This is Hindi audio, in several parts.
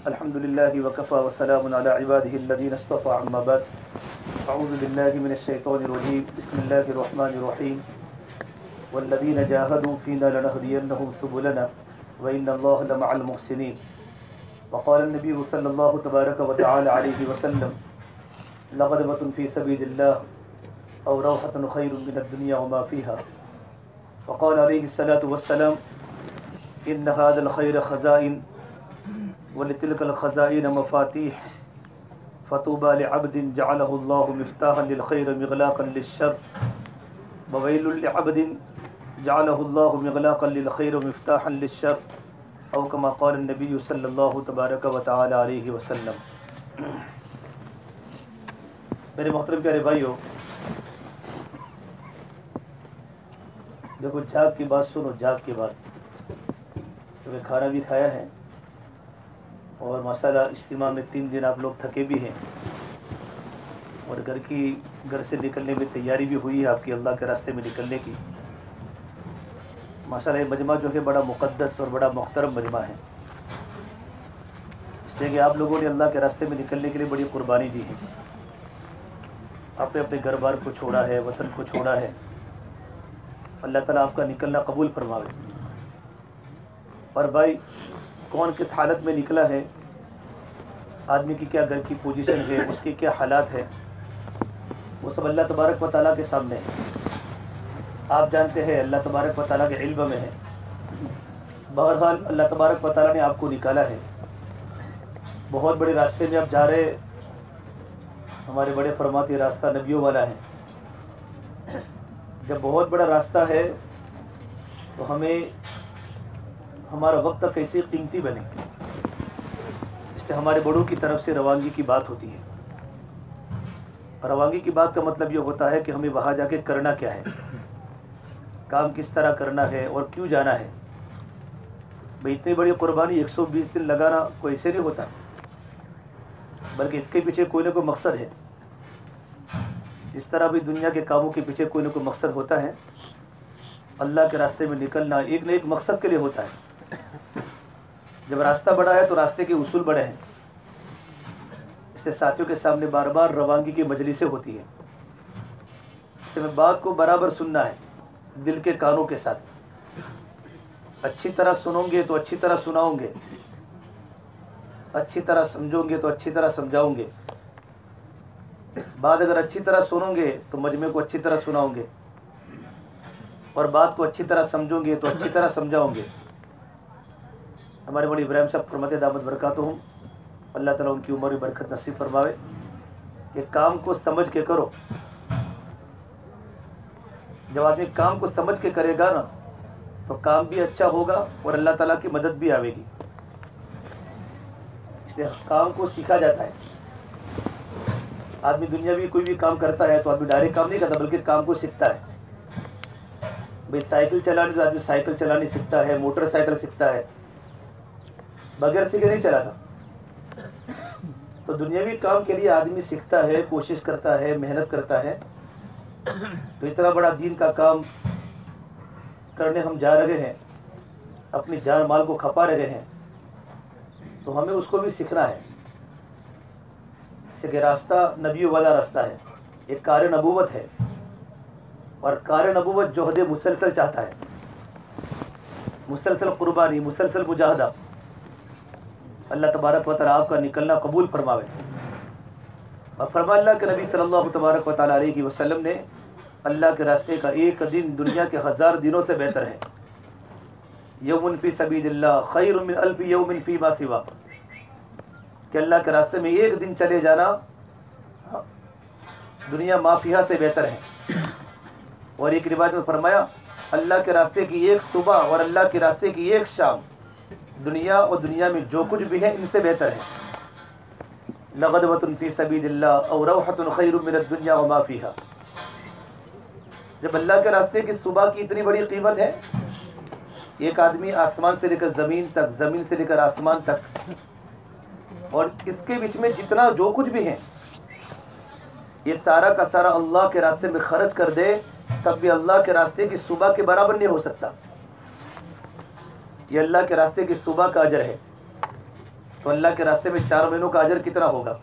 अल्हम्दुलिल्लाहि वकफ़ा वसलामुन अला इबादिहिल्लज़ीना इस्तफ़ा अम्मा बाद अऊज़ु बिल्लाहि मिनश्शैतानिर्रजीम बिस्मिल्लाहिर्रहमानिर्रहीम वल्लज़ीना जाहदू फ़ीना लनहदियन्नहुम सुबुलना व इन्नल्लाहा लमअल मुहसिनीन वक़ाल नबी सल्लल्लाहु तबारक व तआला अलैहि वसल्लम लगदवतुन फ़ी सबीलिल्लाह औ रौहतुन खैरुम मिनद दुनिया व मा फ़ीहा वक़ाल अलैहि सलातु वस्सलाम इन्न हाज़ल खैर ख़ज़ाइन वलितिलकल ख़ज़ाइन मफ़ातीह फ़तूबा लिअब्दिन जअलहुल्लाहु मिफ़्ताहन लिल खैर मिग़लाक़न लिश्शर ववैलुल लिअब्दिन जअलहुल्लाहु मिग़लाक़न लिल खैर मिफ़्ताहन लिश्शर औ कमा क़ाल नबी सल्लल्लाहु तबारक व तआला अलैहि वसल्लम। मेरे मोहतरम प्यारे भाइयों, देखो जाग की बात सुनो, जाग की बात। क्योंकि खाना भी खाया है और माशाल्लाह इज्तिमा में 3 दिन आप लोग थके भी हैं और घर से निकलने में तैयारी भी हुई है आपकी अल्लाह के रास्ते में निकलने की। माशाल्लाह ये मजमा जो है बड़ा मुक़द्दस और बड़ा मुहतरम मजमा है, इसलिए कि आप लोगों ने अल्लाह के रास्ते में निकलने के लिए बड़ी कुर्बानी दी है। आपने अपने घर बार को छोड़ा है, वतन को छोड़ा है। अल्लाह ताला आपका निकलना कबूल फरमावे। और भाई कौन किस हालत में निकला है, आदमी की क्या घर की पोजीशन है, उसके क्या हालात है, वो सब अल्लाह तबारक व तआला के सामने है। आप जानते हैं अल्लाह तबारक व तआला के इल्म में है। बहरहाल अल्लाह तबारक व तआला ने आपको निकाला है, बहुत बड़े रास्ते में आप जा रहे। हमारे बड़े फरमाते रास्ता नबियों वाला है। जब बहुत बड़ा रास्ता है तो हमें हमारा वक्त कैसे कीमती बने, इससे हमारे बड़ों की तरफ से रवानगी की बात होती है। रवानगी की बात का मतलब ये होता है कि हमें वहाँ जाके करना क्या है, काम किस तरह करना है और क्यों जाना है। भाई इतनी बड़ी कुर्बानी 120 दिन लगाना कोई ऐसे नहीं होता, बल्कि इसके पीछे कोई ना कोई मकसद है। जिस तरह भी दुनिया के कामों के पीछे कोई ना कोई मकसद होता है, अल्लाह के रास्ते में निकलना एक न एक मकसद के लिए होता है। जब रास्ता बड़ा है तो रास्ते के उसूल बड़े हैं। इससे साथियों के सामने बार बार रवानगी की मजलिसें होती है। इससे में बात को बराबर सुनना है, दिल के कानों के साथ। अच्छी तरह सुनोगे तो अच्छी तरह सुनाओगे, अच्छी तरह समझोगे तो अच्छी तरह समझाओगे। बात अगर अच्छी तरह सुनोगे तो मजमे को अच्छी तरह सुनाओगे, और बात को अच्छी तरह समझोगे तो अच्छी तरह समझाओगे। हमारे बड़ी इब्राहिम साहब फरमाते दामद बरकातुहुम, अल्लाह ताला उनकी उम्र में बरकत नसीब फरमावे, कि काम को समझ के करो। जब आदमी काम को समझ के करेगा ना तो काम भी अच्छा होगा और अल्लाह ताला की मदद भी आवेगी। इसलिए काम को सीखा जाता है। आदमी दुनिया भी कोई भी काम करता है तो आदमी डायरेक्ट काम नहीं करता, बल्कि काम को सीखता है। भाई साइकिल चलाने तो आदमी साइकिल चलाने सीखता है, मोटरसाइकिल सीखता है, बगैर सीखे नहीं चलाता। तो दुनियावी काम के लिए आदमी सीखता है, कोशिश करता है, मेहनत करता है। तो इतना बड़ा दीन का काम करने हम जा रहे हैं, अपनी जान माल को खपा रहे हैं, तो हमें उसको भी सीखना है। इसके रास्ता नबियों वाला रास्ता है, एक कार नबूवत है, और कार नबूवत जोहदे मुसलसल चाहता है, मुसलसल कुर्बानी, मुसलसल मुजाहदा। अल्लाह तबारक व तआला आपका निकलना कबूल फरमावे। और फरमा अल्लाह के नबी सल्लल्लाहु तबारक व तआला अलैहि वसल्लम ने, अल्लाह के रास्ते का एक दिन दुनिया के 1000 दिनों से बेहतर है। यौमुन फी सबीलिल्लाह खैरुम मिन अल्फि यौमिन फी मा सिवा, कि अल्लाह के रास्ते में एक दिन चले जाना दुनिया माफिया से बेहतर है। और एक रिवायत में फरमाया, अल्लाह के रास्ते की एक सुबह और अल्लाह के रास्ते की एक शाम दुनिया और दुनिया में जो कुछ भी है इनसे बेहतर है। लगदवतुन फी सबीलिल्लाह औ रौहतुन खैरुम मिनद दुनिया व मा फीहा। जब अल्लाह के रास्ते की सुबह की इतनी बड़ी कीमत है, एक आदमी आसमान से लेकर ज़मीन तक, ज़मीन से लेकर आसमान तक, और इसके बीच में जितना जो कुछ भी है, ये सारा का सारा अल्लाह के रास्ते में खर्च कर दे, तब भी अल्लाह के रास्ते की सुबह के बराबर नहीं हो सकता। ये अल्लाह के रास्ते की सुबह का अजर है। तो अल्लाह के रास्ते में 4 महीनों का अजर कितना होगा।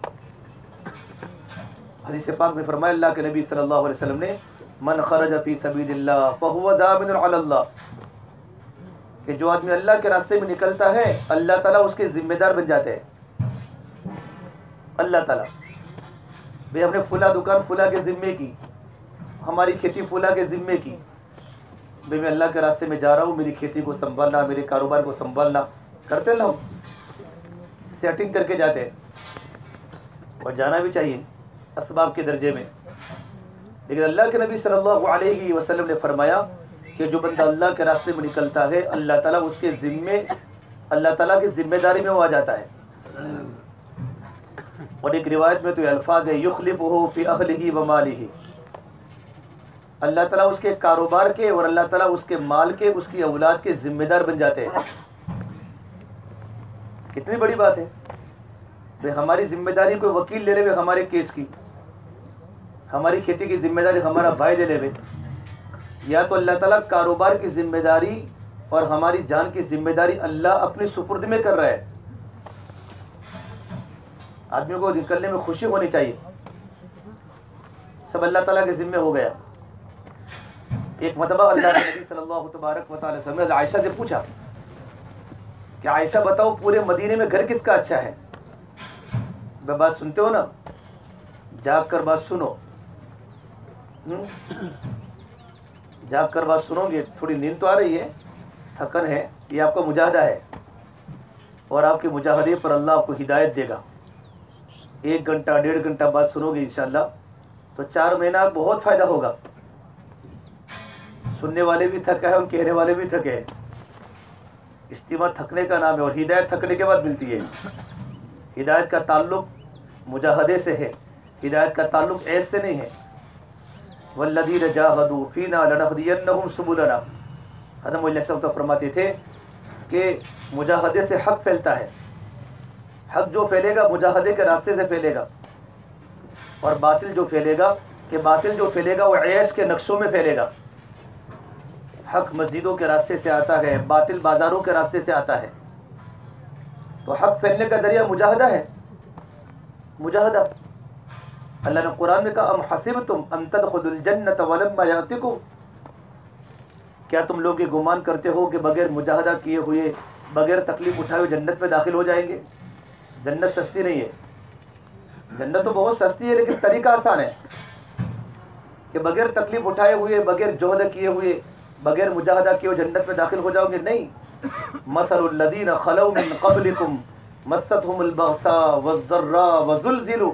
हदीस पाक में फरमाया अल्लाह के नबी सल्लल्लाहु अलैहि वसल्लम ने, मन खरज फी सबीलिल्लाह फहुवा दामिन अला अल्लाह, कि जो आदमी अल्लाह के रास्ते में निकलता है अल्लाह ताला उसके जिम्मेदार बन जाते हैं। अल्लाह ताला भाई हमने फुला दुकान फुला के जिम्मे की, हमारी खेती फुला के जिम्मे की, भाई मैं अल्लाह के रास्ते में जा रहा हूँ, मेरी खेती को संभालना, मेरे कारोबार को संभालना, करते ना हम सेटिंग करके जाते हैं और जाना भी चाहिए असबाब के दर्जे में। लेकिन अल्लाह के नबी सल्लल्लाहु अलैहि वसल्लम ने फरमाया कि जो बंदा अल्लाह के रास्ते में निकलता है अल्लाह ताला उसके जिम्मे, अल्लाह ताला की जिम्मेदारी में वो आ जाता है। और एक रिवायत में तो ये अल्फाज है, युखलिफुहु फी अहलिही व मालिही, अल्लाह ताला उसके कारोबार के और अल्लाह ताला उसके माल के, उसकी औलाद के जिम्मेदार बन जाते हैं। कितनी बड़ी बात है भाई, हमारी जिम्मेदारी कोई वकील ले ले हमारे केस की, हमारी खेती की जिम्मेदारी हमारा भाई ले ले। या तो अल्लाह ताला कारोबार की जिम्मेदारी और हमारी जान की जिम्मेदारी अल्लाह अपनी सुपुर्द में कर रहा है। आदमियों को निकलने में खुशी होनी चाहिए, सब अल्लाह ताला के जिम्मे हो गया। एक मरतबा अल्लाह के नबी सल्लल्लाहु तबारक व तआला से आयशा से पूछा कि आयशा बताओ पूरे मदीने में घर किसका अच्छा है। बात सुनते हो ना, जाग कर बात सुनो, जाग कर बात सुनोगे। थोड़ी नींद तो आ रही है, थकन है, ये आपका मुजाहदा है और आपके मुजाहदे पर अल्लाह आपको हिदायत देगा। 1 घंटा 1.5 घंटा बात सुनोगे इंशाअल्लाह तो 4 महीना बहुत फ़ायदा होगा। सुनने वाले भी थके हैं और कहने वाले भी थके हैं। इस्तिमा थकने का नाम है और हिदायत थकने के बाद मिलती है। हिदायत का ताल्लुक मुजाहदे से है, हिदायत का ताल्लुक ऐश से नहीं है। वल्लज़ीना जाहदू फ़ीना लनहदियन्नहुम सुबुलना, हज़रत मौला साहब तो फरमाते थे कि मुजाहदे से हक़ फैलता है। हक़ जो फैलेगा मुजाहदे के रास्ते से फैलेगा, और बातिल जो फैलेगा वो ऐश के नक्शों में फैलेगा। हक़ मस्जिदों के रास्ते से आता है, बातिल बाज़ारों के रास्ते से आता है। तो हक़ फैलने का ज़रिया मुजाहदा है, मुजाहदा। अल्लाह ने कुरान में कहा, अम हसिबतुम अन तदखुलुल जन्नत वलम्मा यातिकुम, क्या तुम लोग ये गुमान करते हो कि बगैर मुजाहदा किए हुए, बगैर तकलीफ उठाए हुए जन्नत में दाखिल हो जाएंगे। जन्नत सस्ती नहीं है, जन्नत तो बहुत सस्ती है लेकिन तरीका आसान है कि बगैर तकलीफ उठाए हुए, बगैर जोहद किए हुए, बगैर मुजाहदा किए हुए जन्नत में दाखिल हो जाओगे। नहीं, मसलुल लज़ीना खलौ मिन क़ब्लिकुम मस्सतहुमुल बअसा वज़्ज़र्रा वज़ुलज़िलू।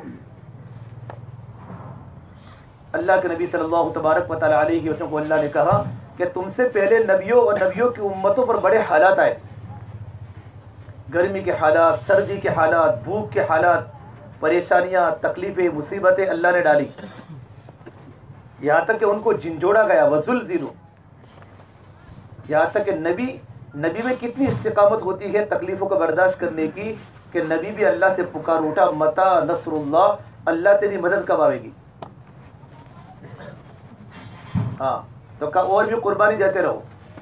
अल्लाह के नबी सल्लल्लाहु तबारक व तआला अलैहि वसल्लम को अल्लाह ने कहा कि तुमसे पहले नबियों और नबियों की उम्मतों पर बड़े हालात आए, गर्मी के हालात, सर्दी के हालात, भूख के हालात, परेशानियाँ, तकलीफ़ें, मुसीबतें अल्लाह ने डाली, यहाँ तक कि उनको झिंझोड़ा गया। वज़ुलज़िलू, यहाँ तक कि नबी में कितनी इस्तिकामत होती है तकलीफ़ों को बर्दाश्त करने की, कि नबी भी अल्लाह से पुकार उठा, मता नसरुल्लाह, अल्लाह तेरी मदद कब आएगी। हाँ, तो कहा और भी कुर्बानी देते रहो।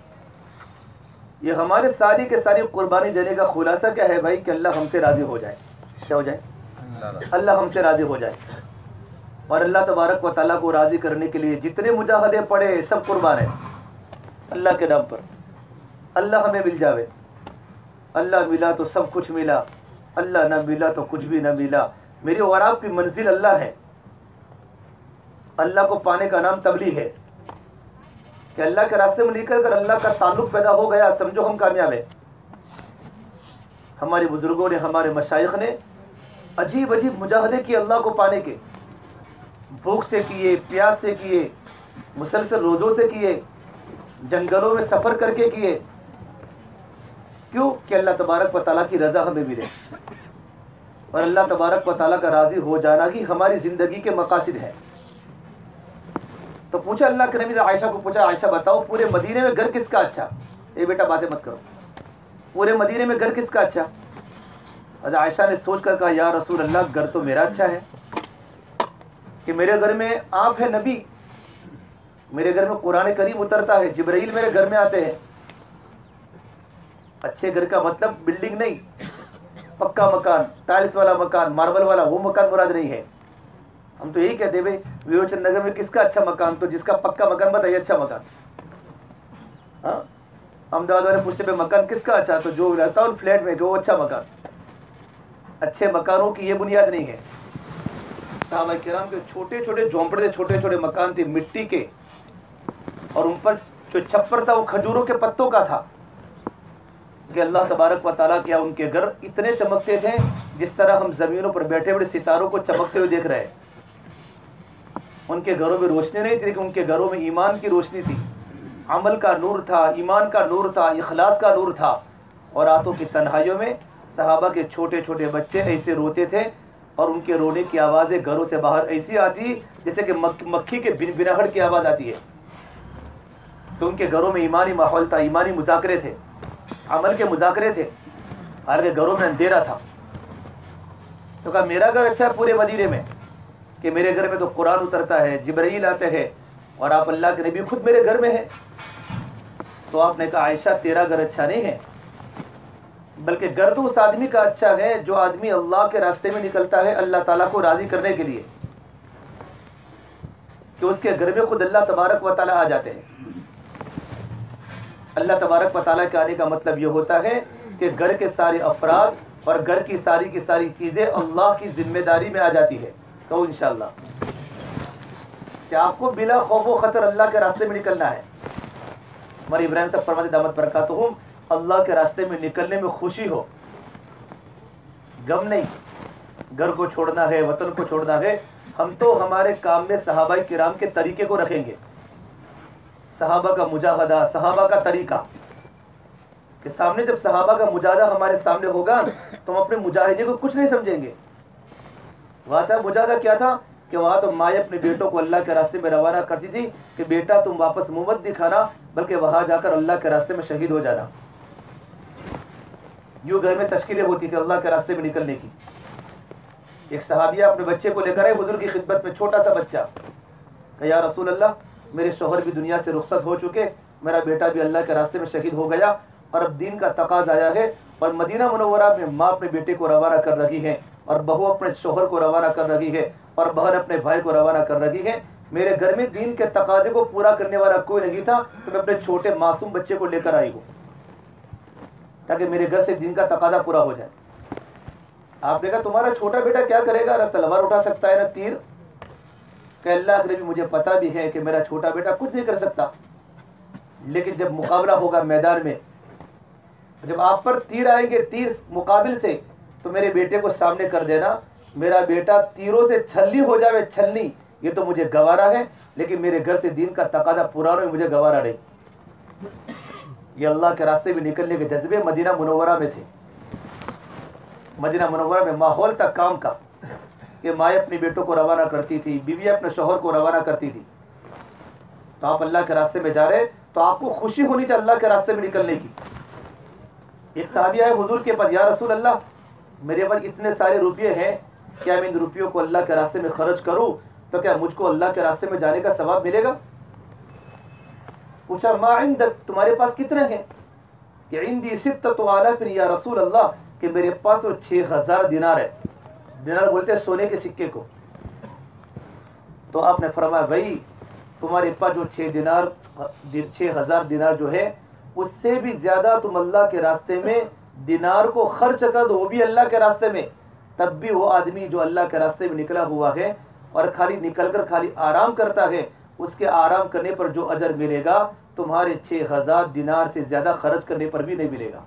ये हमारे सारी के सारी कुर्बानी देने का खुलासा क्या है भाई, कि अल्लाह हमसे राज़ी हो जाए। क्या हो जाए? अल्लाह हमसे राज़ी हो जाए। और अल्लाह तबारक व तआला को राज़ी करने के लिए जितने मुजाहदे पड़े सब कुर्बान है अल्लाह के नाम पर। अल्लाह हमें मिल जावे, अल्लाह मिला तो सब कुछ मिला, अल्लाह ना मिला तो कुछ भी ना मिला। मेरी और आपकी मंजिल अल्लाह है। अल्लाह को पाने का नाम तबलीग है कि अल्लाह के रास्ते में निकल कर अल्लाह का ताल्लुक पैदा हो गया, समझो हम कामयाब है। हमारे बुजुर्गों ने, हमारे मशाइख ने अजीब अजीब मुजाहदे किए अल्लाह को पाने के, भूख से किए, प्यास से किए, मुसलसल रोज़ों से किए, जंगलों में सफ़र करके किए। क्यों? कि अल्लाह तबारक व तआला की रज़ा हमें मिले, और अल्लाह तबारक व तआला का राज़ी हो जाना ही हमारी ज़िंदगी के मकासिद है। तो पूछा अल्लाह के नबी से, आयशा को पूछा, आयशा बताओ पूरे मदीने में घर किसका अच्छा। ए बेटा बातें मत करो, पूरे मदीने में घर किसका अच्छा। और आयशा ने सोच कर कहा, या रसूल अल्लाह, घर तो मेरा अच्छा है कि मेरे घर में आप है नबी, मेरे घर में कुरान करीम उतरता है, जिब्राइल मेरे घर में आते हैं। अच्छे घर का मतलब बिल्डिंग नहीं, पक्का मकान, टाइल्स वाला मकान, मार्बल वाला, वो मकान मुराद नहीं है। हम तो यही कहते हैं भाई विरोचन नगर में किसका अच्छा मकान, तो जिसका पक्का मकान बताइए अच्छा मकान। हाँ, अहमदाबाद वाले पूछते पे मकान किसका अच्छा, तो जो रहता है फ्लैट में वो अच्छा मकान। अच्छे मकानों की ये बुनियाद नहीं है। साहबा किराम के छोटे छोटे झोंपड़े, छोटे छोटे मकान थे मिट्टी के, और उन पर जो छप्पर था वो खजूरों के पत्तों का था कि अल्लाह तबारक व तआला क्या उनके घर इतने चमकते थे जिस तरह हम जमीनों पर बैठे बड़े सितारों को चमकते हुए देख रहे हैं। उनके घरों में रोशनी नहीं थी, लेकिन उनके घरों में ईमान की रोशनी थी, अमल का नूर था, ईमान का नूर था, इखलास का नूर था। और रातों की तन्हाइयों में सहाबा के छोटे छोटे बच्चे ऐसे रोते थे और उनके रोने की आवाज़ें घरों से बाहर ऐसी आती जैसे कि मक्खी के बिनबिनाहट की आवाज़ आती है। तो उनके घरों में ईमानी माहौल था, ईमानी मुज़ाकरे थे, अमल के मुज़ाकरे थे, हालांकि घरों में अंधेरा था। तो कहा मेरा घर अच्छा है पूरे मदीने में, कि मेरे घर में तो कुरान उतरता है, जिब्राइल आते हैं, और आप अल्लाह के नबी खुद मेरे घर में है। तो आपने कहा आयशा तेरा घर अच्छा नहीं है, बल्कि घर तो उस आदमी का अच्छा है जो आदमी अल्लाह के रास्ते में निकलता है अल्लाह ताला को राज़ी करने के लिए, कि उसके घर में खुद अल्लाह तबारक व तआला आ जाते हैं। अल्लाह तबारक व तआला के आने का मतलब ये होता है कि घर के सारे अफराद और घर की सारी चीज़ें अल्लाह की जिम्मेदारी में आ जाती है। तो इंशाअल्लाह से आपको बिला खौफ व खतर अल्लाह के रास्ते में निकलना है। हमारे इब्राहिम साहब फरमाते दामत बरकातुहुम, अल्लाह के रास्ते में निकलने में खुशी हो, गम नहीं। घर को छोड़ना है, वतन को छोड़ना है। हम तो हमारे काम में सहाबा किराम के तरीके को रखेंगे, सहाबा का मुजाहदा, सहाबा का तरीका के सामने। जब सहाबा का मुजाहदा हमारे सामने होगा तो हम अपने मुजाहिदे को कुछ नहीं समझेंगे। वहाँ था मुजाहदा क्या था कि वहाँ तो माँ अपने बेटों को अल्लाह के रास्ते में रवाना करती थी कि बेटा तुम वापस मुँह मत दिखाना, बल्कि वहाँ जाकर अल्लाह के रास्ते में शहीद हो जाना। यूँ घर में तश्कीलें होती थी अल्लाह के रास्ते में निकलने की। एक सहाबिया अपने बच्चे को लेकर आए हुजूर की खिदमत में, छोटा सा बच्चा। कहा या रसूल अल्लाह, मेरे शौहर भी दुनिया से रुखसत हो चुके, मेरा बेटा भी अल्लाह के रास्ते में शहीद हो गया, और अब दीन का तकाज़ा आया है, और मदीना मुनव्वरा में माँ अपने बेटे को रवाना कर रही है, और बहू अपने शौहर को रवाना कर रही है, और बहन अपने भाई को रवाना कर रही है। मेरे घर में दीन के तकाजे को पूरा करने वाला कोई नहीं था, तो मैं अपने छोटे मासूम बच्चे को लेकर आई हूँ ताकि मेरे घर से दीन का तकाजा पूरा हो जाए। आपने कहा तुम्हारा छोटा बेटा क्या करेगा, ना तलवार उठा सकता है ना तीर। कि अल्लाह के नबी मुझे पता भी है कि मेरा छोटा बेटा कुछ नहीं कर सकता, लेकिन जब मुकाबला होगा मैदान में, जब आप पर तीर आएंगे तीर मुकाबिल से, तो मेरे बेटे को सामने कर देना। मेरा बेटा तीरों से छलनी हो जाए, छलनी, ये तो मुझे गवारा है, लेकिन मेरे घर से दीन का तकाजा पूरा में मुझे गवारा नहीं। ये अल्लाह के रास्ते में निकलने के जज्बे मदीना मुनव्वरा में थे। मदीना मुनव्वरा में माहौल तक काम का, कि माँ अपने बेटों को रवाना करती थी, बीवी अपने शौहर को रवाना करती थी। तो आप अल्लाह के रास्ते में जा रहे, तो आपको खुशी होनी चाहिए अल्लाह के रास्ते में निकलने की। एक साहबी आए हुजूर के पास, या रसूल अल्लाह, मेरे पास इतने सारे रुपये हैं, क्या मैं इन रुपयों को अल्लाह के रास्ते में खर्च करूं तो क्या मुझको अल्लाह के रास्ते में जाने का सवाब मिलेगा? पूछा मा इंदक, तुम्हारे पास कितने हैं? कि इंदी सित्ततु आलाफ या रसूल अल्लाह, कि मेरे पास तो 6000 दिनार है। दिनार बोलते हैं सोने के सिक्के को। तो आपने फरमाया भाई तुम्हारे पास जो 6000 दिनार जो है, उससे भी ज्यादा तुम अल्लाह के रास्ते में दिनार को खर्च कर दो, वो भी अल्लाह के रास्ते में, तब भी वो आदमी जो अल्लाह के रास्ते में निकला हुआ है और खाली निकलकर खाली आराम करता है, उसके आराम करने पर जो अजर मिलेगा तुम्हारे 6000 दिनार से ज्यादा खर्च करने पर भी नहीं मिलेगा।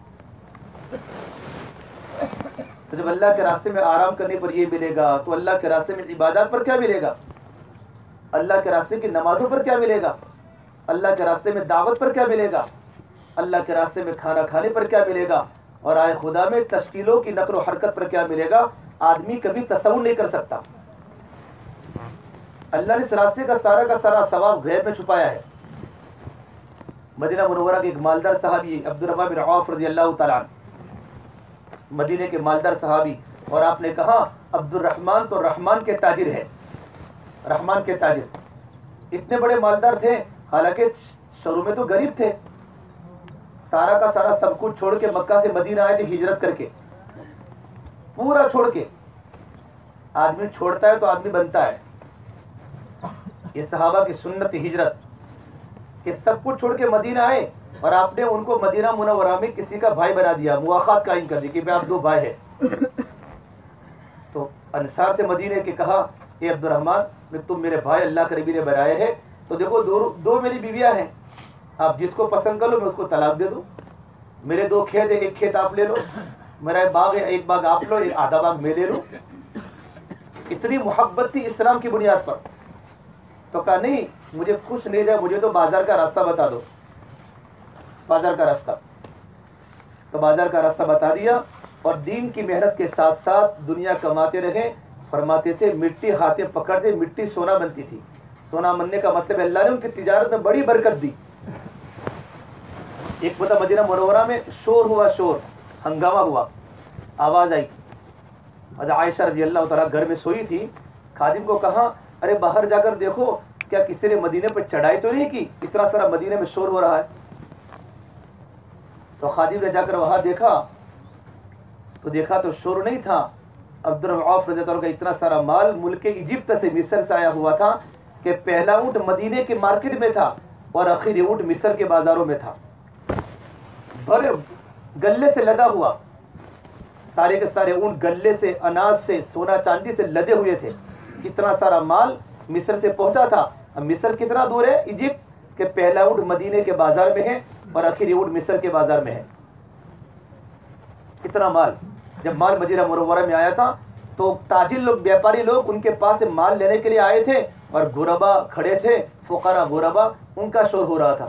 तो जब अल्लाह के रास्ते में आराम करने पर ये मिलेगा, तो अल्लाह के रास्ते में इबादत पर क्या मिलेगा? अल्लाह के रास्ते की नमाजों पर क्या मिलेगा? अल्लाह के रास्ते में दावत पर क्या मिलेगा? अल्लाह के रास्ते में खाना खाने पर क्या मिलेगा? और आए खुदा में तश्कीलों की नकल हरकत पर क्या मिलेगा? आदमी कभी तसव्वुर नहीं कर सकता। अल्लाह ने इस रास्ते का सारा सवाब गैब में छुपाया है। मदीना मुनव्वरा के एक मालदार सहाबी अब्दुर्रहमान बिन औफ रज़ियल्लाहु तआला अन्हु, मदीने के मालदार सहाबी, और आपने कहा अब्दुर्रहमान तो रहमान के ताजिर है, रहमान के ताजिर। इतने बड़े मालदार थे, हालांकि शुरू में तो गरीब थे, सारा का सारा सब कुछ छोड़ के मक्का से मदीना आए थे हिजरत करके। पूरा छोड़ के, आदमी छोड़ता है तो आदमी बनता है। ये सहाबा की सुन्नत हिजरत, कि सब कुछ छोड़ के मदीना आए और आपने उनको मदीना मुनव्वरा में किसी का भाई बना दिया, मुआखात कायम कर दी कि आप दो भाई हैं। तो अंसार थे मदीने के कहा, ए अब्दुर्रहमान, तुम मेरे भाई अल्लाह के नबी ने बनाए हैं, तो देखो दो मेरी बीवियां हैं, आप जिसको पसंद कर लो मैं उसको तलाक दे दो। मेरे 2 खेत है, एक खेत आप ले लो, मेरा एक बाग है, एक बाग आप लो, एक आधा बाग मैं ले लो। इतनी मोहब्बत थी इस्लाम की बुनियाद पर। तो कहा नहीं, मुझे कुछ नहीं जाए, मुझे तो बाजार का रास्ता बता दो, बाजार का रास्ता। तो बाजार का रास्ता बता दिया और दीन की मेहनत के साथ साथ दुनिया कमाते रहे। फरमाते थे मिट्टी हाथे पकड़ते मिट्टी सोना बनती थी। सोना बनने का मतलब अल्लाह ने उनकी तिजारत में बड़ी बरकत दी। एक पता मदीना मुनव्वरा में शोर हुआ, शोर हंगामा हुआ, आवाज आई। आयशा रजी अल्लाह तआला घर में सोई थी, खादिम को कहा, अरे बाहर जाकर देखो क्या किसी ने मदीने पर चढ़ाई तो नहीं की, इतना सारा मदीने में शोर हो रहा है। तो खादिम ने जाकर वहां देखा तो शोर नहीं था। अब्दुर्रहमान औफ रज़ी अल्लाह का इतना सारा माल मुल्क इजिप्त से, मिस्र से आया हुआ था कि पहला ऊँट मदीने के मार्केट में था और आखिरी ऊँट मिस्र के बाजारों में था। और गल्ले से लदा हुआ, सारे के सारे ऊँट गल्ले से, अनाज से, सोना चांदी से लदे हुए थे। इतना सारा माल मिस्र से पहुंचा था। अब मिस्र कितना दूर है इजिप्ट के, पहला ऊँट मदीने के बाजार में है और आखिरी ऊँट मिस्र के बाजार में है। इतना माल, जब माल मदीना मुनव्वरा में आया था तो ताजिर लोग, व्यापारी लोग उनके पास से माल लेने के लिए आए थे और गुरबा खड़े थे, फुकारा गुरबा, उनका शोर हो रहा था।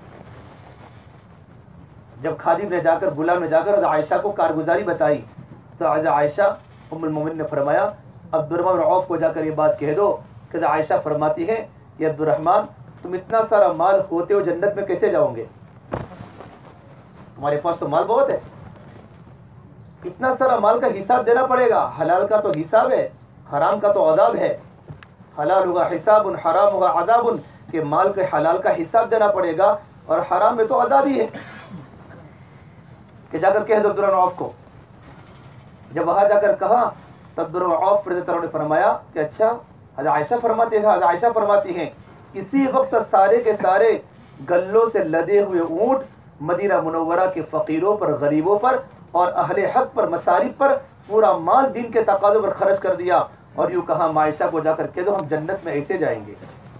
जब खादिम ने जाकर, गुलाम ने जाकर आयशा को कारगुजारी बताई तो आयशा उम्मुल मोमिन ने फरमाया, अब्दुर्रहमान औफ को जाकर ये बात कह दो कि आयशा फरमाती है, ये अब्दुर्रहमान, तुम इतना सारा माल होते हो जन्नत में कैसे जाओगे? तुम्हारे पास तो माल बहुत है, इतना सारा माल का हिसाब देना पड़ेगा। हलाल का तो हिसाब है, हराम का तो अदाब है। हलाल होगा हिसाबुन, हराम होगा अदाबुन, कि माल के हलाल का हिसाब देना पड़ेगा और हराम में तो अदाब ही है। कि जाकर कह दो अब्दुर्रहमान औफ को। जब वहां जाकर कहा तब अब्दुर्रहमान औफ ने फरमाया कि अच्छा, आयशा फरमाती हैं इसी वक्त सारे के सारे गल्लों से लदे हुए ऊँट मदीना मुनव्वरा के फ़कीरों पर, गरीबों पर और अहले हक पर, मसारिब पर पूरा माल दीन के तकाज़ों पर खर्च कर दिया। और यूँ कहा, आयशा को जाकर कह दो हम जन्नत में ऐसे जाएंगे।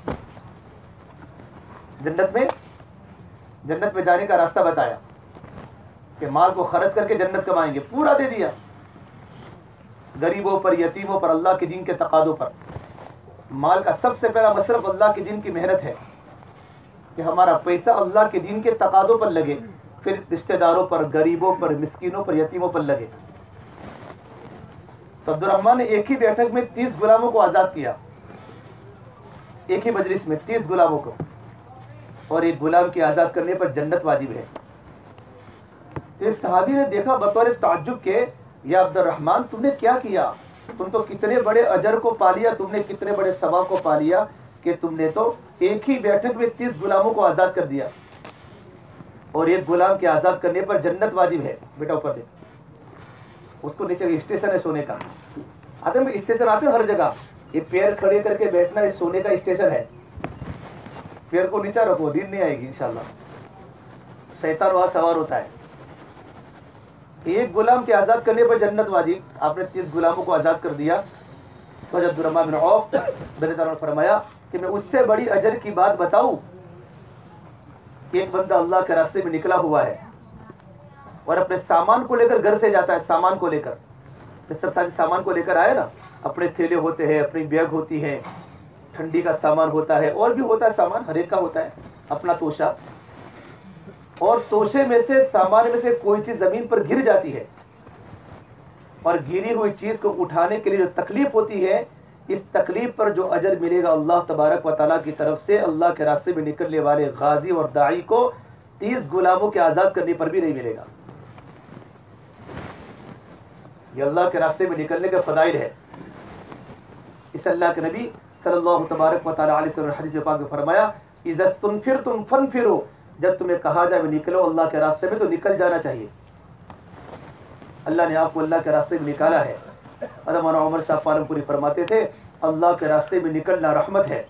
जन्नत में जाने का रास्ता बताया कि माल को खर्च करके जन्नत कमाएंगे, पूरा दे दिया। गरीबों पर, यतीमों पर, अल्लाह के दीन के तकाज़ों पर। माल का सबसे पहला मसरफ अल्लाह के दीन की मेहनत है कि हमारा पैसा अल्लाह के दीन के तकाज़ों पर लगे, फिर रिश्तेदारों पर, गरीबों पर, मिस्कीनों पर, यतीमों पर लगे। तो अब्दुर्रहमान ने एक ही बैठक में 30 गुलामों को आज़ाद किया, एक ही मजलिस में 30 गुलामों को, और एक गुलाम के आज़ाद करने पर जन्नत वाजिब है। तो एक सहाबी ने देखा बतौर ताज्जुब के, या अब्दुर्रहमान तुमने क्या किया? तुम तो कितने बड़े अजर को पा लिया, तुमने कितने बड़े सवाब को पा लिया कि तुमने तो एक ही बैठक में 30 गुलामों को आज़ाद कर दिया, और एक गुलाम के आज़ाद करने पर जन्नत वाजिब है। बेटा ऊपर दे उसको, नीचे स्टेशन है सोने का। आते हैं स्टेशन, आते हैं हर जगह, ये पैर खड़े करके बैठना इस सोने का स्टेशन है। पैर को नीचा रखो, नींद नहीं आएगी इंशाल्लाह। शैतान वहाँ सवार होता है। एक गुलाम के आज़ाद करने पर जन्नत वाजिब। आपने 30 गुलामों को आज़ाद कर दिया। तो जब अब्दुर्रहमान बिन औफ ने फरमाया कि मैं उससे बड़ी अजर की बात बताऊं, एक बंदा अल्लाह के रास्ते में निकला हुआ है और अपने सामान को लेकर घर से जाता है, सामान को लेकर, सब सारे सामान को लेकर आए ना, अपने थैले होते हैं, अपनी बैग होती है, ठंडी का सामान होता है, और भी होता है सामान, हर एक का होता है अपना तोशा। और तोशे में से, सामान में से कोई चीज़ ज़मीन पर गिर जाती है, और गिरी हुई चीज़ को उठाने के लिए जो तकलीफ होती है, इस तकलीफ पर जो अजर मिलेगा अल्लाह तबारक व तआला की तरफ से, अल्लाह के रास्ते में निकलने वाले गाजी और दाई को 30 गुलामों के आज़ाद करने पर भी नहीं मिलेगा। ये अल्लाह के रास्ते में निकलने का फ़दाइल है। इस अल्लाह के नबी सल्लल्लाहु तबारक व तआला अलैहि वसल्लम हदीस पाक में फरमाया, इज़ा तुनफिरतुम फनफिरू, जब तुम्हें कहा जाए निकलो अल्लाह के रास्ते में तो निकल जाना चाहिए। अल्लाह ने आपको अल्लाह के रास्ते में निकाला है। और मौलाना उमर साहब पालनपुरी फरमाते थे, अल्लाह के रास्ते में निकलना रहमत है,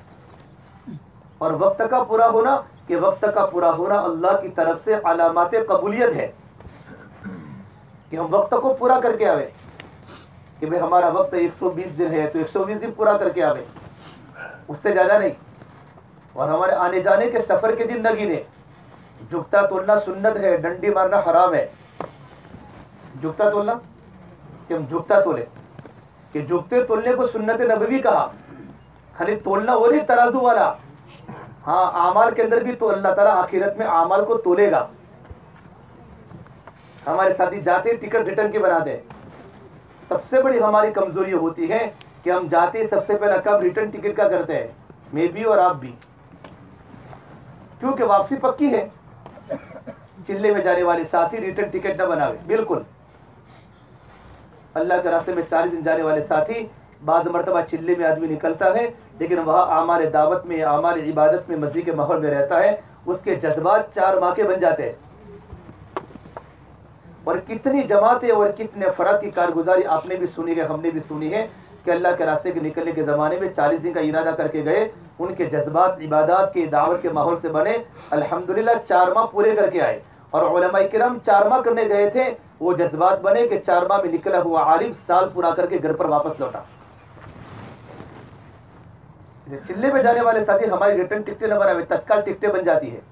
और वक्त का पूरा होना, कि वक्त का पूरा होना अल्लाह की तरफ से अलामात कबूलियत है, कि हम वक्त को पूरा करके आवे। कि भाई हमारा वक्त 120 दिन है तो 120 दिन पूरा करके आवे, उससे ज़्यादा नहीं। और हमारे आने जाने के सफ़र के दिन न गिने। झुकता तोलना सुन्नत है, डंडी मारना हराम है। झुकता तोलना कि हम झुकता तोले, कि झुकते तोलने को सुन्नत नबवी कहा। खाली तोलना वो नहीं तराजू वाला, हाँ आमाल के अंदर भी तो अल्लाह ताला आखिरत में आमाल को तोलेगा। हमारे साथी जाते टिकट रिटर्न की बना दे। सबसे बड़ी हमारी कमजोरी होती है कि हम जाते सबसे पहला कब रिटर्न टिकट का करते हैं, मैं भी और आप भी, क्योंकि वापसी पक्की है। चिल्ले में जाने वाले साथी रिटर्न टिकट न बनावे, बिल्कुल। अल्लाह के रास्ते में 40 दिन जाने वाले साथी, बाज़ मरतबा चिल्ले में आदमी निकलता है, लेकिन वह आमाल दावत में, आमाल इबादत में, मज़ीद के माहौल में रहता है, उसके जज्बात 4 माह के बन जाते हैं। और कितनी जमातें और कितने फ़र्क की कारगुजारी आपने भी सुनी है, हमने भी सुनी है, कि अल्लाह के रास्ते के निकलने के ज़माने में 40 दिन का इरादा करके गए, उनके जज्बात इबादत के, दावत के माहौल से बने, अल्हम्दुलिल्लाह 4 माह पूरे करके आए। और उलमाए किराम 4 माह करने गए थे, वो जज्बात बने कि 4 माह में निकला हुआ आलिम साल पूरा करके घर पर वापस लौटा। चिल्ले में जाने वाले साथी हमारी रिटर्न टिकटें न बनावे, तत्काल टिकटें बन जाती है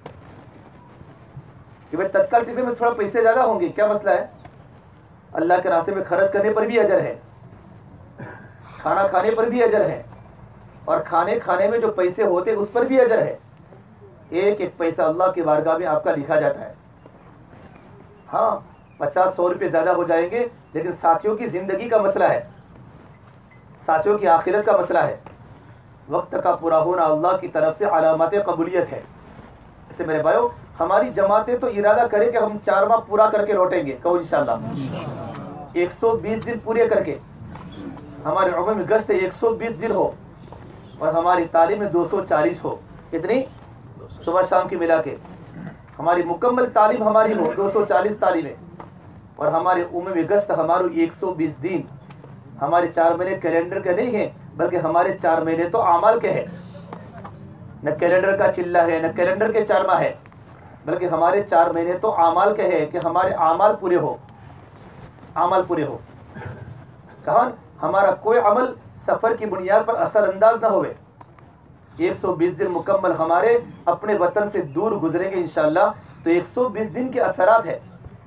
कि भाई तत्काल टिकट में थोड़ा पैसे ज़्यादा होंगे, क्या मसला है? अल्लाह के रास्ते में खर्च करने पर भी अजर है, खाना खाने पर भी अजर है, और खाने में जो पैसे होते उस पर भी अजर है। एक एक पैसा अल्लाह की बारगाह में आपका लिखा जाता है। हाँ 50-100 रुपये ज़्यादा हो जाएंगे, लेकिन साथियों की ज़िंदगी का मसला है, साथियों की आखिरत का मसला है। वक्त का पूरा होना अल्लाह की तरफ से अलामत कबूलियत है। इससे मेरे भाइयों, हमारी जमातें तो इरादा करें कि हम 4 माह पूरा करके लौटेंगे, कहो इंशाअल्लाह। 120 दिन पूरे करके हमारे उम्र में गश्त 120 दिन हो, और हमारी तालीम में 240 हो। कितनी? सुबह शाम की मिला के हमारी मुकम्मल तालीम हमारी हो 240 तालीमें, और हमारे उम्र में गश्त हमारे 120 दिन। हमारे 4 महीने कैलेंडर के नहीं हैं, बल्कि हमारे 4 महीने तो आमाल के हैं। न कैलेंडर का चिल्ला है, न कैलेंडर के 4 माह है, बल्कि हमारे 4 महीने तो आमाल के हैं, कि हमारे आमाल पूरे हो, आमाल पूरे हो। कहा हमारा कोई अमल सफ़र की बुनियाद पर असरअंदाज ना होवे। 120 दिन मुकम्मल हमारे अपने वतन से दूर गुजरेंगे इंशाअल्लाह, तो 120 दिन के असरात है।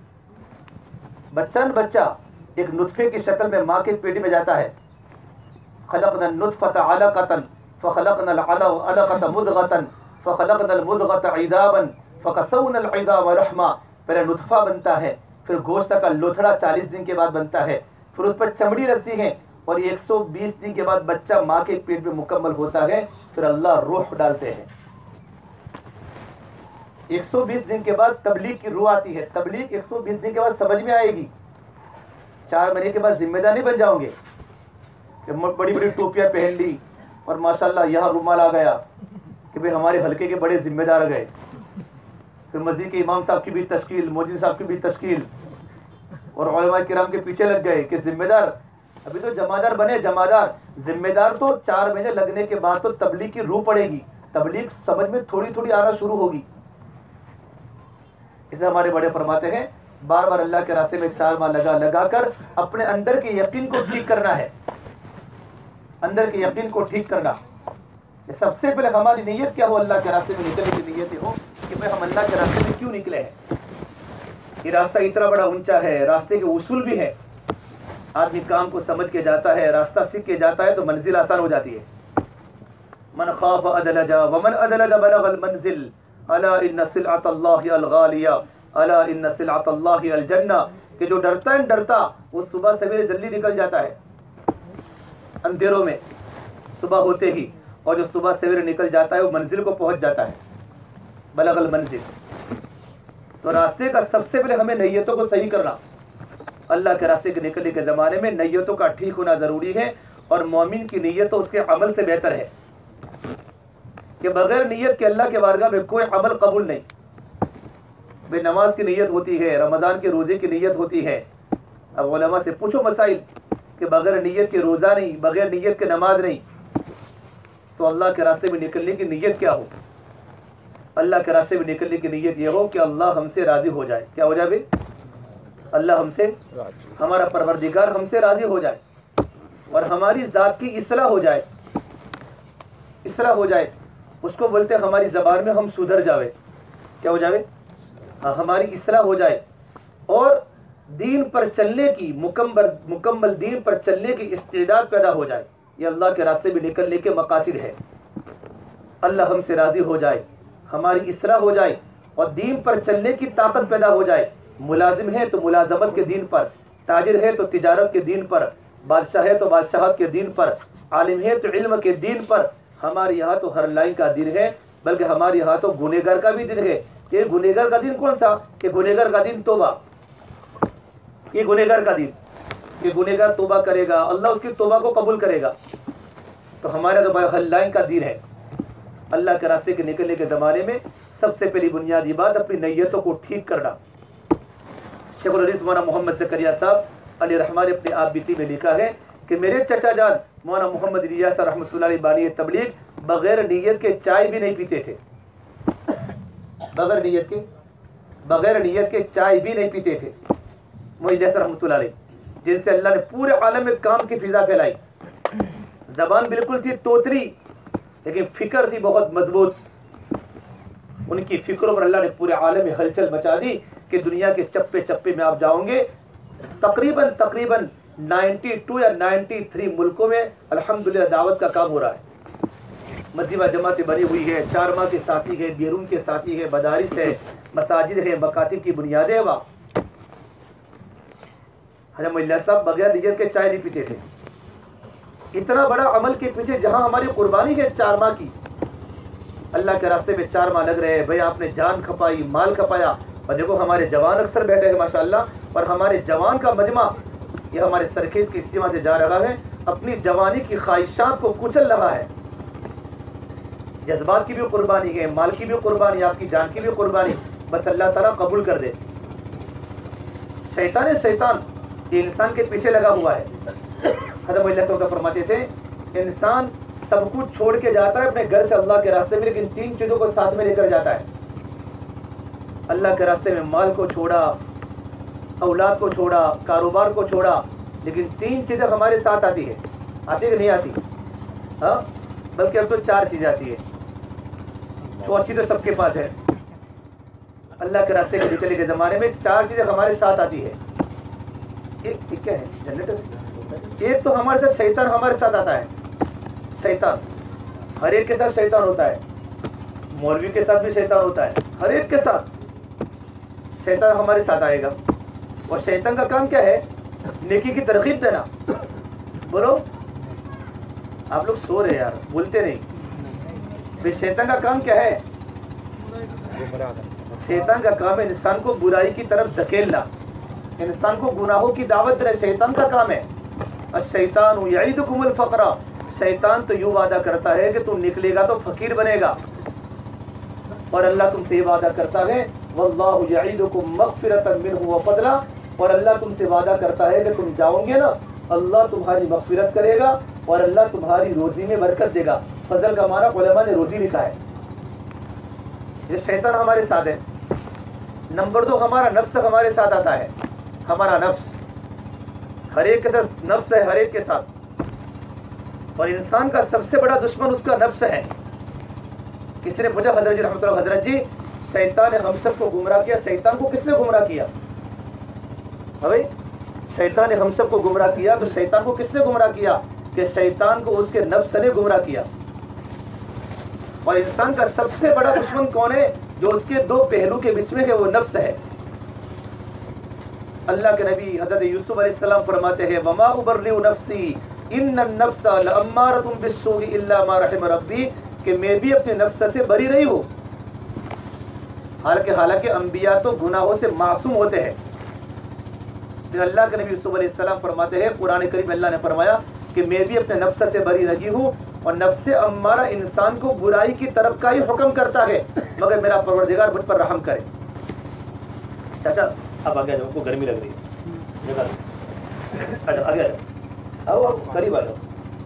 बच्चा एक नुत्फे की शक्ल में माँ के पेट में जाता है। खलक़ना नुत्फ़ता अलक़तन फ़खलक़नल अलक़त मुद्ग़तन फ़खलक़नल मुद्ग़त इज़ाबन फ़कसौनल इज़ाम रहमा। पहले नुत्फ़ा बनता है, फिर गोश्त का लोथड़ा 40 दिन के बाद बनता है, फिर उस पर चमड़ी लगती है, और 120 दिन के बाद बच्चा माँ के पेट में मुकम्मल होता है। फिर अल्लाह रूह डालते हैं। 120 दिन के बाद तबलीग की रूह आती है। तबलीग 120 दिन के बाद समझ में आएगी। 4 महीने के बाद जिम्मेदार नहीं बन जाओगे, बड़ी बड़ी टोपियाँ पहन ली और माशाल्लाह यहाँ रुमाल आ गया कि भाई हमारे हल्के के बड़े जिम्मेदार आ गए। फिर मस्जिद के इमाम साहब की भी तश्कील, मौजूद साहब की भी तश्कील, और उलमा किराम के पीछे लग गए कि जिम्मेदार। अभी तो जमादार बने, जमादार। जिम्मेदार तो 4 महीने लगने के बाद तो तबलीग की रूह पड़ेगी, तबलीग समझ में थोड़ी थोड़ी आना शुरू होगी। इसे हमारे बड़े फरमाते हैं, बार बार अल्लाह के रास्ते में 4 माह लगा कर अपने अंदर के यकीन को ठीक करना है, अंदर के यकीन को ठीक करना। सबसे पहले हमारी नीयत क्या हो? अल्लाह के रास्ते में निकलने की नीयत हो कि भाई हम अल्लाह के रास्ते में क्यों निकले हैं। ये रास्ता इतना बड़ा ऊंचा है, रास्ते के उसूल भी है। आदमी काम को समझ के जाता है, रास्ता सीख के जाता है, तो मंजिल आसान हो जाती है। मन खाफ अदलजा वमन अदलजा बलगल मंजिल अला इन्न सिलअतल्लाहि अलगालिया अला इन्न सिलअतल्लाहि अलजन्ना। कि जो डरता है डरता, वो सुबह सवेरे जल्दी निकल जाता है अंधेरों में सुबह होते ही, और जो सुबह सवेरे निकल जाता है वो मंजिल को पहुंच जाता है, बलगल मंजिल। तो रास्ते का सबसे पहले हमें नीयतों को सही करना। अल्लाह के रास्ते के निकलने के ज़माने में नीयतों का ठीक होना ज़रूरी है, और मोमिन की नीयत तो उसके अमल से बेहतर है, कि बगैर नीयत के अल्लाह के बारगाह में कोई अमल कबूल नहीं। भाई नमाज की नीयत होती है, रमज़ान के रोज़े की नीयत होती है, अब उलमा से पूछो मसाइल कि बगैर नीयत के रोज़ा नहीं, बगैर नीयत के नमाज नहीं, तो अल्लाह के रास्ते में निकलने की नीयत क्या हो? अल्लाह के रास्ते में निकलने की नीयत ये हो कि अल्लाह हमसे राज़ी हो जाए। क्या हो जाए भाई? अल्लाह हमसे, हमारा परवरदिगार हमसे राज़ी हो जाए और हमारी ज़ात की इस्लाह हो जाए। इस्लाह हो जाए उसको बोलते हैं हमारी ज़बान में हम सुधर जावे। क्या हो जावे? हाँ, हमारी इस्लाह हो जाए और दीन पर चलने की मुकम्मल दीन पर चलने की इस्तेदाद पैदा हो जाए। ये अल्लाह के रास्ते में निकलने के मकासिद है। अल्लाह हमसे राज़ी हो जाए, हमारी इस्लाह हो जाए और दीन पर चलने की ताकत पैदा हो जाए। मुलाजिम है तो मुलाजमत के दीन पर, ताजिर है तो तिजारत के दीन पर, बादशाह है तो बादशाहत के दीन पर, आलिम है तो इल्म के दीन पर। हमारे यहाँ तो हर लाइन का दिन है, बल्कि हमारे यहाँ तो गुनेगार का भी दिन है। कि गुनेगार का दिन कौन सा? कि गुनेगार का दिन तौबा। ये गुनेगार का दिन, कि गुनेगार तौबा करेगा, अल्लाह उसकी तौबा को कबूल करेगा। तो हमारा तो हर लाइन का दिन है। अल्लाह के रास्ते के निकलने के ज़माने में सबसे पहली बुनियादी बात अपनी नीयतों को ठीक करना। शेखुल हदीस मौलाना मोहम्मद ज़करिया साहब अली रहमान ने अपने आप बीती में लिखा है कि मेरे चचा जान मौलाना मोहम्मद इलियास रहमतुल्लाह अलैह बानी तबलीग बगैर नीयत के चाय भी नहीं पीते थे। बगैर नीयत के चाय भी नहीं पीते थे मौलाना इलियास रहमतुल्लाह अलैह, जिनसे अल्लाह ने पूरे आलम में काम की फिजा फैलाई। ज़बान बिल्कुल थी तोतरी, लेकिन फिक्र थी बहुत मजबूत। उनकी फिक्रों पर अल्लाह ने पूरे आलम में हलचल मचा दी कि दुनिया के चप्पे चप्पे में आप जाओगे। तकरीबन 92 या 93 मुल्कों में अल्हम्दुलिल्लाह दावत का काम हो रहा है। मस्जिद जमातें बनी हुई है, 4 माह के साथी है, बेरून के साथी है, मदारिस है, मसाजिद है, मकातिब की बुनियादें वहाँ। हजरत मौलाना साहब बगैर नियत के चाय नहीं पीते थे। इतना बड़ा अमल के पीछे जहाँ हमारी कुर्बानी है 4 माह की, अल्लाह के रास्ते में 4 माह लग रहे हैं। भाई आपने जान खपाई, माल खपाया। और देखो हमारे जवान अक्सर बैठे हैं माशाल्लाह, और हमारे जवान का मजमा ये हमारे सरखेज की इज्तिमा से जा रहा है, अपनी जवानी की ख्वाहिशात को कुचल रहा है। जज्बात की भी कुर्बानी है, माल की भी कुर्बानी, आपकी जान की भी कुर्बानी, बस अल्लाह ताला कबूल कर दे। शैतान ये इंसान के पीछे लगा हुआ है। हज़रत मौलाना साहब फरमाते थे इंसान सब कुछ छोड़ के जाता है अपने घर से अल्लाह के रास्ते में, लेकिन 3 चीज़ों को साथ में लेकर जाता है। अल्लाह के रास्ते में माल को छोड़ा, औलाद को छोड़ा, कारोबार को छोड़ा, लेकिन 3 चीज़ें हमारे साथ आती है। आती कि नहीं आती? हाँ, बल्कि अब तो 4 चीज़ें आती है। चौथी तो सबके पास है। अल्लाह के रास्ते के निकलने के ज़माने में 4 चीज़ें हमारे साथ आती है। एक क्या है? जनरेटर। एक तो हमारे साथ शैतान हमारे साथ आता है। शैतान हर एक के साथ शैतान होता है, मौलवी के साथ भी शैतान होता है, हर एक के साथ शैतान हमारे साथ आएगा। और शैतान का काम क्या है? नेकी की तरकीब देना। बोलो, आप लोग सो रहे यार, बोलते नहीं। फिर शैतान का काम क्या है? शैतान का काम है इंसान को बुराई की तरफ धकेलना, इंसान को गुनाहों की दावत देना। शैतान का काम है। अश-शैतानु यईदुकुमुल फ़क़रा, शैतान तो यूँ वादा करता है कि तुम निकलेगा तो फकीर बनेगा, और अल्लाह तुमसे वादा करता है वल्लाहु यईदुकुम मग़फ़िरतन मिन्हु व फ़ज़ला, और अल्लाह तुमसे वादा करता है कि तुम जाओगे ना, अल्लाह तुम्हारी मग़फ़िरत करेगा और अल्लाह तुम्हारी रोज़ी में बरकत देगा। फजल का माना उलमा ने रोज़ी लिखा है। ये शैतान हमारे साथ है। नंबर 2 हमारा नफ्स हमारे साथ आता है। हमारा नफ्स हर एक के साथ, नफ्स है हर एक के साथ, और इंसान का सबसे बड़ा दुश्मन उसका नफ्स है। किसी ने पूछा हजरत जी रहमतुल्लाह, हजरत जी शैतान ने हम सबको गुमराह किया, शैतान को किसने गुमराह किया? भाई शैतान ने हम सबको गुमराह किया, तो शैतान को किसने गुमराह किया? कि शैतान को उसके नफ्स ने गुमराह किया। और इंसान का सबसे बड़ा दुश्मन कौन है? जो उसके 2 पहलू के बीच में है, वो नफ्स है। अल्लाह के नबी हज़रत यूसुफ अलैहिस्सलाम फरमाते हैं वमा उबर्रिउ नफ्सी इन्नन नफ्सा लअम्मारतुम बिस्सूइ इल्ला मा रहिम रब्बी, कि मैं भी अपने नफ्स से बरी रही हूँ। हालांकि अंबिया तो गुनाहों से मासूम होते हैं। फिर अल्लाह के नबी यूसुफ अलैहिस्सलाम फरमाते हैं, कुरान करीम अल्लाह ने फरमाया कि मैं भी अपने नफ्स से बरी रही हूँ, और नफ्स अम्मारा इंसान को बुराई की तरफ का ही हुक्म करता है, मगर मेरा परवरदिगार मुझ पर रहम करे। चाचा अब आ गया, को गर्मी लग रही है। आगे आओ करीब आ जाओ।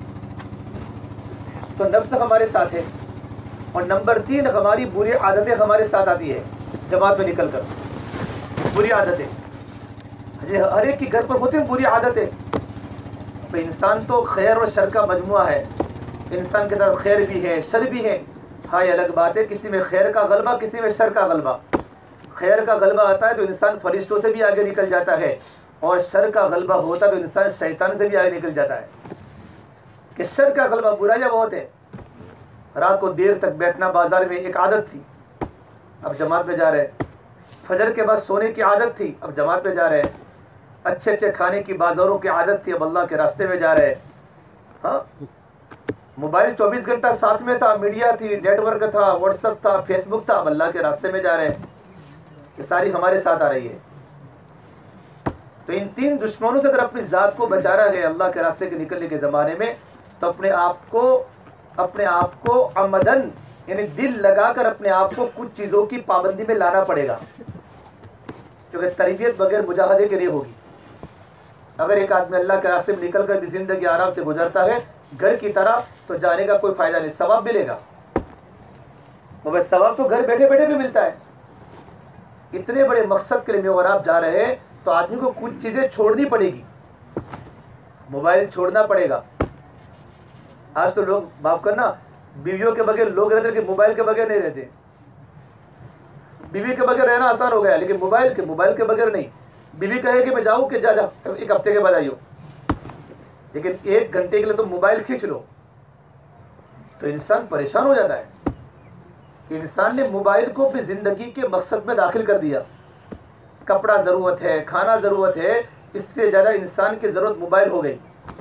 तो नफ्स हमारे साथ है। और नंबर 3, हमारी बुरी आदतें हमारे साथ आती है जमात में निकल कर। बुरी आदतें हर एक के घर पर होती हैं बुरी आदतें। तो इंसान तो खैर और शर का मजमुआ है। इंसान के साथ खैर भी है, शर भी है। हाँ, ये अलग बात है, किसी में खैर का गलबा, किसी में शर का गलबा। खैर का गलबा आता है तो इंसान फरिश्तों से भी आगे निकल जाता है, और शर का गलबा होता है तो इंसान शैतान से भी आगे निकल जाता है। कि शर का गलबा, बुराइयाँ बहुत है। रात को देर तक बैठना बाजार में एक आदत थी, अब जमात में जा रहे हैं। फजर के बाद सोने की आदत थी, अब जमात में जा रहे हैं। अच्छे अच्छे खाने की बाजारों की आदत थी, अब अल्लाह के रास्ते में जा रहे हैं। हाँ, मोबाइल 24 घंटा साथ में था, मीडिया थी, नेटवर्क था, व्हाट्सएप था, फेसबुक था, अब अल्लाह के रास्ते में जा रहे हैं। ये सारी हमारे साथ आ रही है। तो इन 3 दुश्मनों से अगर अपनी जात को बचाना है अल्लाह के रास्ते के निकलने के ज़माने में, तो अपने आप को अमदन यानी दिल लगाकर अपने आप को कुछ चीज़ों की पाबंदी में लाना पड़ेगा, क्योंकि तरबियत बगैर मुजाहदे के नहीं होगी। अगर एक आदमी अल्लाह के रास्ते में निकल कर भी जिंदगी आराम से गुजरता है घर की तरह, तो जाने का कोई फायदा नहीं, सवाब मिलेगा। मगर सवाब तो घर बैठे बैठे भी मिलता है। इतने बड़े मकसद के लिए मैं और आप जा रहे हैं, तो आदमी को कुछ चीज़ें छोड़नी पड़ेगी। मोबाइल छोड़ना पड़ेगा। आज तो लोग, माफ करना, बीवियों के बगैर लोग रहते कि मोबाइल के बगैर नहीं रहते। बीवी के बगैर रहना आसान हो गया, लेकिन मोबाइल के बगैर नहीं। बीवी कहे कि मैं जाऊँ कि जा 1 हफ्ते के बाद आइयो, लेकिन 1 घंटे के लिए तो मोबाइल खींच लो, तो इंसान परेशान हो जाता है। इंसान ने मोबाइल को अपनी ज़िंदगी के मकसद में दाखिल कर दिया। कपड़ा ज़रूरत है, खाना ज़रूरत है, इससे ज़्यादा इंसान की ज़रूरत मोबाइल हो गई।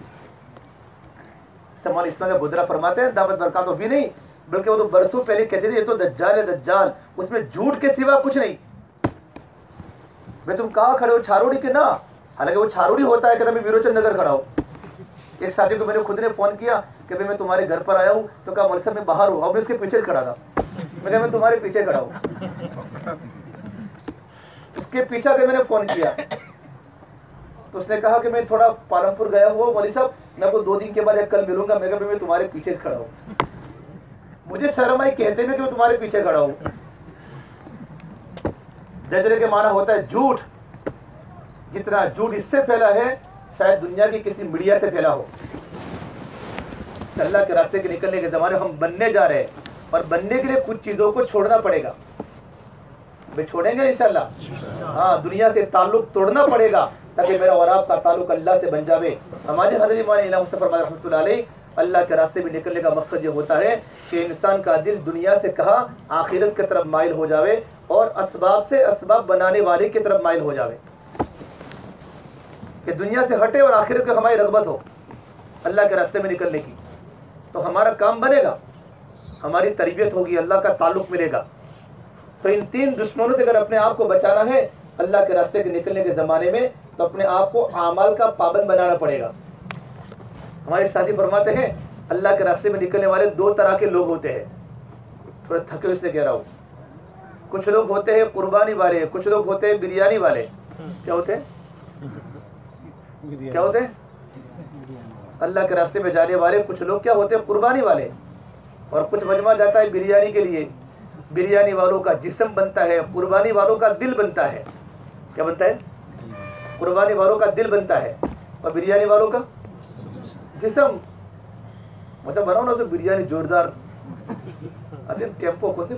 समान इसमें का बुदरा फरमाते हैं, दावत बरकत भी नहीं, बल्कि वो तो बरसों पहले कहते थे ये तो दज्जाल है, दज्जाल, उसमें झूठ के सिवा कुछ नहीं। भाई तुम कहाँ खड़े हो, छारोड़ी के ना? हालांकि वो छारोड़ी होता है कि मैं विरोचन नगर खड़ा हूँ। एक साथी को मैंने खुद ने फ़ोन किया कि भाई मैं तुम्हारे घर पर आया हूँ, तो कहा मौलवी साहब मैं बाहर हूँ, और मैं उसके पीछे खड़ा था। मैं कहा मैं तुम्हारे पीछे खड़ा हूँ। उसके पीछे के मैंने फ़ोन किया, तो उसने कहा कि मैं थोड़ा पालमपुर गया हुआ मौलवी साहब, मैं आपको 2 दिन के बाद कल मिलूंगा। मैं कहा मैं तुम्हारे पीछे खड़ा हूँ। मुझे शर्म आई कहते में कि मैं तुम्हारे पीछे खड़ा हूँ। दजरे के माना होता है झूठ। जितना झूठ इससे फैला है शायद दुनिया की किसी मीडिया से फैला हो। अल्लाह के रास्ते के निकलने के ज़माने हम बनने जा रहे हैं, और बनने के लिए कुछ चीज़ों को छोड़ना पड़ेगा। वे छोड़ेंगे इंशाल्लाह। हाँ, दुनिया से ताल्लुक तोड़ना पड़ेगा, ताकि मेरा और आपका ताल्लुक अल्लाह से बन जावे। हमारे हज़रत इमाम इमाम मुस्तफ़ा रहमतुल्लाह अलैह, अल्लाह के रास्ते में निकलने का मकसद ये होता है कि इंसान का दिल दुनिया से कहा आखिरत की तरफ माइल हो जावे, और असबाब से असबाब बनाने वाले की तरफ माइल हो जावे, कि दुनिया से हटे और आखिरत की हमारी रग़बत हो अल्लाह के रास्ते में निकलने की। तो हमारा काम बनेगा, हमारी तरबियत होगी, अल्लाह का ताल्लुक मिलेगा। तो इन 3 दुश्मनों से अगर अपने आप को बचाना है अल्लाह के रास्ते के निकलने के ज़माने में, तो अपने आप को आमाल का पाबंद बनाना पड़ेगा। हमारे साथी फरमाते हैं अल्लाह के रास्ते में निकलने वाले 2 तरह के लोग होते हैं। थोड़ा थके इसलिए कह रहा हूँ। कुछ लोग होते हैं कुर्बानी वाले, कुछ लोग होते हैं बिरयानी वाले। क्या होते हैं? क्या होते हैं? अल्लाह के रास्ते में जाने वाले कुछ लोग क्या होते हैं? कुर्बानी वाले। और कुछ मजमा जाता है बिरयानी के लिए। बिरयानी वालों का जिस्म बनता है, कुर्बानी वालों का दिल बनता है। क्या बनता है? कुर्बानी वालों का दिल बनता है, और बिरयानी वालों का जिस्म। मतलब बनाओ ना उसे बिरयानी जोरदार। अरे टेम्पो कौन से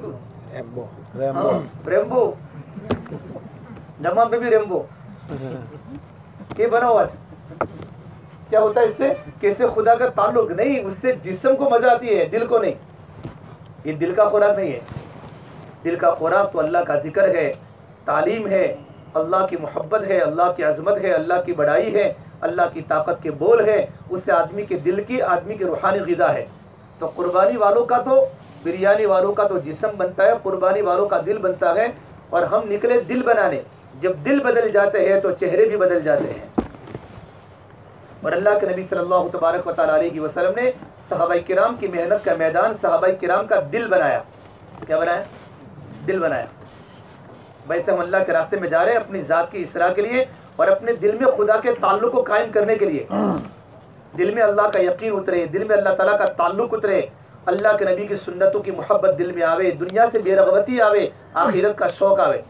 रेम्बो जमात में भी रेम्बो के बनाओ आज। क्या होता है इससे? कैसे खुदा का ताल्लुक नहीं, उससे जिस्म को मजा आती है, दिल को नहीं। ये दिल का खुराक नहीं है। दिल का खुराक तो अल्लाह का जिक्र है, तालीम है, अल्लाह की मोहब्बत है, अल्लाह की अजमत है, अल्लाह की बड़ाई है, अल्लाह की ताकत के बोल है। उससे आदमी के दिल की, आदमी की रूहानी ग़िज़ा है। तो कुर्बानी वालों का तो, बिरयानी वालों का तो जिस्म बनता है, कुर्बानी वालों का दिल बनता है। और हम निकले दिल बनाने। जब दिल बदल जाते हैं तो चेहरे भी बदल जाते हैं। और अल्लाह के नबी सल्लल्लाहु तबारक व तआला अलैहि वसल्लम ने सहाबाए किराम की मेहनत का मैदान सहाबाए किराम का दिल बनाया। क्या बनाया? दिल बनाया। वैसे हम अल्लाह के रास्ते में जा रहे हैं अपनी ज़ात की इसराह के लिए, और अपने दिल में खुदा के ताल्लुक को कायम करने के लिए दिल में अल्लाह का यकीन उतरे, दिल में अल्लाह ताला का ताल्लुक उतरे, अल्लाह के नबी की सुन्नतों की मोहब्बत दिल में आवे, दुनिया से बेरगबती आवे, आखिरत का शौक आवे,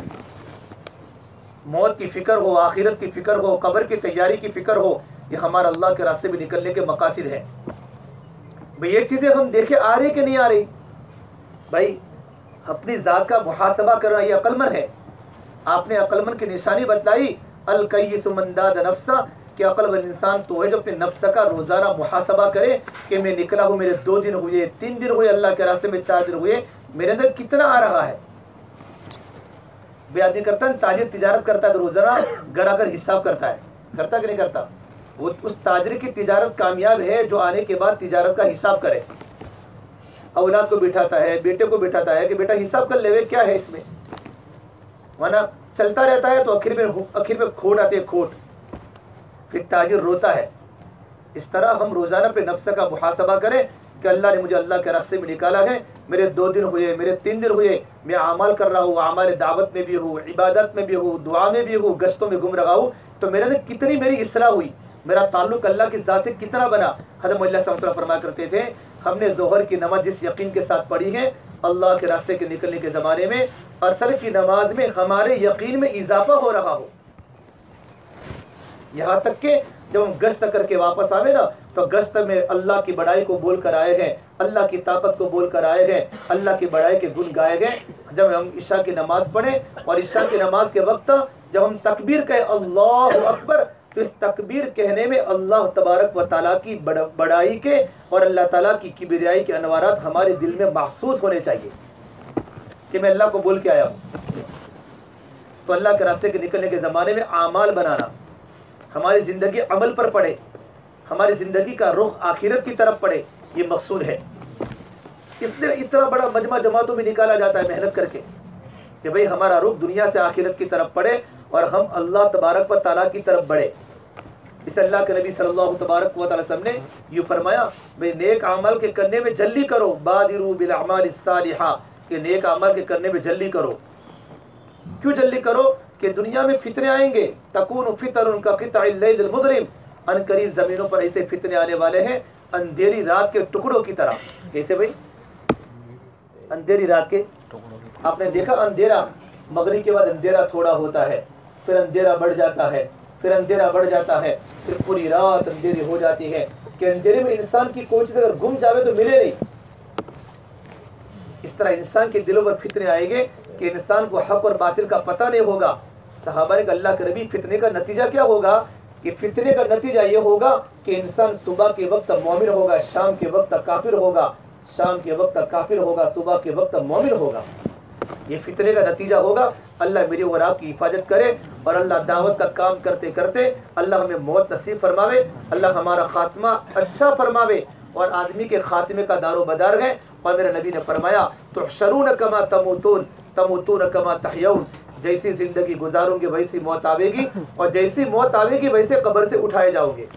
मौत की फिक्र हो, आखिरत की फिक्र हो, कब्र की तैयारी की फिक्र हो, ये हमारा अल्लाह के रास्ते में निकलने के मकासद है। भाई ये चीज़ें हम देखे आ रही कि नहीं आ रही? भाई अपनी ज़ात का मुहासबा करना ये अक्लमंद है। आपने अक्लमंद की निशानी बतलाई, अल कय्यिस मन दाद नफ्सा, कि अक्लमंद इंसान तो है जो अपने नफ्स का रोज़ाना मुहासबा करे कि मैं निकला हूँ, मेरे 2 दिन हुए, 3 दिन हुए अल्लाह के रास्ते में, 4 दिन हुए, मेरे अंदर कितना आ रहा है। वे आदमी करता है ताजिर तिजारत करता है तो रोज़ाना घर आकर हिसाब करता है, करता कि नहीं करता? वो उस ताजर की तिजारत कामयाब है जो आने के बाद तिजारत का हिसाब करे, औलाद को बिठाता है, बेटे को बिठाता है कि बेटा हिसाब कर ले क्या है इसमें, वरना चलता रहता है तो आखिर में खोट आती है, खोट, फिर ताजिर रोता है। इस तरह हम रोज़ाना पे नफ्स का मुहासबा करें कि अल्लाह ने मुझे अल्लाह के रास्ते में निकाला है, मेरे 2 दिन हुए, मेरे 3 दिन हुए, मैं अमाल कर रहा हूँ, अमाल दावत में भी हूँ, इबादत में भी हूँ, दुआ में भी हूँ, गश्तों में घूम रहा हूँ, तो मेरे अंदर कितनी मेरी इस्लाह हुई, मेरा ताल्लुक अल्लाह की ज़ात से कितना बना। हज़रत मौला साहब फरमा करते थे, हमने ज़ोहर की नमाज जिस यकीन के साथ पढ़ी है, अल्लाह के रास्ते के निकलने के ज़माने में असर की नमाज में हमारे यकीन में इजाफा हो रहा हो, यहाँ तक कि जब हम गश्त करके वापस आवे ना तो गश्त में अल्लाह की बड़ाई को बोल कर आए हैं, अल्लाह की ताकत को बोल कर आए हैं, अल्लाह की बड़ाई के गुण गाए गए। जब हम ईशा की नमाज पढ़े और ईशा की नमाज के वक्त जब हम तकबीर कहे अल्लाहु अकबर, तो इस तकबीर कहने में अल्लाह तबारक व ताला की बड़ाई के और अल्लाह ताला की किबरियाई के अनवारात हमारे दिल में महसूस होने चाहिए कि मैं अल्लाह को बोल के आया हूँ। तो अल्लाह के रास्ते के निकलने के ज़माने में आमाल बनाना, हमारी ज़िंदगी अमल पर पड़े, हमारी ज़िंदगी का रुख आखिरत की तरफ पड़े, ये मकसूद है। इसलिए इतना बड़ा मजमा जमातों में निकाला जाता है मेहनत करके कि भाई हमारा रुख दुनिया से आखिरत की तरफ पड़े और हम अल्लाह तबारक व ताला की तरफ बढ़े। इस अल्लाह के नबी सल्लल्लाहु तबारक व तआला वसल्लम ने यूँ फरमाया, भाई नेक अमल के करने में जल्दी करो, बादिरू बिल अमालिस सालिहा, कि नेक अमल के करने में जल्दी करो। क्यों जल्दी करो? कि दुनिया में फितने आएंगे, तकून फितरुन का क़ित्अल लैलिल मुज़लिम, अनकरीब ज़मीनों पर ऐसे फितने आने वाले हैं अंधेरी रात के टुकड़ों की तरह। कैसे भाई? अंधेरी रात के आपने देखा, अंधेरा मगरिब के बाद अंधेरा थोड़ा होता है, फिर अंधेरा बढ़ जाता है, फिर अंधेरा बढ़ जाता है, फिर पूरी रात अंधेरी हो जाती है कि अंधेरे में इंसान की कोई चीज़ अगर गुम जावे तो मिले नहीं। इस तरह इंसान के दिलों पर फितने आएंगे कि इंसान को हक और बातिल का पता नहीं होगा। सहाबा ने अल्लाह के नबी, फितने का नतीजा क्या होगा? कि फितने का नतीजा ये होगा कि इंसान सुबह के वक्त मोमिन होगा, शाम के वक्त काफिर होगा, शाम के वक्त काफिर होगा, सुबह के वक्त मोमिन होगा। ये फितने का नतीजा होगा। अल्लाह मेरी और आपकी हिफाजत करे और अल्लाह दावत का काम करते करते अल्लाह हमें मौत नसीब फरमावे, अल्लाह हमारा खात्मा अच्छा फरमावे और आदमी के खात्मे का दारो बदार है। और मेरे नबी ने फरमाया, तुहशरून कमा तमूतून तमूतून कमा तहयऊन, जैसी जिंदगी गुजारोगे वैसी मौत आवेगी और जैसी मौत आवेगी वैसे कब्र से उठाए जाओगे।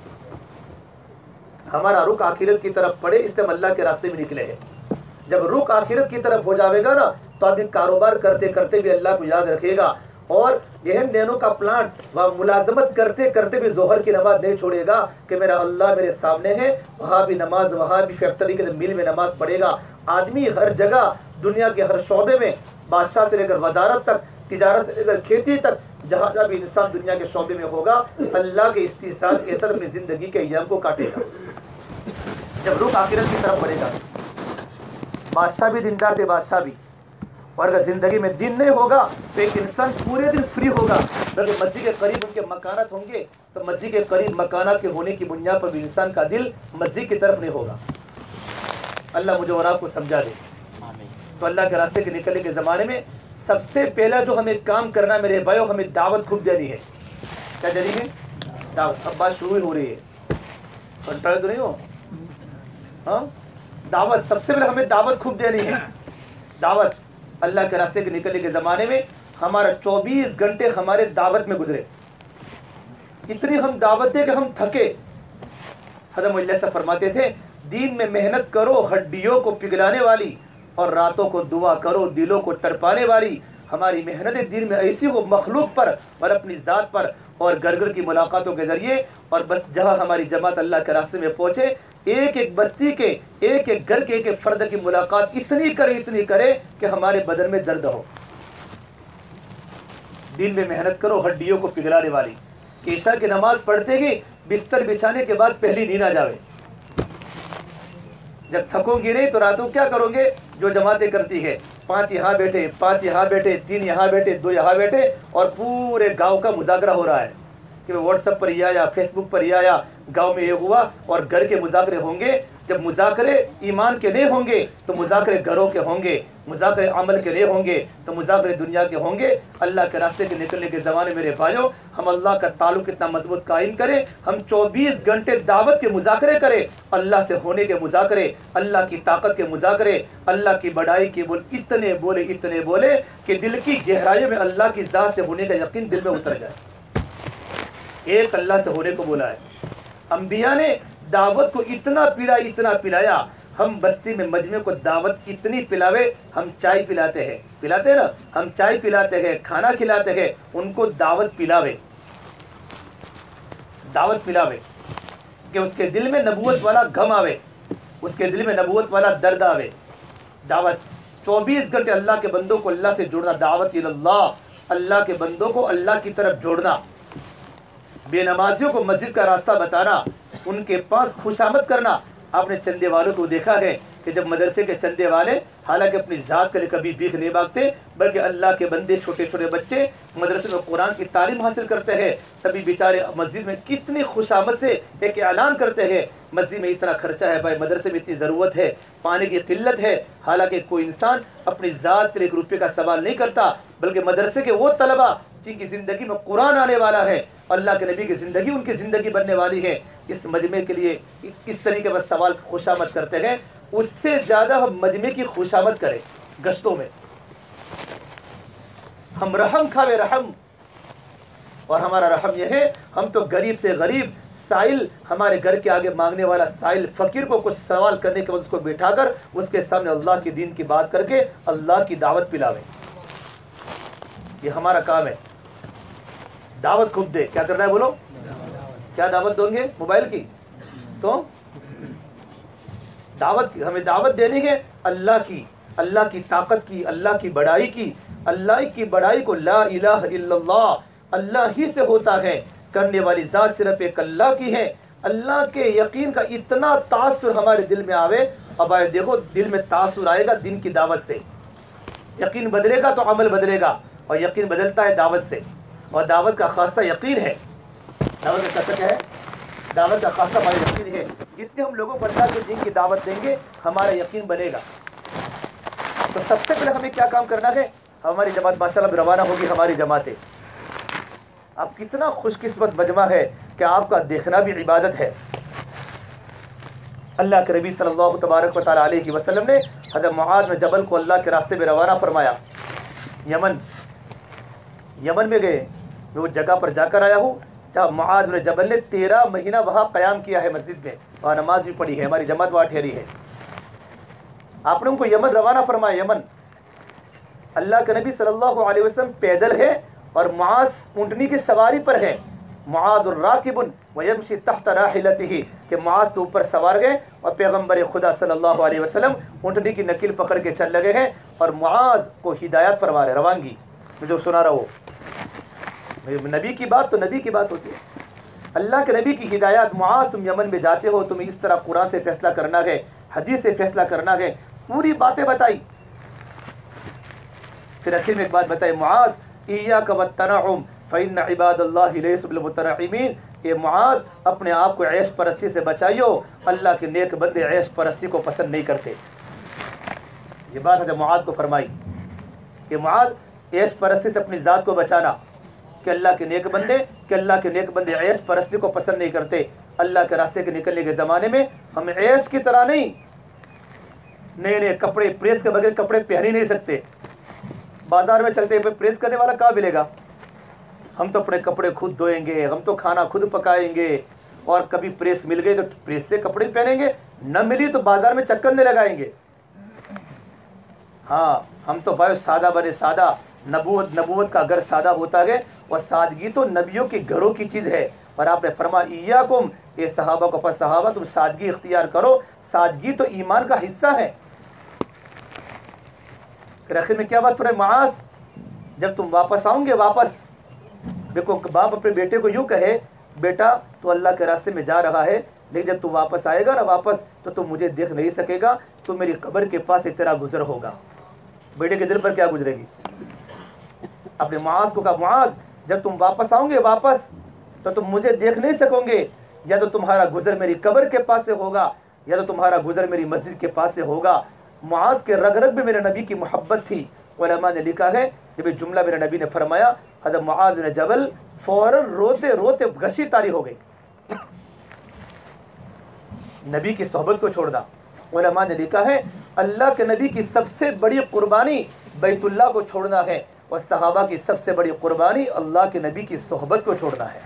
हमारा रुख आखिरत की तरफ पड़े, इसलिए हम अल्लाह के रास्ते में निकले हैं। जब रुख आखिरत की तरफ हो जाएगा ना तो आदमी कारोबार करते करते भी अल्लाह को याद रखेगा और यह नैनो का प्लांट व मुलाजमत करते करते भी जोहर की नमाज नहीं छोड़ेगा कि मेरा अल्लाह मेरे सामने है, वहाँ भी नमाज, वहाँ भी फैक्ट्री के मिल में नमाज पढ़ेगा। आदमी हर जगह दुनिया के हर शोबे में, बादशाह से लेकर वजारत तक, तिजारत से लेकर खेती तक, जहाँ जहाँ भी इंसान दुनिया के शोबे में होगा अल्लाह के इस्तिसाल के असर अपनी ज़िंदगी के अय्याम को काटेगा। जब रुख आखिरत की तरफ बढ़ेगा, बादशाह भी दीनदार थे, बादशाह भी, और अगर ज़िंदगी में दिन नहीं होगा तो एक इंसान पूरे दिन फ्री होगा। अगर मस्जिद के करीब उनके मकानात होंगे तो मस्जिद के करीब मकानात के होने की बुनियाद पर भी इंसान का दिल मस्जिद की तरफ नहीं होगा। अल्लाह मुझे और आपको समझा दे। तो अल्लाह के रास्ते के निकलने के ज़माने में सबसे पहला जो हमें काम करना मेरे भाइयों, हमें दावत खूब देनी है। क्या देनी है? दावत। अब बात शुरू ही हो रही है, कंट्रोल तो नहीं हो? हाँ, दावत। सबसे पहले हमें दावत खूब देनी है। दावत। अल्लाह के रास्ते के निकलने के ज़माने में हमारा 24 घंटे हमारे दावत में गुजरे। इतनी हम दावत दे कि हम थके। हज़रत मौला साहब फरमाते थे, दीन में मेहनत करो हड्डियों को पिघलाने वाली, और रातों को दुआ करो दिलों को तड़पाने वाली। हमारी मेहनत दीन में ऐसी हो मखलूक पर और अपनी ज़ात पर और घर घर की मुलाकातों के ज़रिए, और बस जहाँ हमारी जमात अल्लाह के रास्ते में पहुँचे, एक एक बस्ती के एक एक घर के एक एक फ़र्द की मुलाकात इतनी करे कि हमारे बदन में दर्द हो। दिन में मेहनत करो हड्डियों को पिघलाने वाली, कि इशा की नमाज पढ़ते ही बिस्तर बिछाने के बाद पहली नींद आ जावे। जब थकोगे नहीं तो रातों क्या करोगे? जो जमातें करती है, 5 यहाँ बैठे, 5 यहाँ बैठे, 3 यहाँ बैठे, 2 यहाँ बैठे, और पूरे गांव का मुजाकरा हो रहा है कि व्हाट्सएप पर ये आया, फेसबुक पर ये आया, गांव में ये हुआ। और घर के मुजाकरे होंगे। जब मुजाकरे ईमान के नहीं होंगे तो मुजाकरे घरों के होंगे, मुजाकरे अमल के नहीं होंगे तो मुजाकरे दुनिया के होंगे। अल्लाह के रास्ते के निकलने के ज़माने मेरे भाइयों, हम अल्लाह का ताल्लुक कितना मजबूत कायम करें। हम 24 घंटे दावत के मुजाकरे करें, अल्लाह से होने के मुजाकरे, अल्लाह की ताकत के मुजाकरे, अल्लाह की बड़ाई के इतने बोले कि दिल की गहराइयों में अल्लाह की ज़ात से होने का यकीन दिल में उतर जाए। एक अल्लाह से होने को बोला है। अंबिया ने दावत को इतना पिलाया। हम बस्ती में मजमे को दावत इतनी पिलावे, हम चाय पिलाते हैं ना, हम चाय पिलाते हैं, खाना खिलाते हैं, उनको दावत पिलावे कि उसके दिल में नबूवत वाला गम आवे, उसके दिल में नबूवत वाला दर्द आवे। दावत 24 घंटे अल्लाह के बंदों को अल्लाह से जोड़ना, दावत इल्लल्लाह, अल्लाह के बंदों को अल्लाह की तरफ जोड़ना, बेनमाजियों को मस्जिद का रास्ता बताना, उनके पास खुशामद करना। आपने चंदे वालों को देखा है कि जब मदरसे के चंदे वाले हालांकि अपनी ज़ात के लिए कभी भीख नहीं मांगते, बल्कि अल्लाह के बंदे छोटे छोटे बच्चे मदरसे में कुरान की तालीम हासिल करते हैं, तभी बेचारे मस्जिद में कितनी खुशामद से एक ऐलान करते हैं, मस्जिद में इतना खर्चा है भाई, मदरसे में इतनी ज़रूरत है, पानी की किल्लत है। हालांकि कोई इंसान अपनी ज़ात के लिए 1 रुपये का सवाल नहीं करता, बल्कि मदरसे के वो तलबा जिनकी ज़िंदगी में कुरान आने वाला है, अल्लाह के नबी की ज़िंदगी उनकी ज़िंदगी बनने वाली है, इस मजमे के लिए इस तरीके का सवाल खुशामद करते हैं। उससे ज़्यादा हम मजमे की खुशामद करें गश्तों में, हम रहम खावे रहम। और हमारा रहम यह है, हम तो गरीब से गरीब साइल, हमारे घर के आगे मांगने वाला साइल फ़कीर को कुछ सवाल करने के बाद उसको बिठाकर उसके सामने अल्लाह के दीन की बात करके अल्लाह की दावत पिलावे। ये हमारा काम है। दावत खुद दे, क्या करना है बोलो? क्या दावत दोगे? मोबाइल की? तो दावत हमें दावत देनी है अल्लाह की ताकत की, अल्लाह की बड़ाई की। अल्लाह की बड़ाई को ला इलाहा इल्लल्लाह, अल्लाह ही से होता है, करने वाली ज़ात सिर्फ एक अल्लाह की है। अल्लाह के यकीन का इतना तासुर हमारे दिल में आवे। अब आए देखो, दिल में तासुर आएगा दिन की दावत से, यकीन बदलेगा तो अमल बदलेगा, और यकीन बदलता है दावत से। और दावत का खासा यकीन है, दावत का खासा क्या है? दावत का खासा हमारा यकीन है। जितने हम लोगों को अल्लाह के दीन की दावत देंगे हमारा यकीन बनेगा। तो सबसे पहले हमें क्या काम करना है? हमारी जमात माशाअल्लाह रवाना होगी, हमारी जमातें। आप कितना खुशकिस्मत मजमा है कि आपका देखना भी इबादत है। अल्लाह के नबी सल्लल्लाहु तबारक व तआला अलैहि वसल्लम ने हज़रत मुआज़ बिन जबल को अल्लाह के रास्ते में रवाना फरमाया। यमन में गए। मैं उस जगह पर जाकर आया हूँ जहाँ मुआज़ बिन जबल ने 13 महीना वहाँ क़याम किया है मस्जिद में, वहाँ नमाज भी पढ़ी है, हमारी जमात वहाँ ठहरी है। आपने उनको यमन रवाना फरमाया। यमन अल्लाह के नबी सल्लल्लाहु अलैहि वसल्लम पैदल है और मुआज़ ऊँटनी की सवारी पर है। मुआज़ राकिबुन व यमशी तहत राहिलतिही, कि मुआज़ तो ऊपर सवार गए और पैगम्बर खुदा सल्लल्लाहु अलैहि वसल्लम ऊँटनी की नकील पकड़ के चल लगे हैं, और मुआज़ को हिदायत फरमा रहे, रवानगी। मैं जो सुना रहा हूँ नबी की बात, तो नबी की बात होती है, अल्लाह के नबी की हिदायत। मुआज़ तुम यमन में जाते हो, तुम्हें इस तरह कुरान से फैसला करना है, हदीस से फैसला करना है, पूरी बातें बताई। फिर आखिर में एक बात बताई, मुआज़ इय्याका वत्तनउम फ़इन्न इबादल्लाहि लैसु बिलमुतनइमीन। ये मुआज़ अपने आप को ऐश परस्ती से बचाइयो, अल्लाह के नेक बंदे ऐश परस्ती को पसंद नहीं करते। ये बात है जब मुआज़ को फरमाई कि मुआज़ ऐश परस्ती से अपनी ज़ात को बचाना, कि अल्लाह के नेक बंदे ऐश परस्ती को पसंद नहीं करते। अल्लाह के रास्ते के निकलने के ज़माने में हम ऐश की तरह नहीं, नए नए कपड़े, प्रेस के बगैर कपड़े पहन ही नहीं सकते। बाजार में चलते हुए प्रेस करने वाला कहाँ मिलेगा? हम तो अपने कपड़े खुद धोएंगे, हम तो खाना खुद पकाएंगे, और कभी प्रेस मिल गई तो प्रेस से कपड़े पहनेंगे, न मिली तो बाजार में चक्कर नहीं लगाएंगे। हाँ, हम तो भाई सादा बने सादा, नबूवत का घर सादा होता है और सादगी तो नबियों के घरों की चीज़ है। और आपने फरमा इय्याकुम, ये सहाबा को पर सहाबा तुम सादगी इख्तियार करो, सादगी तो ईमान का हिस्सा है। फिर आखिर में क्या बात फरमाई, मुआज़ जब तुम वापस आओगे, वापस देखो बाप अपने बेटे को यूँ कहे, बेटा तो अल्लाह के रास्ते में जा रहा है, लेकिन जब तू वापस आएगा ना वापस, तो तू मुझे देख नहीं सकेगा, तो मेरी कब्र के पास एक तेरा गुजर होगा। बेटे के दिल पर क्या गुजरेगी? अपने मुआज़ को कहा, मुआज़ जब तुम वापस आओगे वापस, तो तुम मुझे देख नहीं सकोगे, या तो तुम्हारा गुजर मेरी कब्र के पास से होगा, या तो तुम्हारा गुजर मेरी मस्जिद के पास से होगा। मुआज़ के रग रग में मेरे नबी की मोहब्बत थी। उलमा ने लिखा है, जब ये जुमला मेरे नबी ने फरमाया, हज़रत मुआज़ बिन जबल फौरन रोते रोते गशी तारी हो गई। नबी की सोहबत को छोड़ना। उलमा ने लिखा है, अल्लाह के नबी की सबसे बड़ी कुर्बानी बैतुल्लाह को छोड़ना है, और सहाबा की सबसे बड़ी कुर्बानी अल्लाह के नबी की सोहबत को छोड़ना है।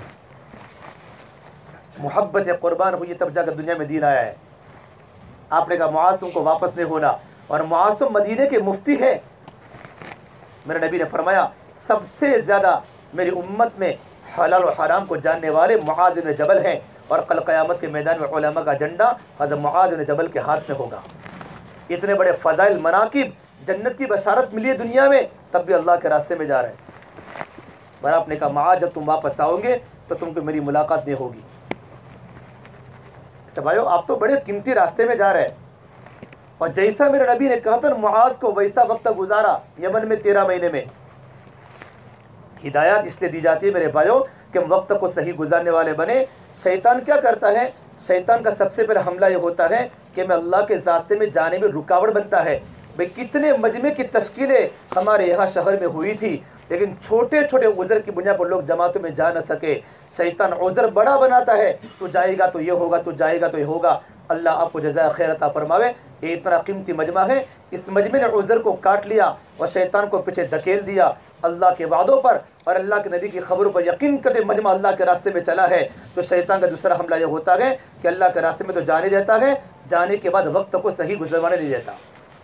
मोहब्बत कुर्बान हुई तब जाकर दुनिया में दीन आया है। आपने कहा मुआज़ तुमको वापस नहीं होना, और मुआज़ तो मदीने के मुफ्ती है। मेरे नबी ने फरमाया, सबसे ज़्यादा मेरी उम्मत में हलाल और हराम को जानने वाले मुआज़ बिन जबल हैं, और कल क़यामत के मैदान में उलमा का झंडा हज़रत मुआज़ बिन जबल के हाथ में होगा। इतने बड़े फ़ज़ाइल मनाकिब, जन्नत की बशारत मिली है दुनिया में, तब भी अल्लाह के रास्ते में जा रहे हैं। पर आपने कहा मुआज़ जब तुम वापस आओगे तो तुमको मेरी मुलाकात नहीं होगी। भाइयों आप तो बड़े कीमती रास्ते में जा रहे हैं, और जैसा मेरे नबी ने कहा था मुआज़ को, वैसा वक्त गुजारा यमन में 13 महीने में। हिदायत इसलिए दी जाती है मेरे भाइयों कि हम वक्त को सही गुजारने वाले बने। शैतान क्या करता है? शैतान का सबसे पहले हमला ये होता है कि हमें अल्लाह के रास्ते में जाने में रुकावट बनता है। भाई कितने मजमे की तश्कीलें हमारे यहाँ शहर में हुई थी, लेकिन छोटे छोटे उज़र की बुनियाद पर लोग जमातों में जा न सके। शैतान उज़र बड़ा बनाता है, तू जाएगा तो ये होगा, तू जाएगा तो ये होगा। अल्लाह आपको जज़ा खैर अता फरमावे। ये इतना कीमती मजमा है, इस मजमे ने उज़र को काट लिया और शैतान को पीछे धकेल दिया। अल्लाह के वादों पर और अल्लाह के नबी की खबरों पर यकीन करके मजमा अल्लाह के रास्ते में चला है, तो शैतान का दूसरा हमला यह होता है कि अल्लाह के रास्ते में तो जाने देता है, जाने के बाद वक्त को सही गुजरवाने नहीं देता।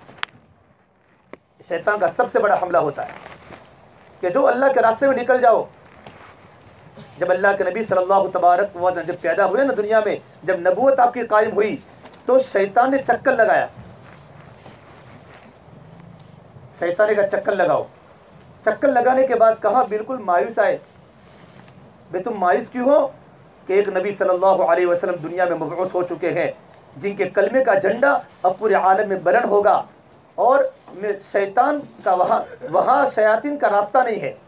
शैतान का सबसे बड़ा हमला होता है कि जो अल्लाह के रास्ते में निकल जाओ। जब अल्लाह के नबी सल्लल्लाहु तबारक व तआला जब पैदा हुए ना दुनिया में, जब नबूवत आपकी कायम हुई, तो शैतान ने चक्कर लगाया। शैतान ने कहा चक्कर लगाओ। चक्कर लगाने के बाद कहा बिल्कुल मायूस आए, भाई तुम मायूस क्यों हो? कि एक नबी सल्लल्लाहु अलैहि वसल्लम दुनिया में मबऊस हो चुके हैं, जिनके कलमे का झंडा अब पूरे आलम में बुलंद होगा, और शैतान का वहाँ शयातीन का रास्ता नहीं है।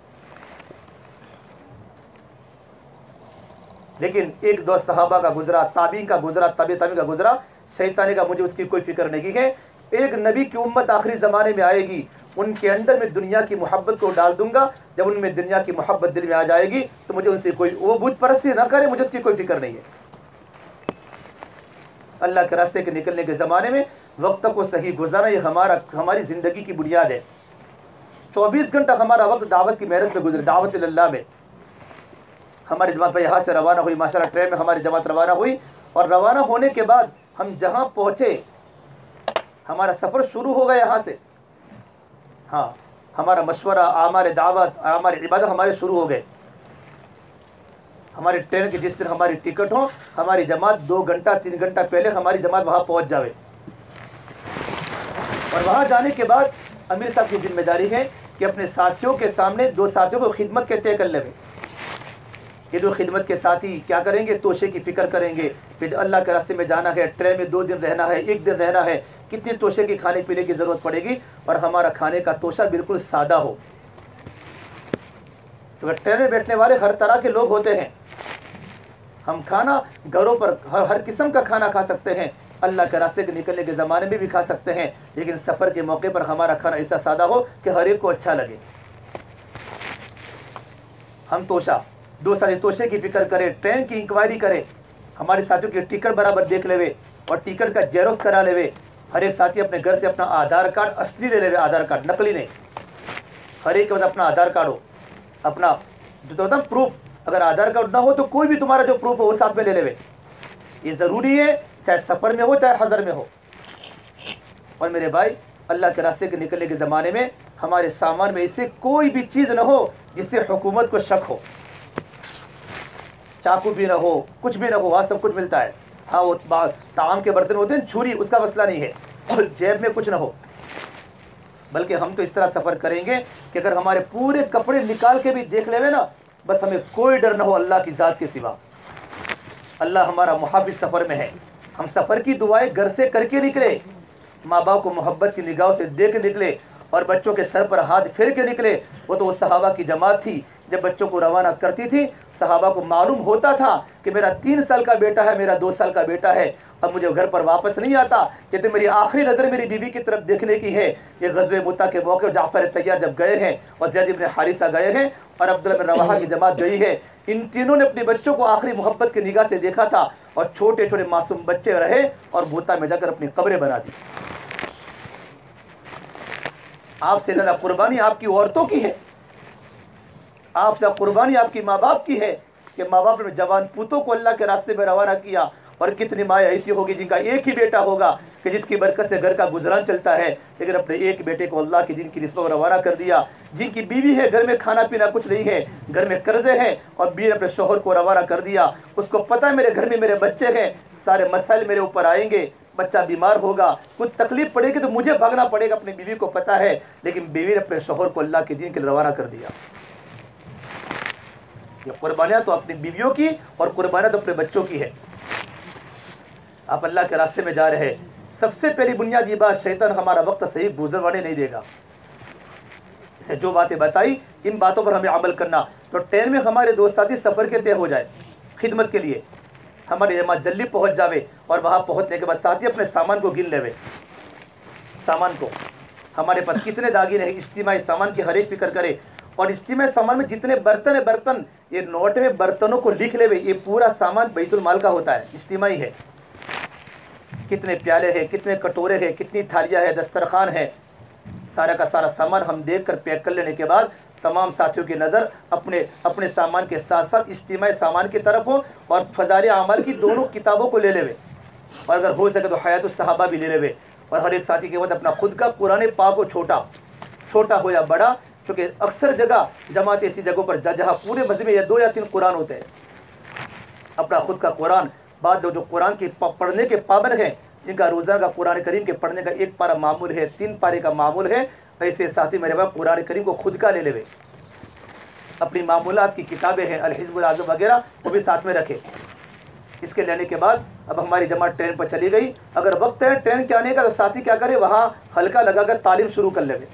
लेकिन एक दो सहाबा का गुजरा, ताबीन का गुजरा, ताबी का गुजरा। शैतान का मुझे उसकी कोई फिक्र नहीं है। एक नबी की उम्मत आखिरी ज़माने में आएगी, उनके अंदर में दुनिया की मोहब्बत को डाल दूंगा। जब उनमें दुनिया की मोहब्बत दिल में आ जाएगी तो मुझे उनसे कोई, वो बुत परस्ती ना करे, मुझे उसकी कोई फिक्र नहीं है। अल्लाह के रास्ते के निकलने के ज़माने में वक्त को सही गुजारना, ये हमारी ज़िंदगी की बुनियाद है। 24 घंटा हमारा वक्त दावत की मेहनत में गुजरे, दावत अल्लाह में। हमारी जमात यहाँ से रवाना हुई, माशाल्लाह ट्रेन में हमारी जमात रवाना हुई, और रवाना होने के बाद हम जहाँ पहुँचे, हमारा सफ़र शुरू हो गया यहाँ से। हाँ, हमारा मशवरा, हमारे दावत, हमारी इबादत हमारे शुरू हो गए। हमारी ट्रेन की जिस दिन हमारी टिकट हो, हमारी जमात 2 घंटा 3 घंटा पहले हमारी जमात वहाँ पहुँच जावे। और वहाँ जाने के बाद अमीर साहब की जिम्मेदारी है कि अपने साथियों के सामने 2 साथियों को खिदमत के तय कर लेवे। ये 2 खिदमत के साथी क्या करेंगे? तोशे की फिक्र करेंगे। फिर अल्लाह के रास्ते में जाना है, ट्रेन में 2 दिन रहना है, 1 दिन रहना है, कितनी तोशे की खाने पीने की ज़रूरत पड़ेगी, और हमारा खाने का तोशा बिल्कुल सादा हो। तो ट्रेन में बैठने वाले हर तरह के लोग होते हैं। हम खाना घरों पर हर किस्म का खाना खा सकते हैं, अल्लाह के रास्ते के निकलने के ज़माने में भी खा सकते हैं, लेकिन सफ़र के मौके पर हमारा खाना ऐसा सादा हो कि हर एक को अच्छा लगे। हम तोशा 2 साल तोशे की फिक्र करें, ट्रेन की इंक्वायरी करें, हमारे साथियों की टिकट बराबर देख लेवे, और टिकट का जेरोक्स करा लेवे। हर एक साथी अपने घर से अपना आधार कार्ड असली ले लेवे, आधार कार्ड नकली नहीं। हर एक के पास अपना आधार कार्ड हो, अपना जो होता है प्रूफ। अगर आधार कार्ड ना हो तो कोई भी तुम्हारा जो प्रूफ हो वो साथ में ले लेवे। ये ज़रूरी है, चाहे सफ़र में हो चाहे हज़र में हो। और मेरे भाई, अल्लाह के रास्ते के निकलने के ज़माने में हमारे सामान में ऐसे कोई भी चीज़ न हो जिससे हुकूमत को शक हो। चाकू भी ना हो, कुछ भी ना हो, वहाँ सब कुछ मिलता है। हाँ, वो ताम के बर्तन होते हैं, छुरी, उसका मसला नहीं है, और जेब में कुछ ना हो। बल्कि हम तो इस तरह सफ़र करेंगे कि अगर हमारे पूरे कपड़े निकाल के भी देख लेवे ना, बस हमें कोई डर ना हो अल्लाह की ज़ात के सिवा। अल्लाह हमारा मुहाफ़िज़ सफ़र में है। हम सफ़र की दुआएं घर से करके निकले, माँ बाप को मोहब्बत की निगाहों से देख निकले, और बच्चों के सर पर हाथ फेर के निकले। वो सहाबा की जमात थी, जब बच्चों को रवाना करती थी, सहाबा को मालूम होता था कि मेरा 3 साल का बेटा है, मेरा 2 साल का बेटा है, अब मुझे घर पर वापस नहीं आता, ये तो मेरी आखिरी नज़र मेरी बीवी की तरफ देखने की है। ये ग़ज़वे मुता के मौके जाफ़र तैयार जब गए हैं, और ज़ैद इब्न हारिसा गए हैं, और अब्दुल्लाह बिन रवाहा की जमात गई है, इन तीनों ने अपने बच्चों को आखिरी मोहब्बत की निगाह से देखा था, और छोटे छोटे मासूम बच्चे रहे और मुता में जाकर अपनी कब्रें बना दी। आपसे ज़्यादा कुर्बानी आपकी औरतों की है, आपसे कुर्बानी आपकी माँ बाप की है कि माँ बाप ने जवान पुतों को अल्लाह के रास्ते में रवाना किया। और कितनी माएँ ऐसी होगी जिनका एक ही बेटा होगा कि जिसकी बरकत से घर का गुजरान चलता है, लेकिन अपने एक बेटे को अल्लाह के दिन की निस्बत रवाना कर दिया। जिनकी बीवी है, घर में खाना पीना कुछ नहीं है, घर में कर्जे हैं, और बीवी ने अपने शोहर को रवाना कर दिया। उसको पता है मेरे घर में मेरे बच्चे हैं, सारे मसाइल मेरे ऊपर आएंगे, बच्चा बीमार होगा, कुछ तकलीफ पड़ेगी तो मुझे भागना पड़ेगा, अपनी बीवी को पता है, लेकिन बीवी ने अपने शोहर को अल्लाह के दिन के लिए रवाना कर दिया। ये कुर्बानियाँ तो अपनी बीवियों की और कुर्बानियाँ तो अपने बच्चों की है। आप अल्लाह के रास्ते में जा रहे हैं, सबसे पहली बुनियादी बात, शैतान हमारा वक्त सही गुजरवाने नहीं देगा। इसे जो बातें बताई, इन बातों पर हमें अमल करना। तो ट्रेन में हमारे दोस्त साथी सफ़र के तय हो जाए खिदमत के लिए, हमारी जमात जल्दी पहुंच जावे, और वहाँ पहुंचने के बाद साथी अपने सामान को गिन लेवे। सामान को, हमारे पास कितने दागिने हैं, इज्तिमाई सामान की हर एक फिक्र करे, और इज्तिमाई सामान में जितने बर्तन है, बर्तन ये नोट में बर्तनों को लिख लेवे। ये पूरा सामान बैतुल माल का होता है, इज्तिमाई है। कितने प्याले हैं, कितने कटोरे हैं, कितनी थालियाँ है, दस्तरखान है, सारा का सारा सामान हम देख कर पैक कर लेने के बाद तमाम साथियों की नज़र अपने अपने सामान के साथ साथ इज्तिमाई सामान की तरफ हो, और फजाइल आमाल की दोनों किताबों को ले लेवे, और अगर हो सके तो हयातुस सहाबा भी ले लेवे। और हर एक साथी के बाद अपना खुद का कुरान पाक हो, छोटा हो या बड़ा, क्योंकि अक्सर जगह जमात ऐसी जगहों पर जहाँ पूरे मस्जिद में या 2 या 3 कुरान होते हैं, अपना खुद का कुरान। बाद जो कुरान के पढ़ने के पाबंद हैं, जिनका रोज़ाना का कुरान करीम के पढ़ने का 1 पारा मामूल है, 3 पारे का मामूल है, ऐसे साथी मेरे पास कुरान करीम को खुद का ले लेवे। अपनी मामूलात की किताबें हैं, अल हिज़्बुल आज़म वगैरह, वो भी साथ में रखे। इसके लेने के बाद अब हमारी जमात ट्रेन पर चली गई। अगर वक्त है ट्रेन के आने का, तो साथी क्या करे, वहाँ हल्का लगाकर तालीम शुरू कर लेवे,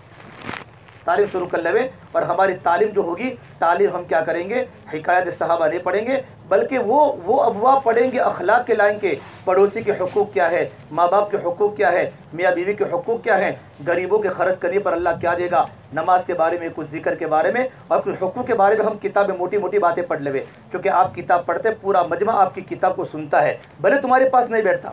और हमारी तालीम जो होगी, तालीम हम क्या करेंगे, हिकायत सहाबा नहीं पढ़ेंगे, बल्कि वो अबवाब पढ़ेंगे अखलाक के लाइन के। पड़ोसी के हुकूक क्या है, माँ बाप के हुकूक क्या है, मियाँ बीवी के हुकूक क्या है, गरीबों के खर्च करने पर अल्लाह क्या देगा, नमाज के बारे में, कुछ जिक्र के बारे में, और कुछ हुकूक के बारे में हम किताब में मोटी मोटी बातें पढ़ लेवे। क्योंकि आप किताब पढ़ते, पूरा मजमा आपकी किताब को सुनता है, भले तुम्हारे पास नहीं बैठता।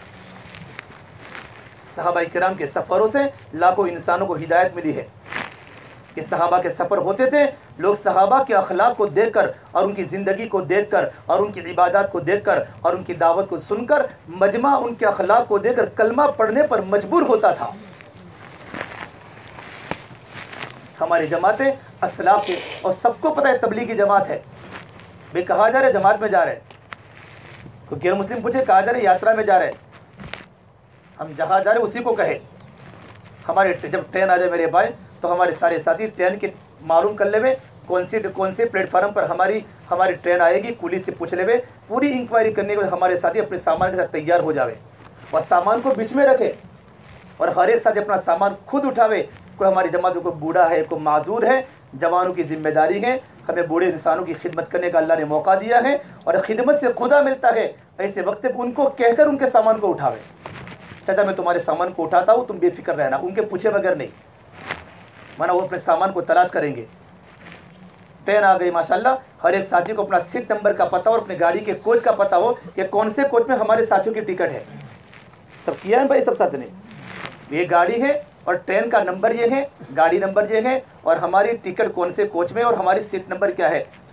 सहाबा किराम के सफ़रों से लाखों इंसानों को हिदायत मिली है कि सहाबा के सफ़र होते थे, लोग सहाबा के अखलाक को देखकर, और उनकी ज़िंदगी को देखकर, और उनकी इबादत को देखकर, और उनकी दावत को सुनकर, मजमा उनके अखलाक को देखकर कलमा पढ़ने पर मजबूर होता था। हमारी जमातें असलाफ के, और सबको पता है तबलीगी जमात है, वे कहाँ जा रहे, जमात में जा रहे। कोई गैर मुस्लिम पूछे कहाँ जा रहे, यात्रा में जा रहे। हम जहाँ जा रहे उसी को कहे। हमारे जब ट्रेन आ जाए मेरे भाई, तो हमारे सारे साथी ट्रेन के मालूम कर लेवे, कौन से प्लेटफार्म पर हमारी ट्रेन आएगी, कुली से पूछ लेवे। पूरी इंक्वायरी करने के बाद हमारे साथी अपने सामान के साथ तैयार हो जावे, और सामान को बीच में रखे, और हर एक साथी अपना सामान खुद उठावे। कोई हमारी जमात में कोई बूढ़ा है, कोई माजूर है, जवानों की जिम्मेदारी है, हमें बूढ़े इंसानों की खिदमत करने का अल्लाह ने मौका दिया है, और खिदमत से खुदा मिलता है। ऐसे वक्त उनको कहकर उनके सामान को उठावे, चाचा मैं तुम्हारे सामान को उठाता हूँ, तुम बेफिक्र रहना, उनके पूछे बगैर नहीं, माना वो अपने सामान को तलाश करेंगे। ट्रेन आ गई माशाल्लाह, हर एक साथी को अपना सीट नंबर का पता हो, और अपनी गाड़ी के कोच का पता हो कि कौन से कोच में हमारे साथियों की टिकट है। सब किया है भाई, सब साथ ने, ये गाड़ी है और ट्रेन का नंबर ये है, गाड़ी नंबर ये है, और हमारी टिकट कौन से कोच में, और हमारी सीट नंबर क्या है।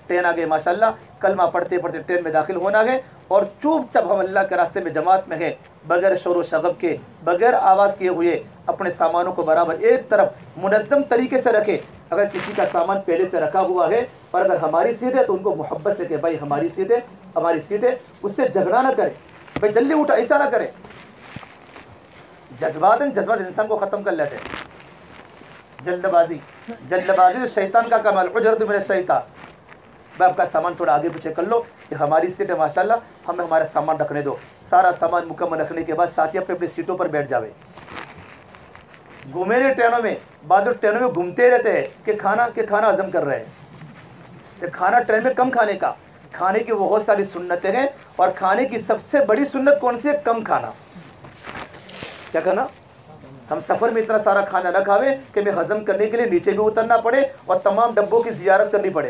ट्रेन आ गई माशाल्लाह, कलमा पढ़ते पढ़ते ट्रेन में दाखिल होना है और चुपचाप हम अल्लाह के रास्ते में जमात में है, बगैर शोर व शगब के, बगैर आवाज़ किए हुए अपने सामानों को बराबर एक तरफ मुनज़्ज़म तरीके से रखे। अगर किसी का सामान पहले से रखा हुआ है और अगर हमारी सीट है तो उनको मोहब्बत से कहे भाई हमारी सीट है, हमारी सीट है, उससे झगड़ा ना करे, भाई जल्दी उठा, ऐसा ना करे। जज्बात इंसान को ख़त्म कर लेते हैं। जल्दबाजी तो शैतान का कमाल, उजरत मिन शैतान। भाई आपका सामान थोड़ा आगे पीछे कर लो, ये हमारी सीट है माशाल्लाह, हमें हमारा सामान रखने दो। सारा सामान मुकम्मल रखने के बाद साथी अपनी अपनी सीटों पर बैठ जावे। घूमे नहीं ट्रेनों में, बाद ट्रेनों में घूमते रहते हैं कि खाना हजम कर रहे हैं। तो खाना ट्रेन में कम खाने का, खाने की बहुत सारी सुन्नतें हैं और खाने की सबसे बड़ी सुन्नत कौन सी है? कम खाना। क्या खाना? हम सफ़र में इतना सारा खाना न खावे कि हमें हजम करने के लिए नीचे भी उतरना पड़े और तमाम डब्बों की जियारत करनी पड़े।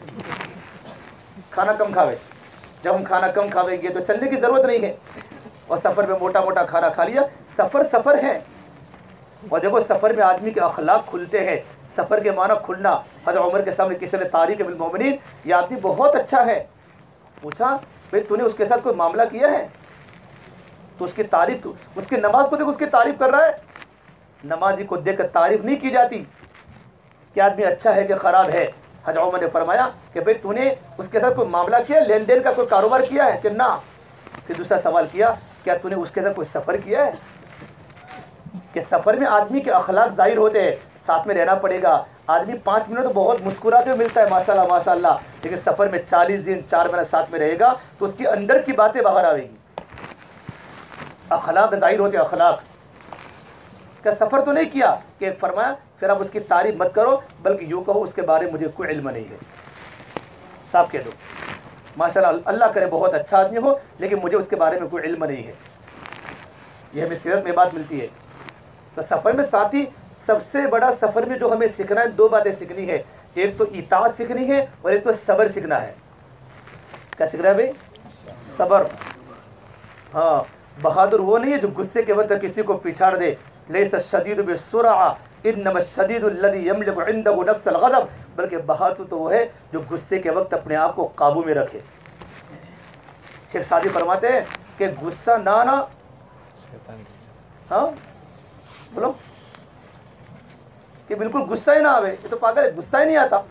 खाना कम खावे। जब हम खाना कम खावेंगे तो चलने की ज़रूरत नहीं है। और सफ़र में मोटा मोटा खाना खा लिया, सफ़र है। और देखो सफ़र में आदमी के अखलाक खुलते हैं। सफ़र के माना खुलना। हज़रत उमर के सामने किसी ने तारीक़ बिल मोमिनीन, ये आदमी बहुत अच्छा है। पूछा भाई तूने उसके साथ कोई मामला किया है? तो उसकी तारीफ, उसकी नमाज को देख, उसकी तारीफ कर रहा है। नमाजी को देखकर तारीफ नहीं की जाती कि आदमी अच्छा है कि ख़राब है। हज़रत उमर ने फरमाया कि भाई तूने उसके साथ कोई मामला किया, लेन देन का कोई कारोबार किया है कि ना? फिर दूसरा सवाल किया, क्या तूने उसके साथ कोई सफ़र किया है? कि सफ़र में आदमी के अखलाक ज़ाहिर होते हैं, साथ में रहना पड़ेगा। आदमी 5 मिनट तो बहुत मुस्कुराते हुए मिलता है माशाल्लाह माशाल्लाह, लेकिन सफ़र में 40 दिन 4 महीना साथ में रहेगा तो उसकी अंदर की बातें बाहर आएगी। अखलाक ज़ाहिर होते, अखलाक का सफ़र तो नहीं किया कि फरमाया फिर आप उसकी तारीफ मत करो, बल्कि यूँ कहो उसके बारे में मुझे कोई इल्म नहीं है। साफ कह दो माशाल्लाह, अल्लाह करे बहुत अच्छा आदमी हो, लेकिन मुझे उसके बारे में कोई इल्म नहीं है। यह हमें सीरत में बात मिलती है। तो सफ़र में साथी सबसे बड़ा सफ़र में जो हमें सीखना है, 2 बातें सीखनी है। एक तो इताअत सीखनी है और एक तो सब्र सीखना है। क्या सीखना है भाई? सब्र। हाँ, बहादुर वो नहीं है जो गुस्से के वक्त किसी को पिछाड़ दे। लैसा शदीदु बिस्सुरअ इन्नमा शदीदु अल्लज़ी यमलिकु इंदहु नफ्सल ग़ज़ब, बल्कि बहादुर तो वो है जो गुस्से के वक्त अपने आप को काबू में रखे। शेख सादी फरमाते हैं कि गुस्सा ना हाँ बोलो कि बिल्कुल गुस्सा ही ना आवे, ये तो पागल है। गुस्सा ही नहीं आता,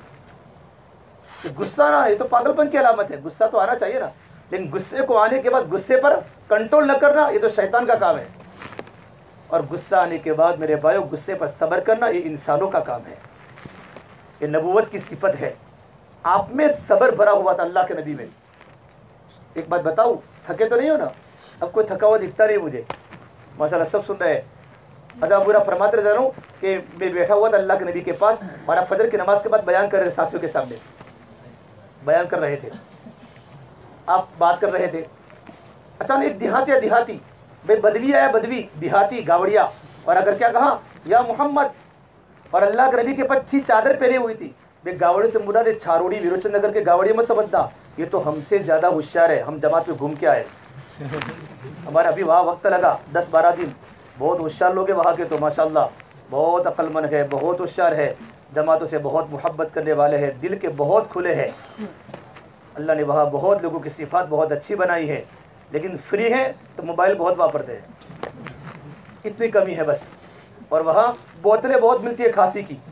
गुस्सा ना, ये तो पागलपन की अलामत है। गुस्सा तो आना चाहिए ना, लेकिन गुस्से को आने के बाद गुस्से पर कंट्रोल न करना, ये तो शैतान का काम है। और गुस्सा आने के बाद मेरे भाइयों गुस्से पर सब्र करना, ये इंसानों का काम है। ये नबूवत की सिफत है। आप में सब्र भरा हुआ था अल्लाह के नबी में। एक बात बताऊं, थके तो नहीं हो ना? अब कोई थका हुआ दिखता नहीं मुझे माशाल्लाह, सब सुन रहे हैं। अदा बुरा फरमाते रह रहा हूँ कि मैं बैठा हुआ था अल्लाह के नबी के पास, हमारा फजर की नमाज के बाद बयान कर रहे थे, साथियों के सामने बयान कर रहे थे, आप बात कर रहे थे। अचानक एक देहाती भाई बदवी आया, बदवी देहाती गावड़िया, और अगर क्या कहा या मोहम्मद, और अल्लाह के नबी के पास थी चादर पहनी हुई थी। भाई गावड़ी से मुराद है छारोड़ी विरोचन नगर के गावड़ी मत समझना, ये तो हमसे ज़्यादा होशियार है। हम जमात में घूम के आए, हमारा अभी वहाँ वक्त लगा 10-12 दिन। बहुत होशियार लोग हैं वहाँ के, तो माशाल्लाह बहुत अक्लमंद है, बहुत होशियार है, जमातों से बहुत मोहब्बत करने वाले हैं, दिल के बहुत खुले हैं। अल्लाह ने वहाँ बहुत लोगों की सिफात बहुत अच्छी बनाई है, लेकिन फ्री है तो मोबाइल बहुत वापरते हैं, इतनी कमी है बस। और वहाँ बोतलें बहुत मिलती है खांसी की,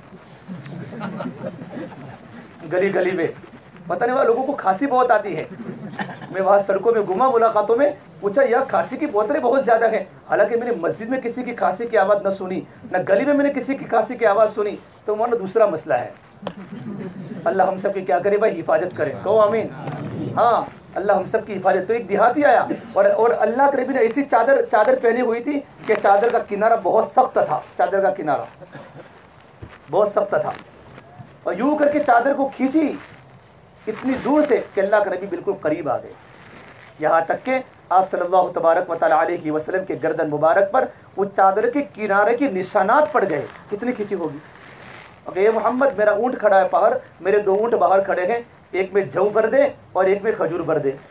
गली गली में पता नहीं वहाँ लोगों को खांसी बहुत आती है। मैं वहाँ सड़कों में घुमा, मुलाकातों में पूछा यार खांसी की बोतलें बहुत ज़्यादा हैं। हालांकि मैंने मस्जिद में किसी की खांसी की आवाज़ न सुनी, न गली में मैंने किसी की खांसी की आवाज़ सुनी, तो मानो दूसरा मसला है। अल्लाह हम सब की क्या करे भाई, हिफाजत करे, कहो आमीन। हाँ, अल्लाह हम सब की हिफाजत। तो एक देहाती आया और अल्लाह के नबी ने ऐसी चादर पहनी हुई थी कि चादर का किनारा बहुत सख्त था, चादर का किनारा बहुत सख्त था, और यूँ करके चादर को खींची इतनी दूर से कि अल्लाह के नबी बिल्कुल करीब आ गए। यहाँ तक के आप सल्लल्लाहु तबारक व तआला अलैहि वसल्लम के गर्दन मुबारक पर वो चादर के किनारे के निशानात पड़ गए। कितनी खींची होगी। अगर ये मोहम्मद मेरा ऊँट खड़ा है बाहर, मेरे 2 ऊँट बाहर खड़े हैं, एक में जौ भर दे और एक में खजूर भर दे।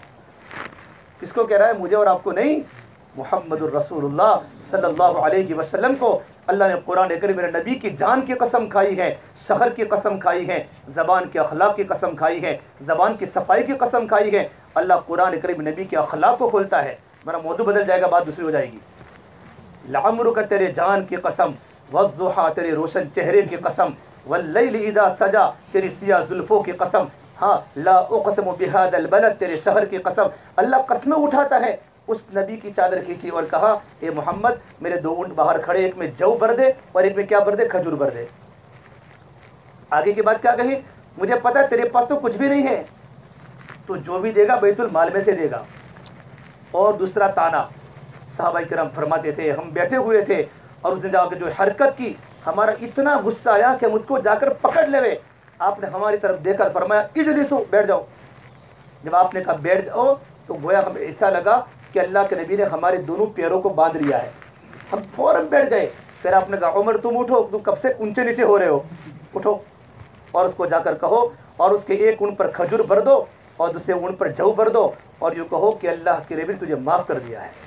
किसको कह रहा है? मुझे और आपको नहीं, मुहम्मदुर रसूलुल्लाह सल्लल्लाहु अलैहि वसल्लम को अल्लाह ने कुरान करीम मेरे नबी की जान की कसम खाई है, शहर की कसम खाई है, ज़बान के अखलाक की कसम खाई है, ज़बान की सफाई की कसम खाई है। अल्लाह कुरान करीम नबी के अखलाक को खोलता है। मेरा मौजू बदल जाएगा, बात दूसरी हो जाएगी। लअम्रुक तेरे जान की कसम, वज़्ज़ुहा तेरे रोशन चेहरे की कसम, वल्लैलि इज़ा सजा तेरी सिया जुल्फ़ों की कसम, हाँ ला उक़सिमु बिहाज़ल बलद तेरे शहर की कसम। अल्लाह कसमें उठाता है। उस नबी की चादर खींची और कहा, ए मोहम्मद मेरे 2 ऊँट बाहर खड़े, एक में जौ भर दे और एक में क्या भर दे, खजूर भर दे। आगे की बात क्या कही, मुझे पता है तेरे पास तो कुछ भी नहीं है, तो जो भी देगा बैतुल माल में से देगा। और दूसरा ताना, सहाबाए किराम फरमाते थे हम बैठे हुए थे और उसने जाकर जो हरकत की, हमारा इतना गुस्सा आया कि हम उसको जाकर पकड़ लेवे। आपने हमारी तरफ देखकर फरमाया इजलिसो, बैठ जाओ। जब आपने कहा बैठ जाओ तो गोया हमें ऐसा लगा कि अल्लाह के नबी ने हमारे दोनों पैरों को बांध लिया है। हम फौरन बैठ गए। फिर आपने कहा उमर तुम उठो, तुम कब से ऊंचे नीचे हो रहे हो, उठो और उसको जाकर कहो और उसके एक ऊँट पर खजूर भर दो और दूसरे ऊँट पर जौ भर दो और यूँ कहो कि अल्लाह के नबी ने तुझे माफ़ कर दिया है।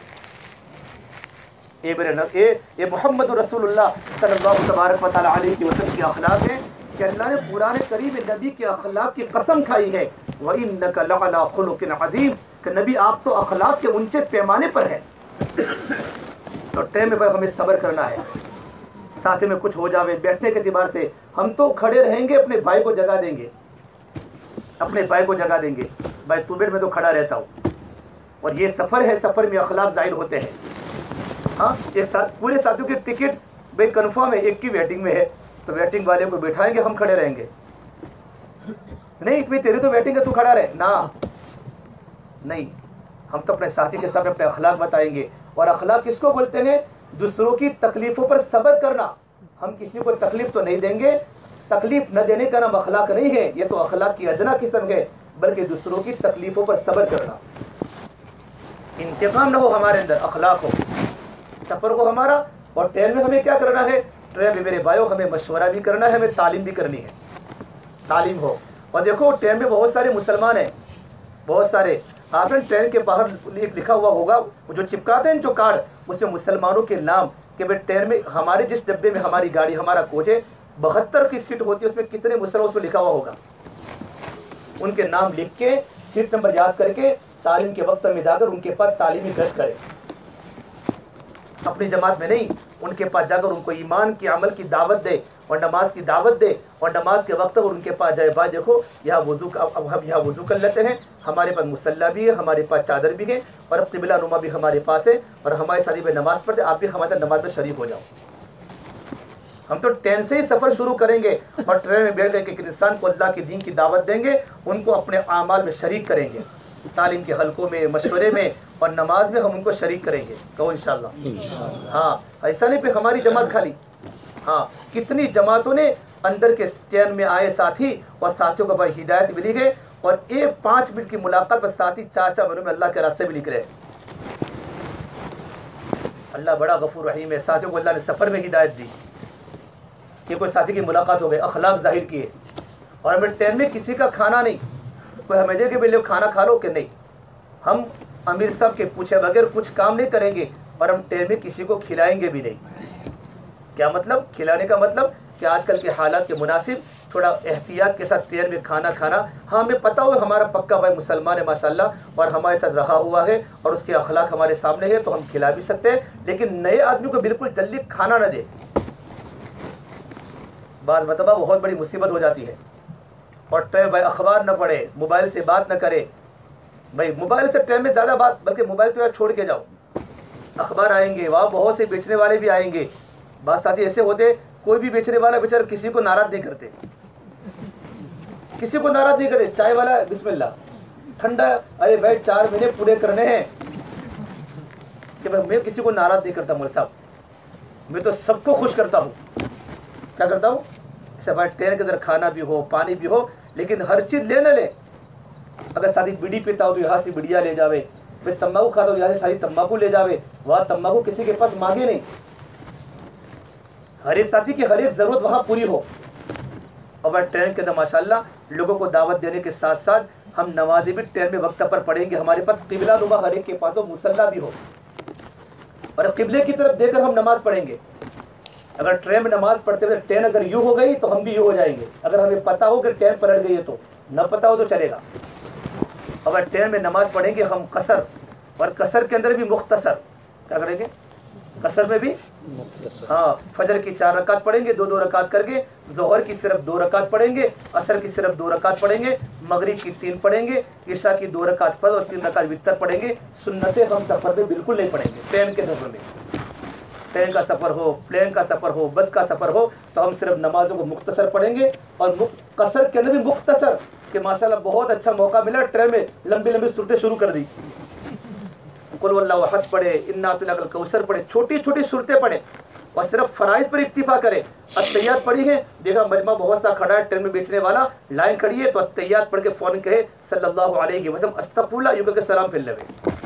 ये मोहम्मद रसूलुल्लाह सल्लल्लाहु तबारक व तआला अलैहि वसल्लम के अखलाक है कि अल्लाह ने कुरान करीम में नबी के अखलाक की कसम खाई है। व इन्नका लअला खुलुकिन अज़ीम, कि नबी आप तो अखलाक के ऊंचे पैमाने पर है। तो टाइम में हमें सब्र करना है। साथ में कुछ हो जावे बैठने के एतबार से हम तो खड़े रहेंगे, अपने भाई को जगा देंगे, अपने भाई को जगा देंगे, भाई तू बैठ मैं तो खड़ा रहता हूँ। और ये सफ़र है, सफ़र में अखलाक जाहिर होते हैं। हाँ, एक साथ पूरे साथियों की टिकट भाई कन्फर्म है, एक की वेटिंग में है, तो वेटिंग वाले को बिठाएंगे, हम खड़े रहेंगे। नहीं भाई तेरी तो वेटिंग है, तू खड़ा रहे ना, नहीं, हम तो अपने साथी के सामने अपने अखलाक बताएंगे। और अखलाक किसको बोलते हैं, दूसरों की तकलीफ़ों पर सब्र करना। हम किसी को तकलीफ़ तो नहीं देंगे, तकलीफ़ न देने का नाम अखलाक नहीं है, ये तो अखलाक की अदना किस्म है, बल्कि दूसरों की तकलीफ़ों पर सब्र करना। इंतकाम न हो हमारे अंदर, अखलाक हो। सफ़र को हमारा और ट्रेन में हमें क्या करना है, ट्रेन में मेरे भाइयों हमें मशवरा भी करना है, हमें तालीम भी करनी है, तालीम हो। और देखो ट्रेन में बहुत सारे मुसलमान हैं, बहुत सारे। आपने ट्रेन के बाहर लिखा हुआ होगा, वो जो चिपकाते हैं जो कार्ड, उसमें मुसलमानों के नाम कि भाई ट्रेन में हमारे जिस डब्बे में हमारी गाड़ी हमारा कोच है 72 की सीट होती है, उसमें कितने मुसलमान उसमें लिखा हुआ होगा। उनके नाम लिख के सीट नंबर याद करके तालीम के वक्त में जाकर उनके पास तालीमी गश्त करें। अपनी जमात में नहीं, उनके पास जाकर उनको ईमान की अमल की दावत दे और नमाज की दावत दे और नमाज के वक्त पर उनके पास जाए, भाई देखो यहाँ वुज़ू, अब हम यहाँ वुज़ू कर लेते हैं, हमारे पास मुसल्ला भी है, हमारे पास चादर भी है और अब क़िबला नुमा भी हमारे पास है और हमारे साथ में नमाज़ पढ़ते, आप भी हमारे साथ नमाज में शरीक हो जाओ। हम तो ट्रेन से ही सफ़र शुरू करेंगे और ट्रेन में बैठ गए कि इंसान को अल्लाह के दीन की दावत देंगे, उनको अपने आमाल में शरीक करेंगे, तालीम के हलकों में, मशवरे में और नमाज में हम उनको शरीक करेंगे। कहो इंशाअल्लाह। हाँ, ऐसा नहीं पे हमारी जमात खाली, हाँ कितनी जमातों ने अंदर के ट्रेन में आए साथी और साथियों को भाई हिदायत मिली गई और एक 5 मिनट की मुलाकात पर साथी 4-4 महीनों में अल्लाह के रास्ते में निकले। अल्लाह बड़ा गफूर रहीम है, साथियों को अल्लाह ने सफ़र में हिदायत दी कि कोई साथी की मुलाकात हो गई, अखलाक जाहिर किए। और हमें ट्रेन में किसी का खाना नहीं, कोई हमें दे के पहले खाना खा लो कि नहीं, हम अमीर साहब के पूछे बगैर कुछ काम नहीं करेंगे और हम ट्रेन में किसी को खिलाएंगे भी नहीं। क्या मतलब, खिलाने का मतलब कि आजकल के हालात के मुनासिब थोड़ा एहतियात के साथ ट्रेन में खाना खाना। हाँ, हमें पता हो हमारा पक्का भाई मुसलमान है माशाल्लाह और हमारे साथ रहा हुआ है और उसके अखलाक हमारे सामने है, तो हम खिला भी सकते हैं, लेकिन नए आदमी को बिल्कुल जल्दी खाना न दे। बात मतलब बहुत बड़ी मुसीबत हो जाती है। और ट्रेन भाई अखबार न पढ़े, मोबाइल से बात न करे, भाई मोबाइल से ट्रेन में ज़्यादा बात, बल्कि मोबाइल तो यार छोड़ के जाओ, अखबार आएंगे, वहाँ बहुत से बेचने वाले भी आएंगे। बात साथी ऐसे होते, कोई भी बेचने वाला बेचारा किसी को नाराज़ नहीं करते, किसी को नाराज़ नहीं करते। चाय वाला बिस्मिल्लाह ठंडा, अरे भाई 4 महीने पूरे करने हैं कि भाई मैं किसी को नाराज़ नहीं करता मौलवी साहब, मैं तो सबको खुश करता हूँ। क्या करता हूँ, ऐसे भाई ट्रेन के अंदर खाना भी हो, पानी भी हो, लेकिन हर चीज़ ले न ले। अगर साथी बीड़ी पीता हो तो यहाँ से बीड़िया ले जावे, भाई तम्बाकू खाता हो यहाँ से सारी तम्बाकू ले जावे, वहाँ तम्बाकू किसी के पास मांगे नहीं। हर एक साथी की हर एक ज़रूरत वहाँ पूरी हो। और वह ट्रेन के अंदर माशाल्लाह लोगों को दावत देने के साथ साथ हम नमाज़ें भी ट्रेन में वक्त पर पढ़ेंगे। हमारे पास क़िबला नुमा हर एक के पास हो, मुसल्ला भी हो और क़िबले की तरफ देकर हम नमाज़ पढ़ेंगे। अगर ट्रेन में नमाज पढ़ते हुए ट्रेन अगर यूँ हो गई तो हम भी यूँ हो जाएंगे। अगर हमें पता हो कि ट्रेन पलट गई है तो, न पता हो तो चलेगा। अगर ट्रेन में नमाज पढ़ेंगे हम कसर, और कसर के अंदर भी मुख्तसर, क्या करेंगे कसर में भी, हाँ, फजर की 4 रकात पढ़ेंगे, 2-2 रकात करके, जोहर की सिर्फ 2 रकात पढ़ेंगे, असर की सिर्फ 2 रकात पढ़ेंगे, मगरिब की 3 पढ़ेंगे, इशा की 2 रकात फर्ज और 3 रकात वितर पढ़ेंगे। सुन्नतें हम सफ़र में बिल्कुल नहीं पढ़ेंगे। ट्रेन के सफ़र में, ट्रेन का सफ़र हो, प्लेन का सफ़र हो, बस का सफ़र हो, तो हम सिर्फ नमाजों को मुख्तसर पढ़ेंगे। और कसर के अंदर भी मुख्तसर, कि माशाल्लाह बहुत अच्छा मौका मिला, ट्रेन में लंबी लंबी सूरतें शुरू कर दी, कुल वल्लाहु अहद पढ़े, इन्ना अतैनाकल कौसर पढ़े, छोटी छोटी सूरतें पढ़े, और सिर्फ फ़राइज़ पर इक्तिफा करें। अत्तहियात पढ़ी है, देखा मजमा बहुत सा खड़ा है ट्रेन में बेचने वाला, लाइन खड़ी है, तो अत्तहियात पढ़ के फ़ौरन कहे सल्लल्लाहु अलैहि वसल्लम अस्तगफिरुल्लाह, यूँ करके सलाम फिर लेवे।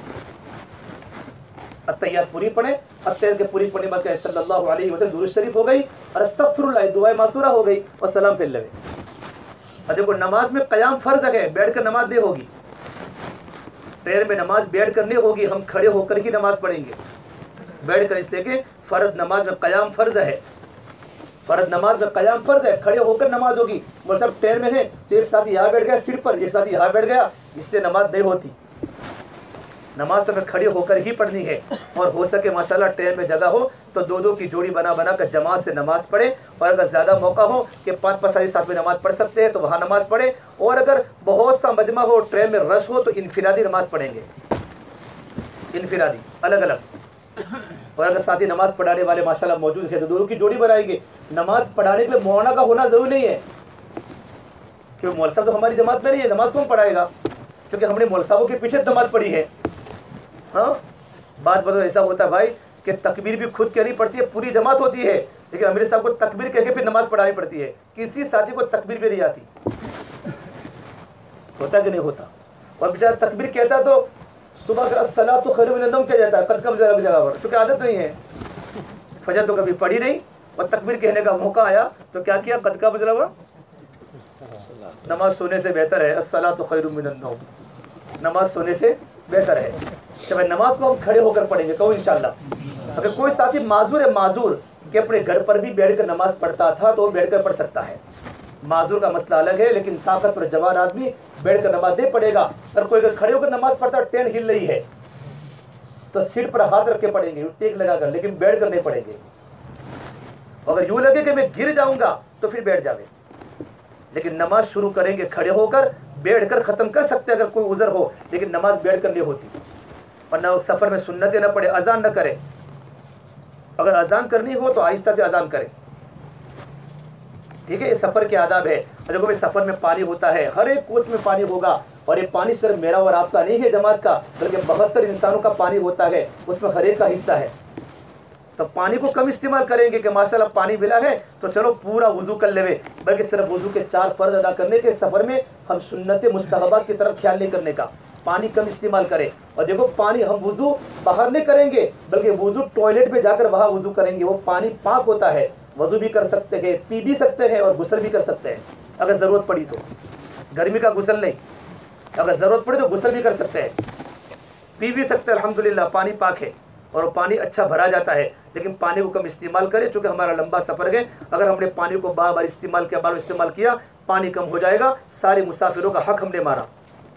अत्तहियात पूरी पढ़े, अत्तहियात के पूरी पढ़ने बाद कहे सल्लल्लाहु अलैहि वसल्लम, दुरूद शरीफ हो गई, और अस्तगफिरुल्लाह दुआ मासूरा हो गई, और सलाम फिर लेवे। और देखो नमाज में क़याम फ़र्ज़ है, बैठ कर नमाज नहीं होगी। ट्रेन में नमाज बैठ कर नहीं होगी, हम खड़े होकर ही नमाज पढ़ेंगे, बैठ कर, इसलिए कि फ़र्ज नमाज में क़याम फ़र्ज़ है। फ़र्ज नमाज में क़याम फ़र्ज़ है, खड़े होकर नमाज होगी। मतलब ट्रेन में है तो एक साथी यहाँ बैठ गया सीट पर, एक साथी यहाँ बैठ गया, इससे नमाज नहीं होती। नमाज तो हमें खड़े होकर ही पढ़नी है। और हो सके माशाल्लाह ट्रेन में जगह हो तो 2-2 की जोड़ी बना बना कर जमात से नमाज पढ़े। और अगर ज़्यादा मौका हो कि 5-5 साथी साथ में नमाज पढ़ सकते हैं तो वहाँ नमाज पढ़े। और अगर बहुत सा मजमा हो, ट्रेन में रश हो, तो इनफिरादी नमाज पढ़ेंगे, इनफिरादी अलग अलग। और अगर साथी नमाज पढ़ाने वाले माशाल्लाह मौजूद है तो 2 की जोड़ी बनाएंगे। नमाज पढ़ाने के लिए मौलाना का होना ज़रूरी नहीं है, क्योंकि मौलवी साहब तो हमारी जमात में नहीं है, नमाज कौन पढ़ाएगा, क्योंकि हमने मौलवी साहबों के पीछे नमाज पढ़ी है। हाँ, बात बताओ, ऐसा होता है भाई कि तकबीर भी खुद कहनी पड़ती है, पूरी जमात होती है, लेकिन अमीर साहब को तकबीर कह के फिर नमाज पढ़ानी पड़ती है। किसी साथी को तकबीर भी नहीं आती, होता कि नहीं होता। और बेचारा तकबीर कहता तो सुबह का अस्सलातु खैरुम मिनन नौम कह जाता है, कद कब जगह पर, क्योंकि आदत नहीं है, फजर तो कभी पढ़ी नहीं, और तकबीर कहने का मौका आया तो क्या किया, कद कब जगह, नमाज सोने से बेहतर है, अस्सलातु खैरुम मिनन नौम, नमाज सोने से बेहतर है। तो भाई नमाज को हम खड़े होकर पढ़ेंगे, कहो इंशाल्लाह। अगर कोई साथी माजूर है, माजूर कि अपने घर पर भी बैठकर नमाज पढ़ता था तो वो बैठकर पढ़ सकता है, माजूर का मसला अलग है। लेकिन ताकत पर जवान आदमी बैठकर नमाज नहीं पढ़ेगा। अगर कोई अगर खड़े होकर नमाज पढ़ता है, ट्रेन हिल रही है तो सीट पर हाथ रख के पढ़ेंगे, टेक लगाकर, लेकिन बैठकर नहीं पढ़ेंगे। अगर यूँ लगे कि मैं गिर जाऊंगा तो फिर बैठ जावे, लेकिन नमाज शुरू करेंगे खड़े होकर, बैठकर ख़त्म कर सकते अगर कोई उज़र हो, लेकिन नमाज बैठकर नहीं होती। और ना सफ़र में सुन्नतें न पढ़े, अजान न करे। अगर अजान करनी हो तो आहिस्ता से अजान करें, ठीक है, ये सफ़र के आदाब है। और देखो भाई सफ़र में पानी होता है, हर एक कोच में पानी होगा, और ये पानी सिर्फ मेरा और आपका नहीं है जमात का, बल्कि 72 इंसानों का पानी होता है, उसमें हर एक का हिस्सा है। तो पानी को कम इस्तेमाल करेंगे कि माशाल्लाह पानी मिला है तो चलो पूरा वुज़ू कर लेवे, बल्कि सिर्फ वुज़ू के 4 फ़र्ज़ अदा करने के सफ़र में हम सुन्नत मुस्तहबात की तरफ ख्याल नहीं करने का, पानी कम इस्तेमाल करें। और देखो पानी हम वुज़ू बाहर नहीं करेंगे, बल्कि वुज़ू टॉयलेट में जाकर वहाँ वुज़ू करेंगे। वो पानी पाक होता है, वज़ू भी कर सकते हैं, पी भी सकते हैं, और गुस्ल भी कर सकते हैं अगर ज़रूरत पड़ी तो। गर्मी का गुस्ल नहीं, अगर ज़रूरत पड़ी तो गुस्ल भी कर सकते हैं, पी भी सकते हैं। अल्हम्दुलिल्लाह पानी पाक है और वो पानी अच्छा भरा जाता है, लेकिन पानी को कम इस्तेमाल करें, चूँकि हमारा लंबा सफ़र है। अगर हमने पानी को बार बार इस्तेमाल किया, पानी कम हो जाएगा, सारे मुसाफिरों का हक हमने मारा।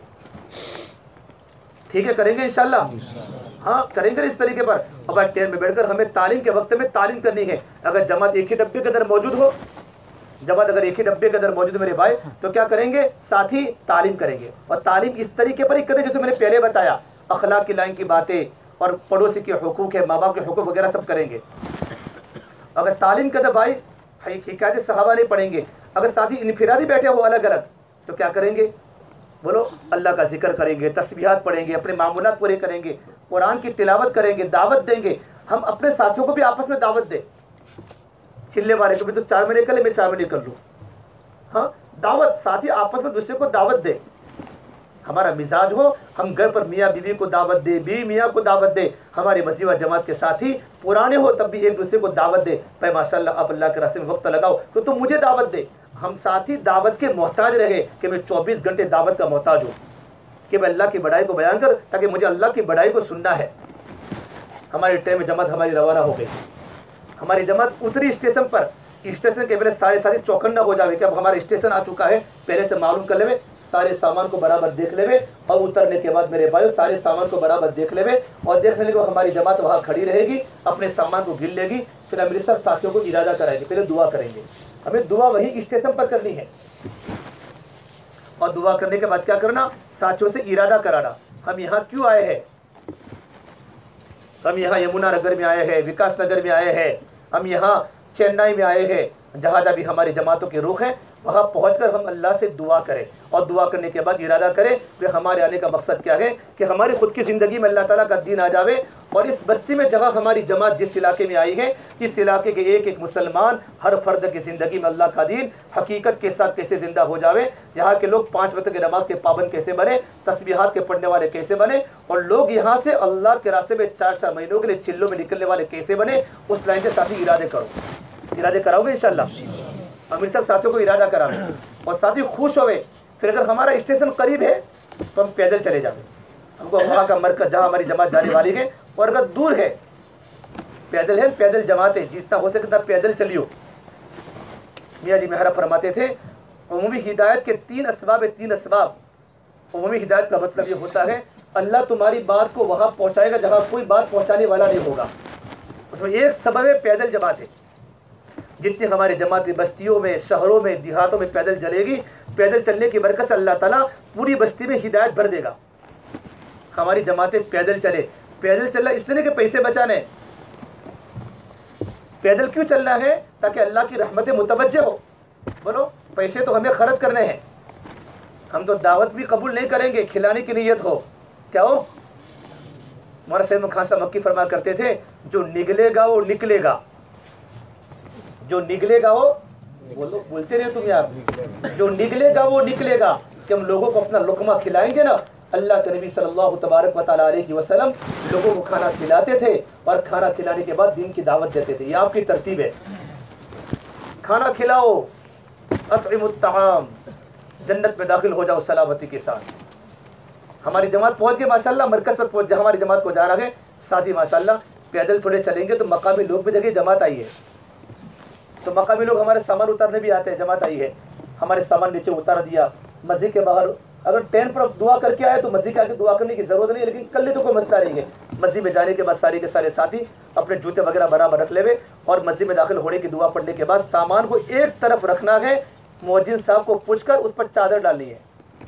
ठीक है, करेंगे इंशाल्लाह, हाँ करेंगे इस तरीके पर। अब ट्रेन में बैठकर हमें तालीम के वक्त में तालीम करनी है। अगर जमात एक ही डब्बे के अंदर मौजूद हो, जमात अगर एक ही डब्बे के अंदर मौजूद मेरे भाई, तो क्या करेंगे, साथ ही तालीम करेंगे। और तालीम इस तरीके पर ही करें जैसे मैंने पहले बताया, अखलाक की लाइन की बातें और पड़ोसी के हुकूक है, माँ बाप के हुकूक वगैरह सब करेंगे। अगर तालीम करते भाई हिकायत सहाबा नहीं पढ़ेंगे। अगर साथी इनफिरादी बैठे हो अलग अलग तो क्या करेंगे, बोलो, अल्लाह का जिक्र करेंगे, तस्बीहात पढ़ेंगे, अपने मामूलात पूरे करेंगे, कुरान की तिलावत करेंगे, दावत देंगे। हम अपने साथियों को भी आपस में दावत दें, चिल्ले वाले को भी तो 4 महीने कर ले, मैं 4 महीने कर लूँ, हाँ दावत, साथी आपस में दूसरे को दावत दे। हमारा मिजाज हो, हम घर पर मियाँ बीवी को दावत दे, बीवी मियाँ को दावत दे। हमारे मसीह जमात के साथी पुराने हो तब भी एक दूसरे को दावत दे, भाई माशाल्लाह आप अल्लाह के रास्ते में वक्त लगाओ तो तुम मुझे दावत दे। हम साथी दावत के मोहताज रहे कि मैं 24 घंटे दावत का मोहताज हूँ कि मैं अल्लाह की बड़ाई को बयान कर, ताकि मुझे अल्लाह की बड़ाई को सुनना है। हमारे टाइम में जमात हमारी रवाना हो गई, हमारी जमात उतरी स्टेशन पर, स्टेशन के पहले सारे साथी चौकन्ना हो जावे कि अब हमारा स्टेशन आ चुका है, पहले से मालूम कर लेवे, सारे सामान को बराबर देख लेवे। और उतरने के बाद मेरे भाइयों सारे सामान को बराबर देख लेवे, और देख लेने के बाद हमारी जमात वहाँ खड़ी रहेगी, अपने सामान को गिन लेगी। फिर अमृतसर साथियों को इरादा कराएंगे, पहले दुआ करेंगे, हमें दुआ वही स्टेशन पर करनी है। और दुआ करने के बाद क्या करना, साथियों से इरादा कराना, हम यहाँ क्यों आए हैं, हम यहाँ यमुना नगर में आए हैं, विकास नगर में आए हैं, हम यहाँ चेन्नई में आए हैं, जहाँ जहाँ भी हमारी जमातों के रुख हैं वहाँ पहुँचकर हम अल्लाह से दुआ करें। और दुआ करने के बाद इरादा करें कि हमारे आने का मकसद क्या है, कि हमारी खुद की ज़िंदगी में अल्लाह ताला का दीन आ जावे। और इस बस्ती में जहाँ हमारी जमात जिस इलाके में आई है, इस इलाके के एक एक मुसलमान हर फर्द की ज़िंदगी में अल्लाह का दीन हकीकत के साथ कैसे ज़िंदा हो जावे। यहाँ के लोग 5 वक्त की नमाज के पाबंद कैसे बने, तस्बीहात के पढ़ने वाले कैसे बने, और लोग यहाँ से अल्लाह के रास्ते में 4-4 महीनों के लिए चिल्लों में निकलने वाले कैसे बने। उस लाइन से साथी इरादे करो, इरादे कराओगे इंशाल्लाह। अमृतसर साथियों को इरादा करावे और साथी खुश होवे। फिर अगर हमारा स्टेशन करीब है तो हम पैदल चले जावे, हमको वहाँ का मरकज जहाँ हमारी जमात जाने वाली है। और अगर दूर है, पैदल है, पैदल जमाते जितना हो सके उतना पैदल चलियो। मियाँ जी मेहरा फरमाते थे, उमूमी हिदायत के 3 असबाब है, 3 असबाब। उमूमी हिदायत का मतलब ये होता है अल्लाह तुम्हारी बात को वहाँ पहुँचाएगा जहाँ कोई बात पहुँचाने वाला नहीं होगा। उसमें एक सबब है पैदल जमाते। जितनी हमारी जमाती बस्तियों में, शहरों में, देहातों में पैदल चलेगी, पैदल चलने की बरकत से अल्लाह ताला पूरी बस्ती में हिदायत भर देगा। हमारी जमातें पैदल चले, पैदल चलना इसलिए नहीं कि पैसे बचाने, पैदल क्यों चलना है, ताकि अल्लाह की रहमतें मुतवज्जे हो। बोलो, पैसे तो हमें खर्च करने हैं, हम तो दावत भी कबूल नहीं करेंगे, खिलाने की नीयत हो। क्या हो, हमारा सैयद खान साहब मक्की फरमा करते थे, जो निकलेगा वो निकलेगा, जो निकलेगा वो, बोलो बोलते रहे तुम यार, जो निकलेगा वो निकलेगा। कि हम लोगों को अपना लुकमा खिलाएंगे ना। अल्लाह के नबी सल्लल्लाहु तबारक व तआला अलैहि वसल्लम लोगों को खाना खिलाते थे और खाना खिलाने के बाद दीन की दावत देते थे। ये आपकी तरतीब है, खाना खिलाओ, अतइमुत तआम, जन्नत में दाखिल हो जाओ सलामती के साथ। हमारी जमात पहुंच गई माशाल्लाह, मरकज़ पर पहुंच, हमारी जमात को जा रहा है। साथ ही माशाल्लाह पैदल थोड़े चलेंगे तो मकामी लोग भी देखें जमात आई है, तो मकामी लोग हमारे सामान उतारने भी आते हैं, जमात आई है, हमारे सामान नीचे उतार दिया। मस्जिद के बाहर अगर टेंट पर दुआ करके आए तो मस्जिद के आगे दुआ करने की जरूरत नहीं है, लेकिन कल तो कोई मसला नहीं है। मस्जिद में जाने के बाद सारे के सारे साथी अपने जूते वगैरह बराबर रख लेवे और मस्जिद में दाखिल होने की दुआ पढ़ने के बाद सामान को एक तरफ रखना है, मुअज्जिन साहब को पूछकर उस पर चादर डालनी है।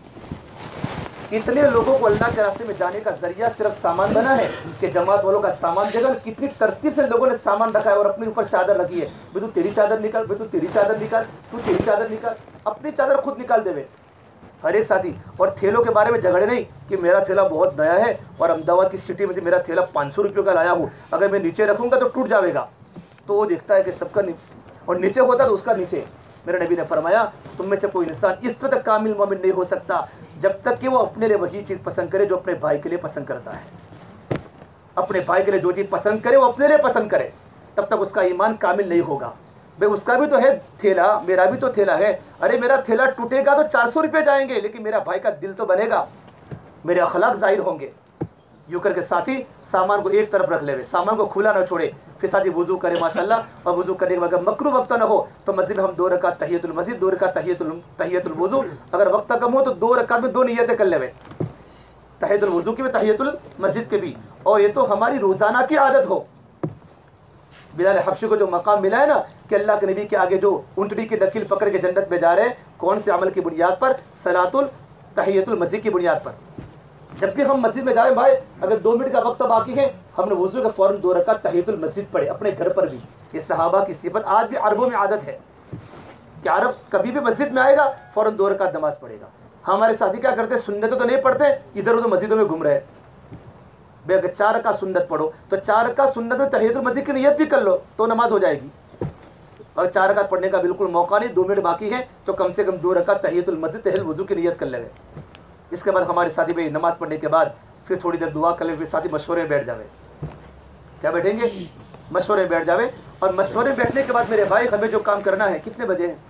इतने लोगों को अल्लाह के रास्ते में जाने का जरिया सिर्फ सामान बना है कि जमात वालों का सामान जगह कितनी तरतीब से लोगों ने सामान रखा है और अपने ऊपर चादर रखी है। भाई तू तेरी चादर निकाल, भाई तू तेरी चादर निकाल, तू तेरी चादर निकाल, अपनी चादर खुद निकाल देवे हर एक साथी। और थैलों के बारे में झगड़े नहीं कि मेरा थैला बहुत नया है और अहमदाबाद की सिटी में से मेरा थैला 500 रुपये का लाया हूँ, अगर मैं नीचे रखूँगा तो टूट जाएगा। तो वो देखता है कि सबका और नीचे होता तो उसका नीचे। मेरे नबी ने फरमाया, तुम में से कोई इंसान इस वक्त कामिल मोमिन नहीं हो सकता जब तक कि वो अपने लिए वही चीज़ पसंद करे जो अपने भाई के लिए पसंद करता है। अपने भाई के लिए जो चीज़ पसंद करे वो अपने लिए पसंद करे, तब तक उसका ईमान कामिल नहीं होगा। भाई उसका भी तो है थैला, मेरा भी तो थैला है। अरे मेरा थैला टूटेगा तो 400 रुपये जाएंगे, लेकिन मेरा भाई का दिल तो बनेगा, मेरे अखलाक जाहिर होंगे। यूँ करके साथी सामान को एक तरफ रख ले, सामान को खुला ना छोड़े। फिर साथी वुजू करे माशाल्लाह, और वुजू करने के बाद अगर मकरू वक्त ना हो तो मस्जिद में हम 2 रकात तहियतुल मस्जिद, 2 रकात तहियतुल वुजू। अगर वक्त कम हो तो 2 रकात में 2 नियतें कर लेवे, तहियतुल वुजू की भी तहियतुल मस्जिद के भी। और ये तो हमारी रोज़ाना की आदत हो। बिलाल हबशी को जो मकाम मिला है ना कि अल्लाह के नबी के आगे जो ऊँटनी की नकील पकड़ के जन्नत में जा रहे हैं, कौन से अमल की बुनियाद पर? सलातुल तहियतुल मस्जिद की बुनियाद पर। जब भी हम मस्जिद में जाए भाई, अगर 2 मिनट का वक्त बाकी है, हमने वुज़ू का फ़ौरन 2 रकात तहियतुल मस्जिद पढ़े अपने घर पर भी। ये सहाबा की सिफत आज भी अरबों में आदत है कि अरब कभी भी मस्जिद में आएगा फ़ौरन 2 रकात नमाज पढ़ेगा। हमारे साथी क्या करते हैं, सुन्नत तो नहीं पढ़ते, इधर उधर मस्जिदों में घूम रहे हैं। भाई अगर 4 रकात सुन्नत पढ़ो तो 4 रकात सुन्नत में तहियतुल मस्जिद की नियत भी कर लो तो नमाज हो जाएगी। और 4 रकात पढ़ने का बिल्कुल मौका नहीं, 2 मिनट बाकी है तो कम से कम 2 रकात तहियतुल मस्जिद तहियतुल वुज़ू की नियत कर ले। इसके बाद हमारे साथी भाई नमाज पढ़ने के बाद फिर थोड़ी देर दुआ कर ले, फिर साथी मशवरे में बैठ जावे। क्या बैठेंगे? मशवरे में बैठ जावे। और मशवरे में बैठने के बाद मेरे भाई हमें जो काम करना है, कितने बजे है,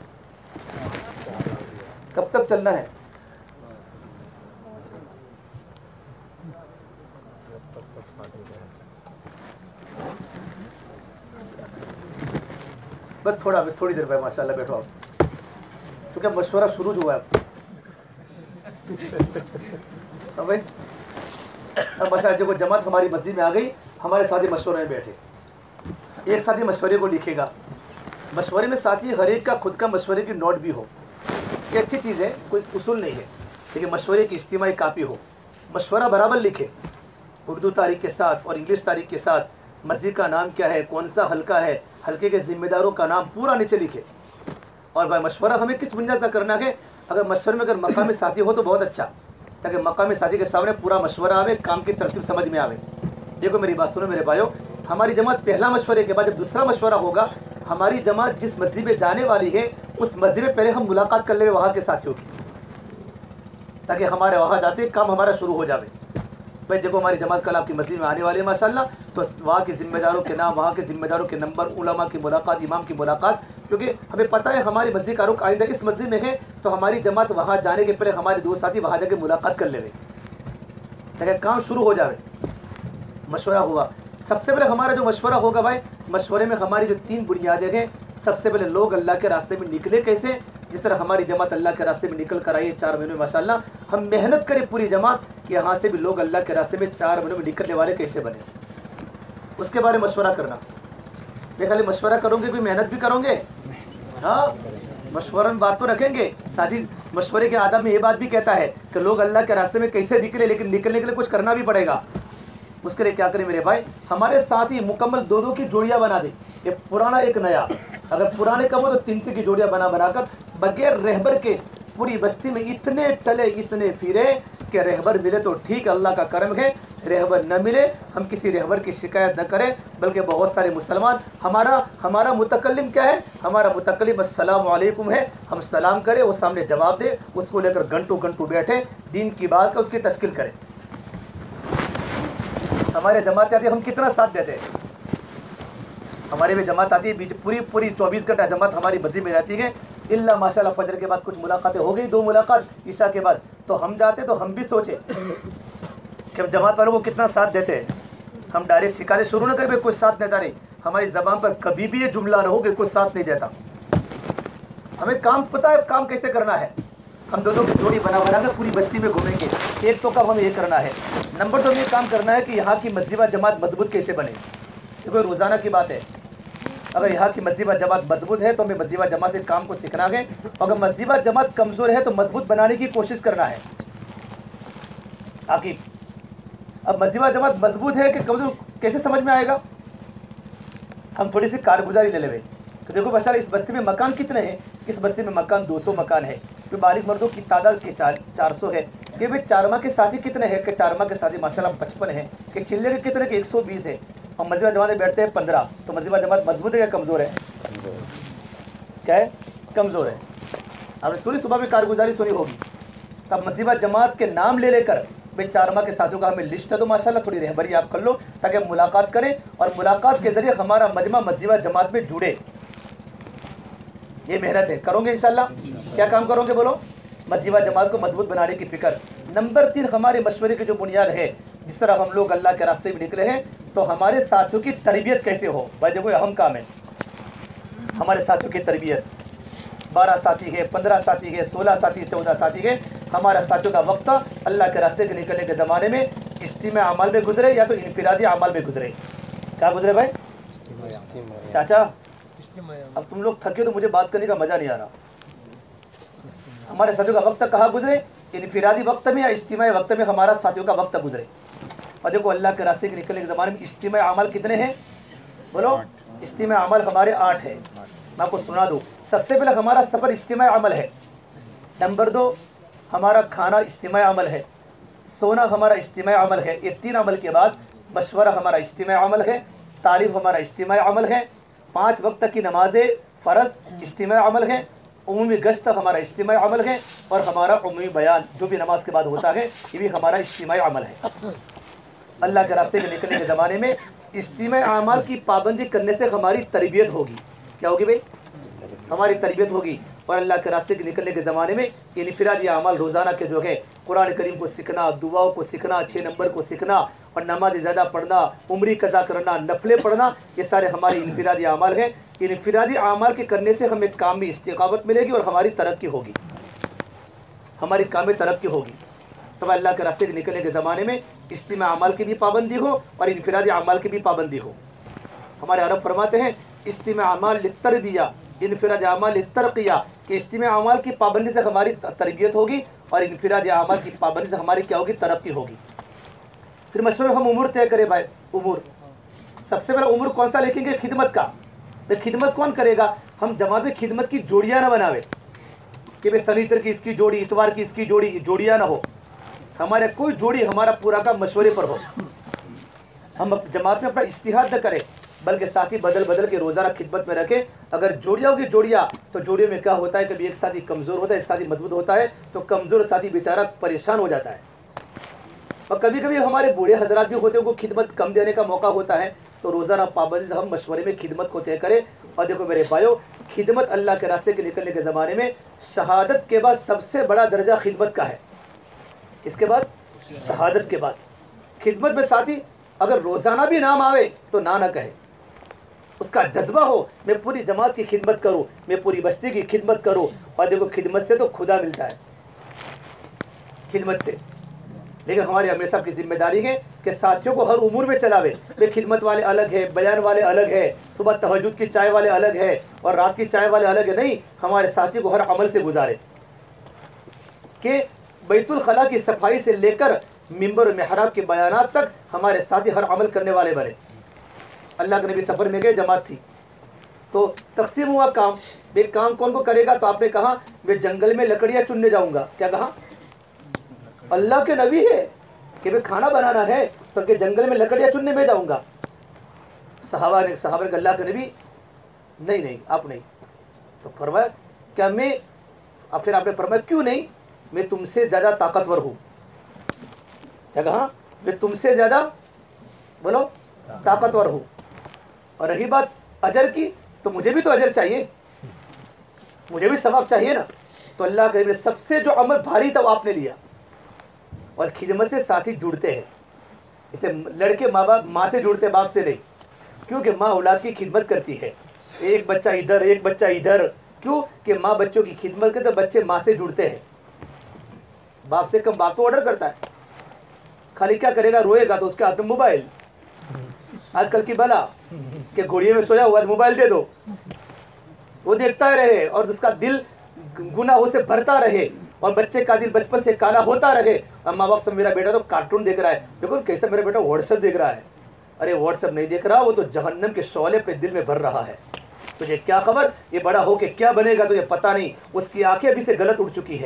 कब तक चलना है? बस थोड़ी देर भाई माशाल्लाह बैठो आप, चूँकि मशवरा शुरू जो हुआ है अब भाई, अब माशाल्लाह देखो जमात हमारी मस्जिद में आ गई, हमारे साथी मशवरे में बैठे, एक साथी मशवरे को लिखेगा, मशवरे में साथी हर एक का खुद का मशवरे की नोट भी हो, ये अच्छी चीज़ है, कोई उसूल नहीं है, लेकिन मशवरे की इज्तिमाई कापी हो, मशवरा बराबर लिखे उर्दू तारीख के साथ और इंग्लिश तारीख के साथ, मस्जिद का नाम क्या है, कौन सा हल्का है, हल्के के ज़िम्मेदारों का नाम पूरा नीचे लिखे। और भाई मशवरा हमें किस बुनियाद पर करना है, अगर मशवरे में अगर मकामी साथी हो तो बहुत अच्छा, ताकि मकामी साथी के सामने पूरा मशवरा आवे, काम की तरतीब समझ में आवे। देखो मेरी बात सुनो मेरे भाइयों, हमारी जमात पहला मशवरे के बाद जब दूसरा मशवरा होगा, हमारी जमात जिस मस्जिद में जाने वाली है उस मस्जिद में पहले हम मुलाकात कर ले वहाँ के साथियों की, ताकि हमारे वहाँ जाते काम हमारा शुरू हो जाए। भाई देखो हमारी जमात कल आपकी मस्जिद में आने वाली है माशाल्लाह, तो वहाँ के ज़िम्मेदारों के नाम, वहाँ के ज़िम्मेदारों के नंबर, उलमा की मुलाकात, इमाम की मुलाकात, क्योंकि हमें पता है हमारी मस्जिद का रुख आइंदा इस मस्जिद में है, तो हमारी जमात वहाँ जाने के पहले हमारे दो साथी वहाँ जाके मुलाकात कर लेवे, ताकि काम शुरू हो जाए। मशवरा हुआ, सबसे पहले हमारा जो मशवरा होगा भाई, मशवरे में हमारी जो 3 बुनियादें हैं, सबसे पहले लोग अल्लाह के रास्ते में निकले कैसे, जिस तरह हमारी जमात अल्लाह के रास्ते में निकल कर आई है 4 महीनों में माशाल्लाह, हम मेहनत करें पूरी जमात कि यहाँ से भी लोग अल्लाह के रास्ते में 4 महीनों में निकलने वाले कैसे बने, उसके बारे में मशवरा करना। ये खाली मशवरा करोगे कोई मेहनत भी करोगे, हाँ मशवरा में बात तो रखेंगे, साथ ही मशवरे के आदब में ये बात भी कहता है कि लोग अल्लाह के रास्ते में कैसे निकले, लेकिन निकलने के लिए कुछ करना भी पड़ेगा। उसके लिए क्या करें मेरे भाई, हमारे साथ ही मुकम्मल 2-2 की जोड़ियाँ बना दे, एक पुराना एक नया, अगर पुराने कम हो तो 3-3 की जोड़ियाँ बनाकर बगैर रहबर के पूरी बस्ती में इतने चले इतने फिरे कि रहबर मिले तो ठीक, अल्लाह का करम है, रहबर न मिले हम किसी रहबर की शिकायत न करें, बल्कि बहुत सारे मुसलमान, हमारा मुतकल्लिम क्या है, हमारा मुतकल्लिम अस्सलाम वालेकुम है, हम सलाम करें वो सामने जवाब दे, उसको लेकर घंटों बैठे दीन की बात का उसकी तश्कील करें। हमारे जमात आती है, हम कितना साथ देते हैं, हमारे में जमात आती है, बीच पूरी 24 घंटा जमात हमारी मस्जिद में रहती है, इल्ला माशाल्लाह फजर के बाद कुछ मुलाकातें हो गई, 2 मुलाकात ईशा के बाद, तो हम जाते तो हम भी सोचे कि हम जमात वालों को कितना साथ देते हैं। हम डायरेक्ट शिकायत शुरू न करें कुछ साथ देता नहीं, हमारी ज़बान पर कभी भी ये जुमला न हो कि कुछ साथ नहीं देता। हमें काम पता है काम कैसे करना है, हम 2-2 की जोड़ी बना कर पूरी बस्ती में घूमेंगे। एक तो काम हमें ये करना है, नंबर 2 में काम करना है कि यहाँ की मस्जिद व जमात मजबूत कैसे बने। देखो रोज़ाना की बात है, अगर यहाँ की मस्जिद व जमात मजबूत है तो हमें मस्जिद व जमात से काम को सीखना है, अगर मस्जिद व जमात कमज़ोर है तो मजबूत बनाने की कोशिश करना है। आखिर अब मस्जिद व जमात मजबूत है कि कमज़ोर कैसे समझ में आएगा, हम थोड़ी सी कारगुजारी ले लेवे। तो देखो माशाल्लाह इस बस्ती में मकान कितने हैं, इस बस्ती में मकान 200 मकान है, जो बालिग मर्दों की तादाद के 400 है, कि भाई चारमा के साथी कितने हैं, कि चारमा के साथी माशाल्लाह 55 है, कि चिल्ले के कितने के 120 है, और मस्जिद व जमात में बैठते हैं 15, तो मस्जिद व जमात मजबूत है या कमज़ोर है, क्या है कमज़ोर है। आपने सुनी सुबह में कारगुजारी सुनी होगी, तब मस्जिद व जमात के नाम ले लेकर भाई चारमा के साथियों का हमें लिस्ट है, तो माशाल्लाह थोड़ी रहबरी आप कर लो ताकि हम मुलाकात करें और मुलाकात के ज़रिए हमारा मजमा मस्जिद व जमात में जुड़े। ये मेहनत है, करोगे इंशाल्लाह। क्या काम करोगे बोलो, मस्जिद व जमात को मजबूत बनाने की फिक्र। नंबर 3 हमारे मशवरे की जो बुनियाद है, जिस तरह हम लोग अल्लाह के रास्ते में निकले हैं तो हमारे साथियों की तरबियत कैसे हो। भाई देखो अहम काम है हमारे साथियों की तरबियत। 12 साथी है, 15 साथी है, 16 साथी, 14 साथी है, हमारा साथियों का वक्त अल्लाह के रास्ते के निकलने के ज़माने में इज्तिमा अमाल में गुजरे या तो इनफिरादी अमाल में गुजरे। क्या गुजरे भाई चाचा, अब तुम लोग थके तो मुझे बात करने का मज़ा नहीं आ रहा। हमारे साथियों का वक्त कहाँ गुजरे, इनफिरादी वक्त में या इज्तिमाई वक्त में हमारा साथियों का वक्त गुजरे। और देखो अल्लाह के रास्ते के निकलने के ज़माने में इज्तिमाई अमाल कितने हैं बोलो, इज्तिमाई अमाल हमारे 8 है। मैं आपको सुना दूँ, सबसे पहले हमारा सफ़र इज्तिमाई अमल है, नंबर 2 हमारा खाना इज्तिमाई अमल है, सोना हमारा इज्तिमाई अमल है, ये 3 अमल के बाद मशवरा हमारा इज्तिमाई अमल है, तालीम हमारा इज्तिमाई अमल है, 5 वक्त की नमाज़ें फ़र्ज़ इज्तिमाई अमल है, उमूमी गश्त हमारा इज्तिमाई अमल है, और हमारा उमूमी बयान जो भी नमाज के बाद होता है ये भी हमारा इज्तिमाई अमल है। अल्लाह के रास्ते में निकलने के ज़माने में इज्तिमाई अमाल की पाबंदी करने से हमारी तरबियत होगी। क्या होगी भाई, हमारी तरबियत होगी। और अल्लाह के रास्ते के निकलने के ज़माने में इनफिरादी अमाल रोज़ाना के जो है कुरान करीम को सीखना, दुआओं को सीखना, 6 नंबर को सीखना और नमाज ज़्यादा पढ़ना, उम्री कज़ा करना, नफले पढ़ना, ये सारे हमारे इनफिरादी अमाल हैं। इन इनफिरादी अमाल के करने से हमें काम में इस्तिकामत मिलेगी और हमारी तरक्की होगी, हमारी काम में तरक्की होगी। तो अल्लाह के रास्ते निकलने के ज़माने में इज्तिमा अमाल की भी पाबंदी हो और इनफिरादी अमाल की भी पाबंदी हो। हमारे अरब फरमाते हैं इज्तिमा अमाल लित्तरबिया, इनफिरादी अमाल लित्तरकिया, कि इज्तिमा अमाल की पाबंदी से हमारी तरबियत होगी और इनफिरादी अमाल की पाबंदी से हमारी क्या होगी, तरक्की होगी। फिर मशवरे हम उम्र तय करें भाई। उम्र सबसे पहला उम्र कौन सा लिखेंगे, खिदमत का। तो खिदमत कौन करेगा, हम जमात में खिदमत की जोड़ियाँ ना बनावे कि भाई शनिचर की इसकी जोड़ी, इतवार की इसकी जोड़ी, जोड़ियाँ ना हो। हमारे कोई जोड़ी, हमारा पूरा का मशवरे पर हो। हम जमात में अपना इज्तिहाद न करें बल्कि साथी बदल बदल के रोज़ाना खिदमत में रखें। अगर जोड़ियाँ होगी जोड़ियाँ, तो जोड़ियों में क्या होता है, कभी एक साथी कमज़ोर होता है, एक साथी मजबूत होता है, तो कमज़ोर साथी बेचारा परेशान हो जाता है। और कभी कभी हमारे बूढ़े हजरात भी होते हैं, उनको खिदमत कम देने का मौका होता है। तो रोज़ाना पाबंदी से हम मशवरे में खिदमत को तय करें। और देखो मेरे भाइयों, खिदमत अल्लाह के रास्ते के निकलने के ज़माने में शहादत के बाद सबसे बड़ा दर्जा खिदमत का है। इसके बाद शहादत के बाद खिदमत में साथी अगर रोज़ाना भी नाम आवे तो ना कहे, उसका जज्बा हो मैं पूरी जमात की खिदमत करूँ, मैं पूरी बस्ती की खिदमत करूँ। और देखो खिदमत से तो खुदा मिलता है, खिदमत से। लेकिन हमारी हमेशा की जिम्मेदारी है कि साथियों को हर उम्र में चलावे। वे खिदमत वाले अलग है, बयान वाले अलग है, सुबह तहज्जुद की चाय वाले अलग है और रात की चाय वाले अलग है। नहीं, हमारे साथियों को हर अमल से गुजारे कि बैतुल खला की सफाई से लेकर मिंबर और मेहराब के बयानात तक हमारे साथी हर अमल करने वाले बने। अल्लाह के नबी सफ़र में गए, जमात थी तो तकसीम हुआ काम। वे काम कौन को करेगा, तो आपने कहा मैं जंगल में लकड़ियाँ चुनने जाऊँगा। क्या कहा, अल्लाह के नबी है कि मैं खाना बनाना है तो कि जंगल में लकड़ियाँ चुनने में जाऊँगा। सहाबा ने अल्लाह के नबी नहीं आप नहीं। तो फरमाया क्या मैं, अब फिर आपने फरमाया क्यों नहीं, मैं तुमसे ज़्यादा ताकतवर हूँ। क्या कहा, मैं तुमसे ज़्यादा बोलो ताकतवर हूँ। और रही बात अजर की, तो मुझे भी तो अजर चाहिए, मुझे भी सवाब चाहिए ना। तो अल्लाह के नबी सबसे जो अमल भारी था वो आपने लिया। और खिदमत से साथी जुड़ते हैं, इसे लड़के माँ से जुड़ते, बाप से नहीं। क्योंकि माँ औलाद की खिदमत करती है, एक बच्चा इधर एक बच्चा इधर। क्यों कि माँ बच्चों की खिदमत करते, तो बच्चे माँ से जुड़ते हैं। बाप से कम, बाप तो ऑर्डर करता है, खाली क्या करेगा, रोएगा तो उसके हाथ में मोबाइल। आजकल की बला कि घोड़िए में सोया हुआ मोबाइल दे दो, वो देखता रहे और उसका दिल गुनाहों से भरता रहे और बच्चे का दिल बचपन से काला होता रहे। और माँ बाप सब मेरा बेटा तो कार्टून देख रहा है, देखो कैसे मेरा बेटा व्हाट्सएप देख रहा है। अरे व्हाट्सएप नहीं देख रहा, वो तो जहन्नम के शौले पे दिल में भर रहा है। तुझे क्या खबर, ये बड़ा हो के क्या बनेगा तुझे पता नहीं। उसकी आंखें अभी से गलत उड़ चुकी है।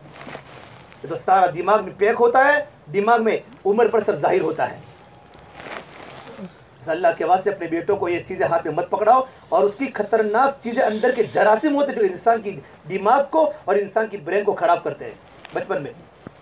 ये तो सारा दिमाग में पैक होता है, दिमाग में उम्र पर सब जाहिर होता है। अल्लाह के वास्ते अपने बेटों को ये चीज़ें हाथ में मत पकड़ाओ। और उसकी खतरनाक चीज़ें अंदर के जरासीम होते जो इंसान की दिमाग को और इंसान की ब्रेन को खराब करते हैं। बचपन में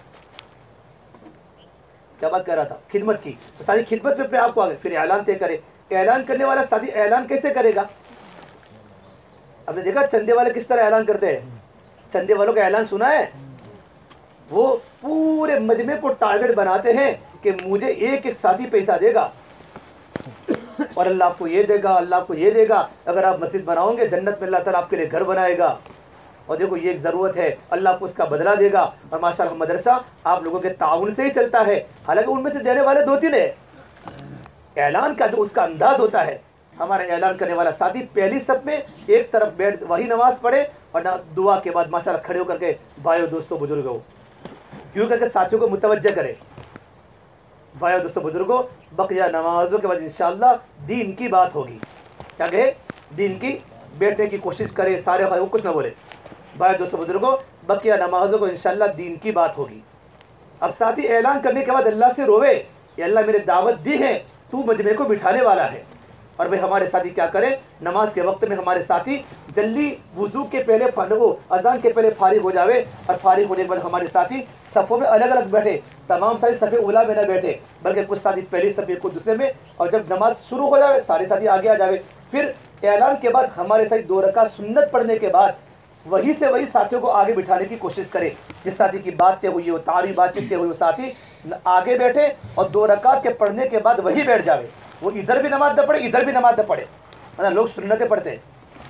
क्या बात कर रहा था, खिदमत की। तो सारी खिदमत में अपने आपको आगे फिर ऐलान तय करे। ऐलान करने वाला साथी ऐलान कैसे करेगा, आपने देखा चंदे वाले किस तरह ऐलान करते हैं। चंदे वालों का ऐलान सुना है, वो पूरे मजमे को टारगेट बनाते हैं कि मुझे एक एक साथी पैसा देगा और अल्लाह आपको ये देगा, अल्लाह आपको ये देगा। अगर आप मस्जिद बनाओगे जन्नत में अल्लाह ताला आपके लिए घर बनाएगा। और देखो ये एक ज़रूरत है, अल्लाह आपको उसका बदला देगा। और माशाअल्लाह मदरसा आप लोगों के ताउन से ही चलता है। हालांकि उनमें से देने वाले 2-3 है। ऐलान का जो उसका अंदाज होता है, हमारा ऐलान करने वाला साथी पहली सब में एक तरफ बैठ वही नमाज पढ़े और ना दुआ के बाद माशाअल्लाह खड़े होकर के भाइयों दोस्तों बुजुर्गों यूँ करके साथियों को मुतवज्जह करे। भाइयों दोस्तों बुजुर्गों, बकिया नमाजों के बाद इंशाअल्लाह दीन की बात होगी। क्या कहे, दीन की बैठने की कोशिश करे, सारे भाइयों कुछ ना बोले। भाइयों दोस्तों बुजुर्गों, बकिया नमाजों को इंशाअल्लाह दीन की बात होगी। अब साथी ऐलान करने के बाद अल्लाह से रोवे, ये अल्लाह मेरे दावत दी है, तू मजमे को बिठाने वाला है। और भाई हमारे साथी क्या करें, नमाज के वक्त में हमारे साथी जल्दी वुजू के पहले अजान के पहले फारिग हो जावे। और फारिग होने के बाद हमारे साथी सफ़ों में अलग अलग बैठे, तमाम सारी सफ़े उला में न बैठे, बल्कि कुछ साथी पहली सफ़े को दूसरे में। और जब नमाज शुरू हो जावे सारे साथी आगे आ जावे। फिर ऐलान के बाद हमारे साथी 2 रकात सुन्नत पढ़ने के बाद वही से वही साथियों को आगे बिठाने की कोशिश करे। जिस साथी की बात तय हुई हो, तारी बातचीत तय हुई हो, साथी आगे बैठे और 2 रकात के पढ़ने के बाद वही बैठ जावे। वो इधर भी नमाज न पढ़े, इधर भी नमाज न पढ़े, मतलब लोग सुन्नतें पढ़ते हैं।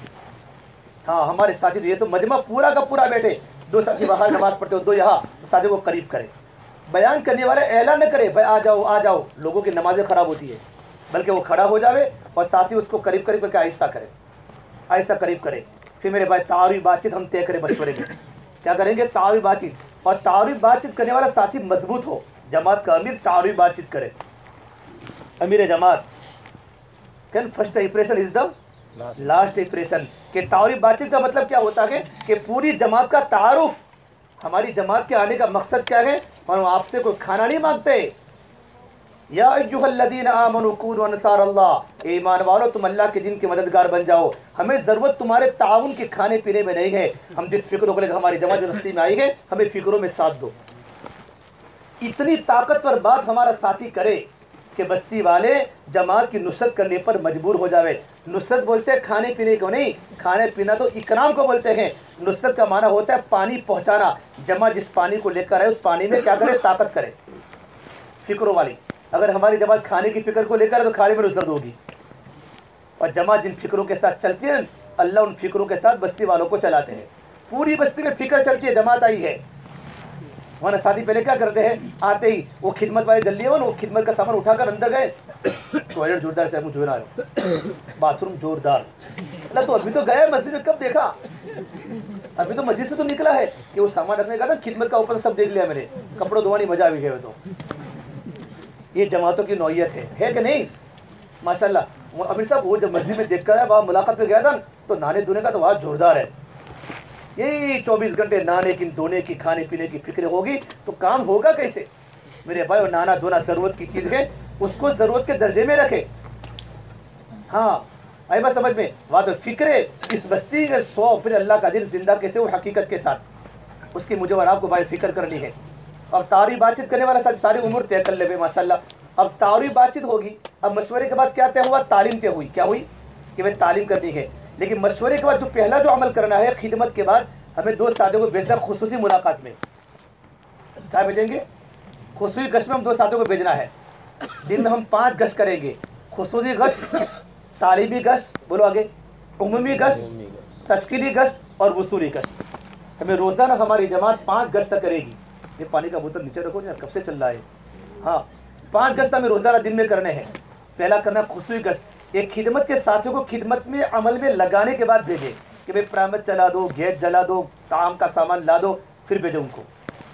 हाँ, हमारे साथी तो ये सब मजमा पूरा का पूरा बैठे, 2 साथी बाहर नमाज पढ़ते हो, 2 यहाँ, साथियों को करीब करे। बयान करने वाले ऐलान न करे भाई आ जाओ आ जाओ, लोगों की नमाजें खराब होती है, बल्कि वो खड़ा हो जावे और साथी उसको करीब करीब करके आहिस्ता करे, आहिस्ता करीब करे। फिर मेरे भाई तारीफ बातचीत हम तय करें मशवरे में, क्या करेंगे? तारीफ बातचीत। और तारीफ बातचीत करने वाला साथी मजबूत हो, जमात का अमीर तारीफ बातचीत करे, अमीर जमात। Can first impression is the last impression. के तारीफ बातचीत का मतलब क्या होता है कि पूरी जमात का तारुफ, हमारी जमात के आने का मकसद क्या है, और हम आपसे कोई खाना नहीं मांगते। या अय्युहल्लज़ीना आमनू कूनू अंसार अल्लाह, ईमान वालों तुम अल्लाह के दिन के मददगार बन जाओ। हमें ज़रूरत तुम्हारे ताउन के खाने पीने में नहीं है, हम जिस फिक्रों को लेकर हमारी जमात रस्ती में आई है, हमें फिक्रों में साथ दो। इतनी ताकतवर बात हमारा साथी करे कि बस्ती वाले जमात की नुसरत करने पर मजबूर हो जावे। नुसरत बोलते हैं खाने पीने को नहीं, खाने पीना तो इकराम को बोलते हैं। नुसरत का माना होता है पानी पहुंचाना। जमात जिस पानी को लेकर आए उस पानी में क्या करे? ताकत करे, फिक्रों वाली। अगर हमारी जमात खाने की फिक्र को लेकर है तो खाने में नुसरत होगी। और जमात जिन फिक्रों के साथ चलती है, अल्लाह उन फिक्रों के साथ बस्ती वालों को चलाते हैं। पूरी बस्ती में फिक्र चलती है, जमात आई है। वरना शादी पहले क्या करते हैं, आते ही वो खिदमत वाले जल्दी है वो खिदमत का सामान उठाकर अंदर गए, टॉयलेट जोरदार से मुझे ना आयो, बाथरूम जोरदार। अल्लाह तो अभी तो गया मस्जिद में, कब देखा? अभी तो मस्जिद से तो निकला है कि वो सामान रखने का था, खिदमत का ऊपर सब देख लिया मैंने, कपड़ों धोवानी मजा आ भी गए। तो ये जमातों की नौयत है कि नहीं? माशाल्लाह। वो अमीर साहब वो जब मस्जिद में देखकर आया, वहाँ मुलाकात पे गया था, तो नहाने धोने का तो वहाँ जोरदार है। यही 24 घंटे नहाने की, धोने की, खाने पीने की फिक्र होगी तो काम होगा कैसे मेरे भाई? और नहाना धोना ज़रूरत की चीज़ है, उसको ज़रूरत के दर्जे में रखे। हाँ, आई बात समझ में? वहाँ तो फिक्रे इस बस्ती के 100 फिर अल्लाह का दिन जिंदा कैसे वो हकीकत के साथ, उसकी मुझे और आपको भाई फिक्र करनी है। अब तारीफ बातचीत करने वाला साथ सारी उम्र तय कर ले माशाल्लाह। अब तारीफ बातचीत होगी, अब मशवरे के बाद क्या तय हुआ? तालीम तय हुई। क्या हुई? कि भाई तालीम करनी है। लेकिन मशवरे के बाद जो पहला जो अमल करना है, खिदमत के बाद हमें 2 साथियों को भेजना खुसूसी मुलाकात में। क्या भेजेंगे? खुसूसी गश्त में हम 2 साथियों को भेजना है। दिन में हम 5 गश्त करेंगे, खुसूसी गश्त, तालीमी गश्त, बोलो आगे, उमूमी गश्त, तश्कीली गश्त और वसूली गश्त। हमें रोज़ाना हमारी जमात 5 गश्त करेगी। ये पानी का बोतल नीचे रखो यार, कब से चल रहा है। हाँ, 5 गश्त हमें रोज़ाना दिन में करने हैं। पहला करना खुसूसी गश्त, एक खिदमत के साथियों को खिदमत में अमल में लगाने के बाद भेजे कि भाई परामद चला दो, गैस जला दो, काम का सामान ला दो, फिर भेजो उनको।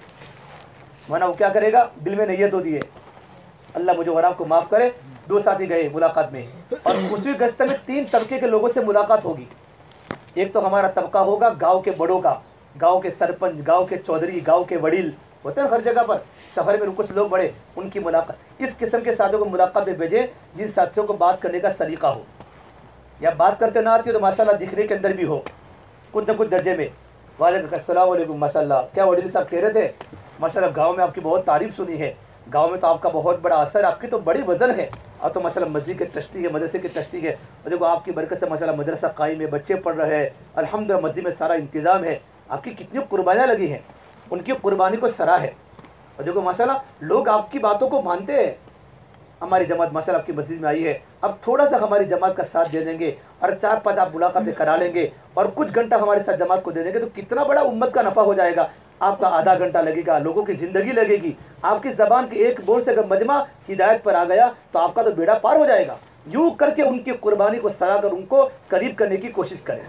वरना वो क्या करेगा? दिल में नैयत होती है, अल्लाह मुझे और आपको माफ़ करे। 2 साथी गए मुलाकात में, और खुसूसी गश्त में 3 तबके के लोगों से मुलाकात होगी। एक तो हमारा तबका होगा गाँव के बड़ों का, गाँव के सरपंच, गाँव के चौधरी, गाँव के वडील होते हैं हर जगह पर, शहर में कुछ लोग बड़े, उनकी मुलाकात। इस किस्म के साथियों को मुलाकात में भेजें जिन साथियों को बात करने का सलीका हो, या बात करते ना आती हो तो माशाल्लाह दिखने के अंदर भी हो कुछ न कुछ दर्जे में। वालेकुम अस्सलाम वालेकुम, माशाल्लाह। क्या वडील साहब कह रहे थे? माशाल्लाह गाँव में आपकी बहुत तारीफ सुनी है, गाँव में तो आपका बहुत बड़ा असर, आपकी तो बड़ी वजन है। अब तो माशाल्लाह मस्जिद के ट्रस्टी है, मदरसे के ट्रस्टी है, और देखो आपकी बरकत से माशाल्लाह मदरसा कायम है, बच्चे पढ़ रहे हैं, अल्हम्दुलिल्लाह मस्जिद में सारा इंतज़ाम है। आपकी कितनी कुर्बानियाँ लगी हैं, उनकी कुर्बानी को सराहा है। और देखो माशाल्लाह लोग आपकी बातों को मानते हैं। हमारी जमात माशाल्लाह आपकी मस्जिद में आई है, अब थोड़ा सा हमारी जमात का साथ दे देंगे और 4-5 आप मुलाकातें करा लेंगे और कुछ घंटा हमारे साथ जमात को दे देंगे, तो कितना बड़ा उम्मत का नफ़ा हो जाएगा। आपका आधा घंटा लगेगा, लोगों की ज़िंदगी लगेगी। आपकी ज़बान के एक बोल से अगर मजमा हिदायत पर आ गया तो आपका तो बेड़ा पार हो जाएगा। यूँ करके उनकी कुर्बानी को सराह कर उनको करीब करने की कोशिश करें।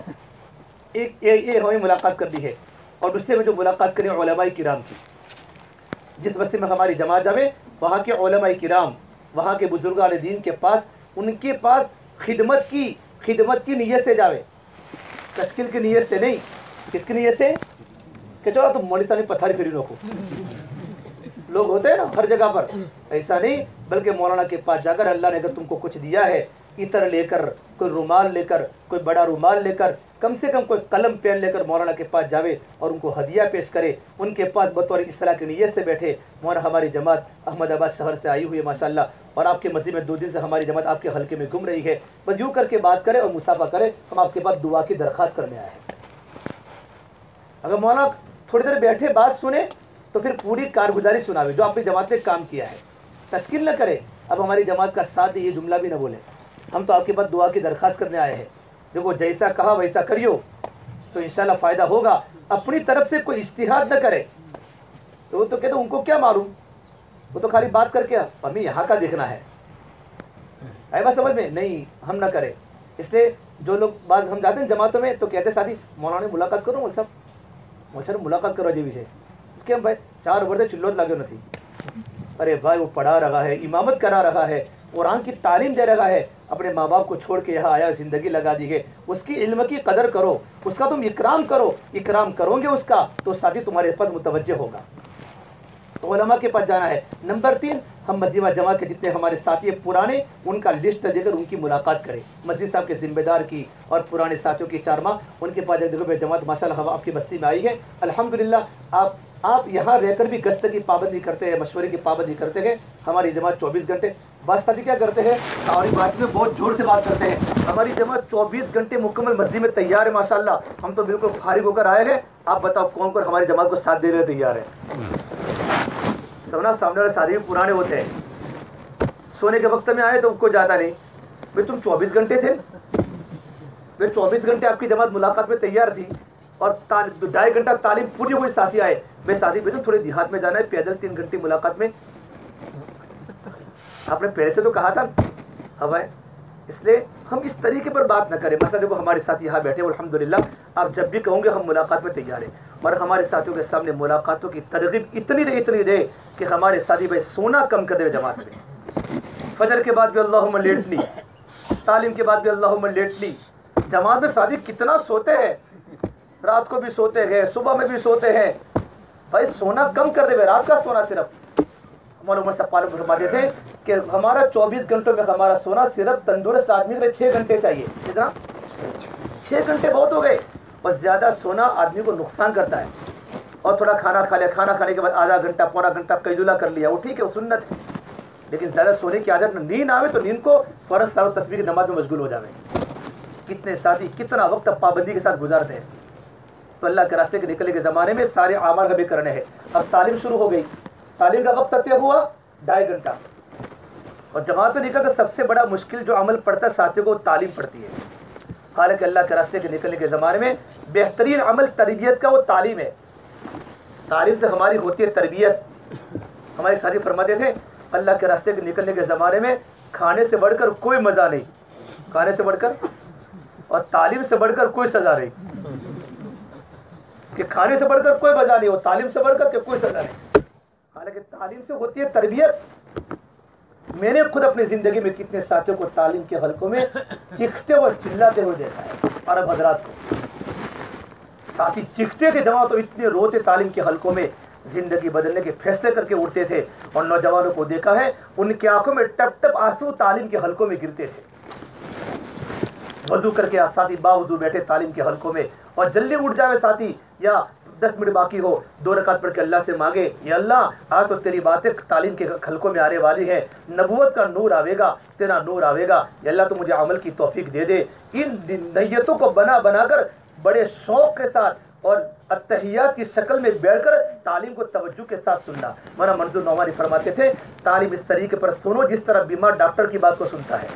एक हमें मुलाकात करनी है, और उससे में जो मुलाकात करें उलमाए किराम की। जिस बस्ती में हमारी जमात जावे, वहाँ के उलमाए किराम, वहाँ के बुजुर्गान दीन के पास, उनके पास खिदमत की नीयत से जावे, तश्कील की नीयत से नहीं। किसकी नीयत से? कि चलो तुम मोलिस्तानी पत्थर फिर रखो, लोग होते हैं ना हर जगह पर, ऐसा नहीं, बल्कि मौलाना के पास जाकर अल्लाह ने अगर तुमको कुछ दिया है, इतर लेकर, कोई रुमाल लेकर, कोई बड़ा रुमाल लेकर, कम से कम कोई कलम पेन लेकर मौलाना के पास जावे और उनको हदिया पेश करे, उनके पास बतौर इस्लाह की नीयत से बैठे। मौलाना हमारी जमात अहमदाबाद शहर से आई हुई है माशाल्लाह, और आपके मस्जिद में 2 दिन से हमारी जमात आपके हल्के में घूम रही है। बस यूँ करके बात करें और मुसाफा करें, हम आपके पास दुआ की दरख्वास्त करने आए हैं। अगर मौलाना थोड़ी देर बैठे बात सुने तो फिर पूरी कारगुजारी सुनावे जो आपने जमात में काम किया है, तस्कील न करे। अब हमारी जमात का साथ ये जुमला भी न बोले, हम तो आपके पास दुआ की दरख्वास्त करने आए हैं, देखो जैसा कहा वैसा करियो तो इंशाल्लाह फ़ायदा होगा। अपनी तरफ से कोई इज्तिहाद न करे तो वो तो कहते उनको क्या मालूम, वो तो खाली बात करके हमें यहाँ का देखना है, आई बात समझ में नहीं, हम ना करें। इसलिए जो लोग बात हम जाते हैं जमातों में तो कहते साथी मौलाना मुलाकात करो बोल साहब मुझे मुलाकात करो जी विषय કેમ ભાઈ 4 વર્ષ चिल्लो लाग्यो नहीं। अरे भाई वो पढ़ा रहा है, इमामत करा रहा है, कुरान की तालीम दे रहा है, अपने माँ बाप को छोड़ के यहाँ आया, ज़िंदगी लगा दी है, उसकी इल्म की कदर करो, उसका तुम इकराम करो, इकराम करोगे उसका तो साथी तुम्हारे पास मुतवज्जे होगा। तो उलमा के पास जाना है। नंबर 3, हम मस्जिद जमात के जितने हमारे साथी पुराने उनका लिस्ट देकर उनकी मुलाकात करें, मस्जिद साहब के जिम्मेदार की और पुराने साथियों की 4 माह उनके पास देखो भाई जमात माशाल्लाह आपकी बस्ती में आई है, अल्हम्दुलिल्लाह आप यहाँ रहकर भी गश्त की पाबंदी करते हैं, मशवरे की पाबंदी करते हैं। हमारी जमात 24 घंटे बस साथी क्या करते हैं, हमारी बात में बहुत जोर से बात करते हैं। हमारी जमात 24 घंटे मुकम्मल मस्जिद में तैयार है माशाल्लाह, हम तो बिल्कुल फारिग होकर आए हैं। आप बताओ कौन कौन हमारी जमात को साथ देने तैयार है। सबना सामने वाले साथी भी पुराने होते हैं, सोने के वक्त में आए तो उनको जाता नहीं, भाई तुम 24 घंटे थे, भाई 24 घंटे आपकी जमात मुलाकात में तैयार थी और 2.5 घंटा तालीम पूरी हुई, साथी आए, भाई साथी बेटो थोड़े देहात में जाना है, पैदल 3 घंटे मुलाकात में, आपने पहले से तो कहा था हवा। इसलिए हम इस तरीके पर बात न करें। मसला देखो हमारे साथ यहाँ बैठे अल्हम्दुलिल्लाह, आप जब भी कहोगे हम मुलाकात में तैयार हैं, और हमारे साथियों के सामने मुलाकातों की तरगीब इतनी दे कि हमारे साथी भाई सोना कम कर दे जमात में। फजर के बाद भी अल्लाहुम्मा लेटनी, तालीम के बाद भी अल्लाहुम्मा लेटनी। जमात में साथी कितना सोते हैं, रात को भी सोते हैं, सुबह में भी सोते हैं, भाई सोना कम कर दे, रात का सोना सिर्फ। हमारे उमर साहब पालक फरमाते थे कि हमारा 24 घंटों में हमारा सोना सिर्फ तंदुरुस्त आदमी के लिए 6 घंटे चाहिए। कितना? 6 घंटे बहुत हो गए। और ज़्यादा सोना आदमी को नुकसान करता है। और थोड़ा खाना खा लिया, खाना खाने के बाद आधा घंटा पौना घंटा कैलुला कर लिया, वो ठीक है, वो सुन्नत है। लेकिन ज़्यादा सोने की आदत में नींद आवे तो नींद को फ़ौरन सारा तस्बीह की नमाज में मशगूल हो जावे। कितने साथी कितना वक्त पाबंदी के साथ गुजारते हैं। तो अल्लाह के रास्ते के निकलने के ज़माने में सारे आमाल का भी करने हैं। अब तालीम शुरू हो गई, तालीम का वक्त तय हुआ 2.5 घंटा, और जमात में निकल कर सबसे बड़ा मुश्किल जो अमल पड़ता है साथियों को तालीम पड़ती है। हालांकि अल्लाह के रास्ते के निकलने के ज़माने में बेहतरीन अमल तरबियत का वो तालीम है। तालीम से हमारी होती है तरबियत। हमारे साथी फरमाते थे अल्लाह के रास्ते के निकलने के ज़माने में खाने से बढ़कर कोई मज़ा नहीं, खाने से बढ़कर और तालीम से बढ़कर कोई सज़ा नहीं। कि खाने से बढ़कर कोई मज़ा नहीं, और तालीम से बढ़कर के कोई सज़ा नहीं। हालांकि तालीम से होती है तरबियत। मैंने खुद अपनी ज़िंदगी में कितने साथियों को तालीम के हलकों में चीखते और चिल्लाते हुए देखा है। अरब हजरात को साथी चीखते थे, जमा तो इतने रोते तालीम के हलकों में, ज़िंदगी बदलने के फैसले करके उठते थे। और नौजवानों को देखा है उनकी आंखों में टप टप आंसू तालीम के हलकों में गिरते थे। वजू करके साथी बावजू बैठे तालीम के हलकों में, और जल्दी उठ जावे साथी, या 10 मिनट बाकी हो 2 रकात पढ़ के अल्लाह से मांगे, या अल्लाह आज तो तेरी बातें तालीम के हलकों में आने वाली है, नबूवत का नूर आवेगा, तेरा नूर आवेगा, या अल्लाह तो मुझे अमल की तौफीक दे दे। इन नीयतों को बनाकर बड़े शौक़ के साथ और अत्तहियात की शक्ल में बैठकर तालीम को तवज्जो के साथ सुनना। मौलाना मंजूर नौमानी फरमाते थे तालीम इस तरीके पर सुनो जिस तरह बीमार डॉक्टर की बात को सुनता है।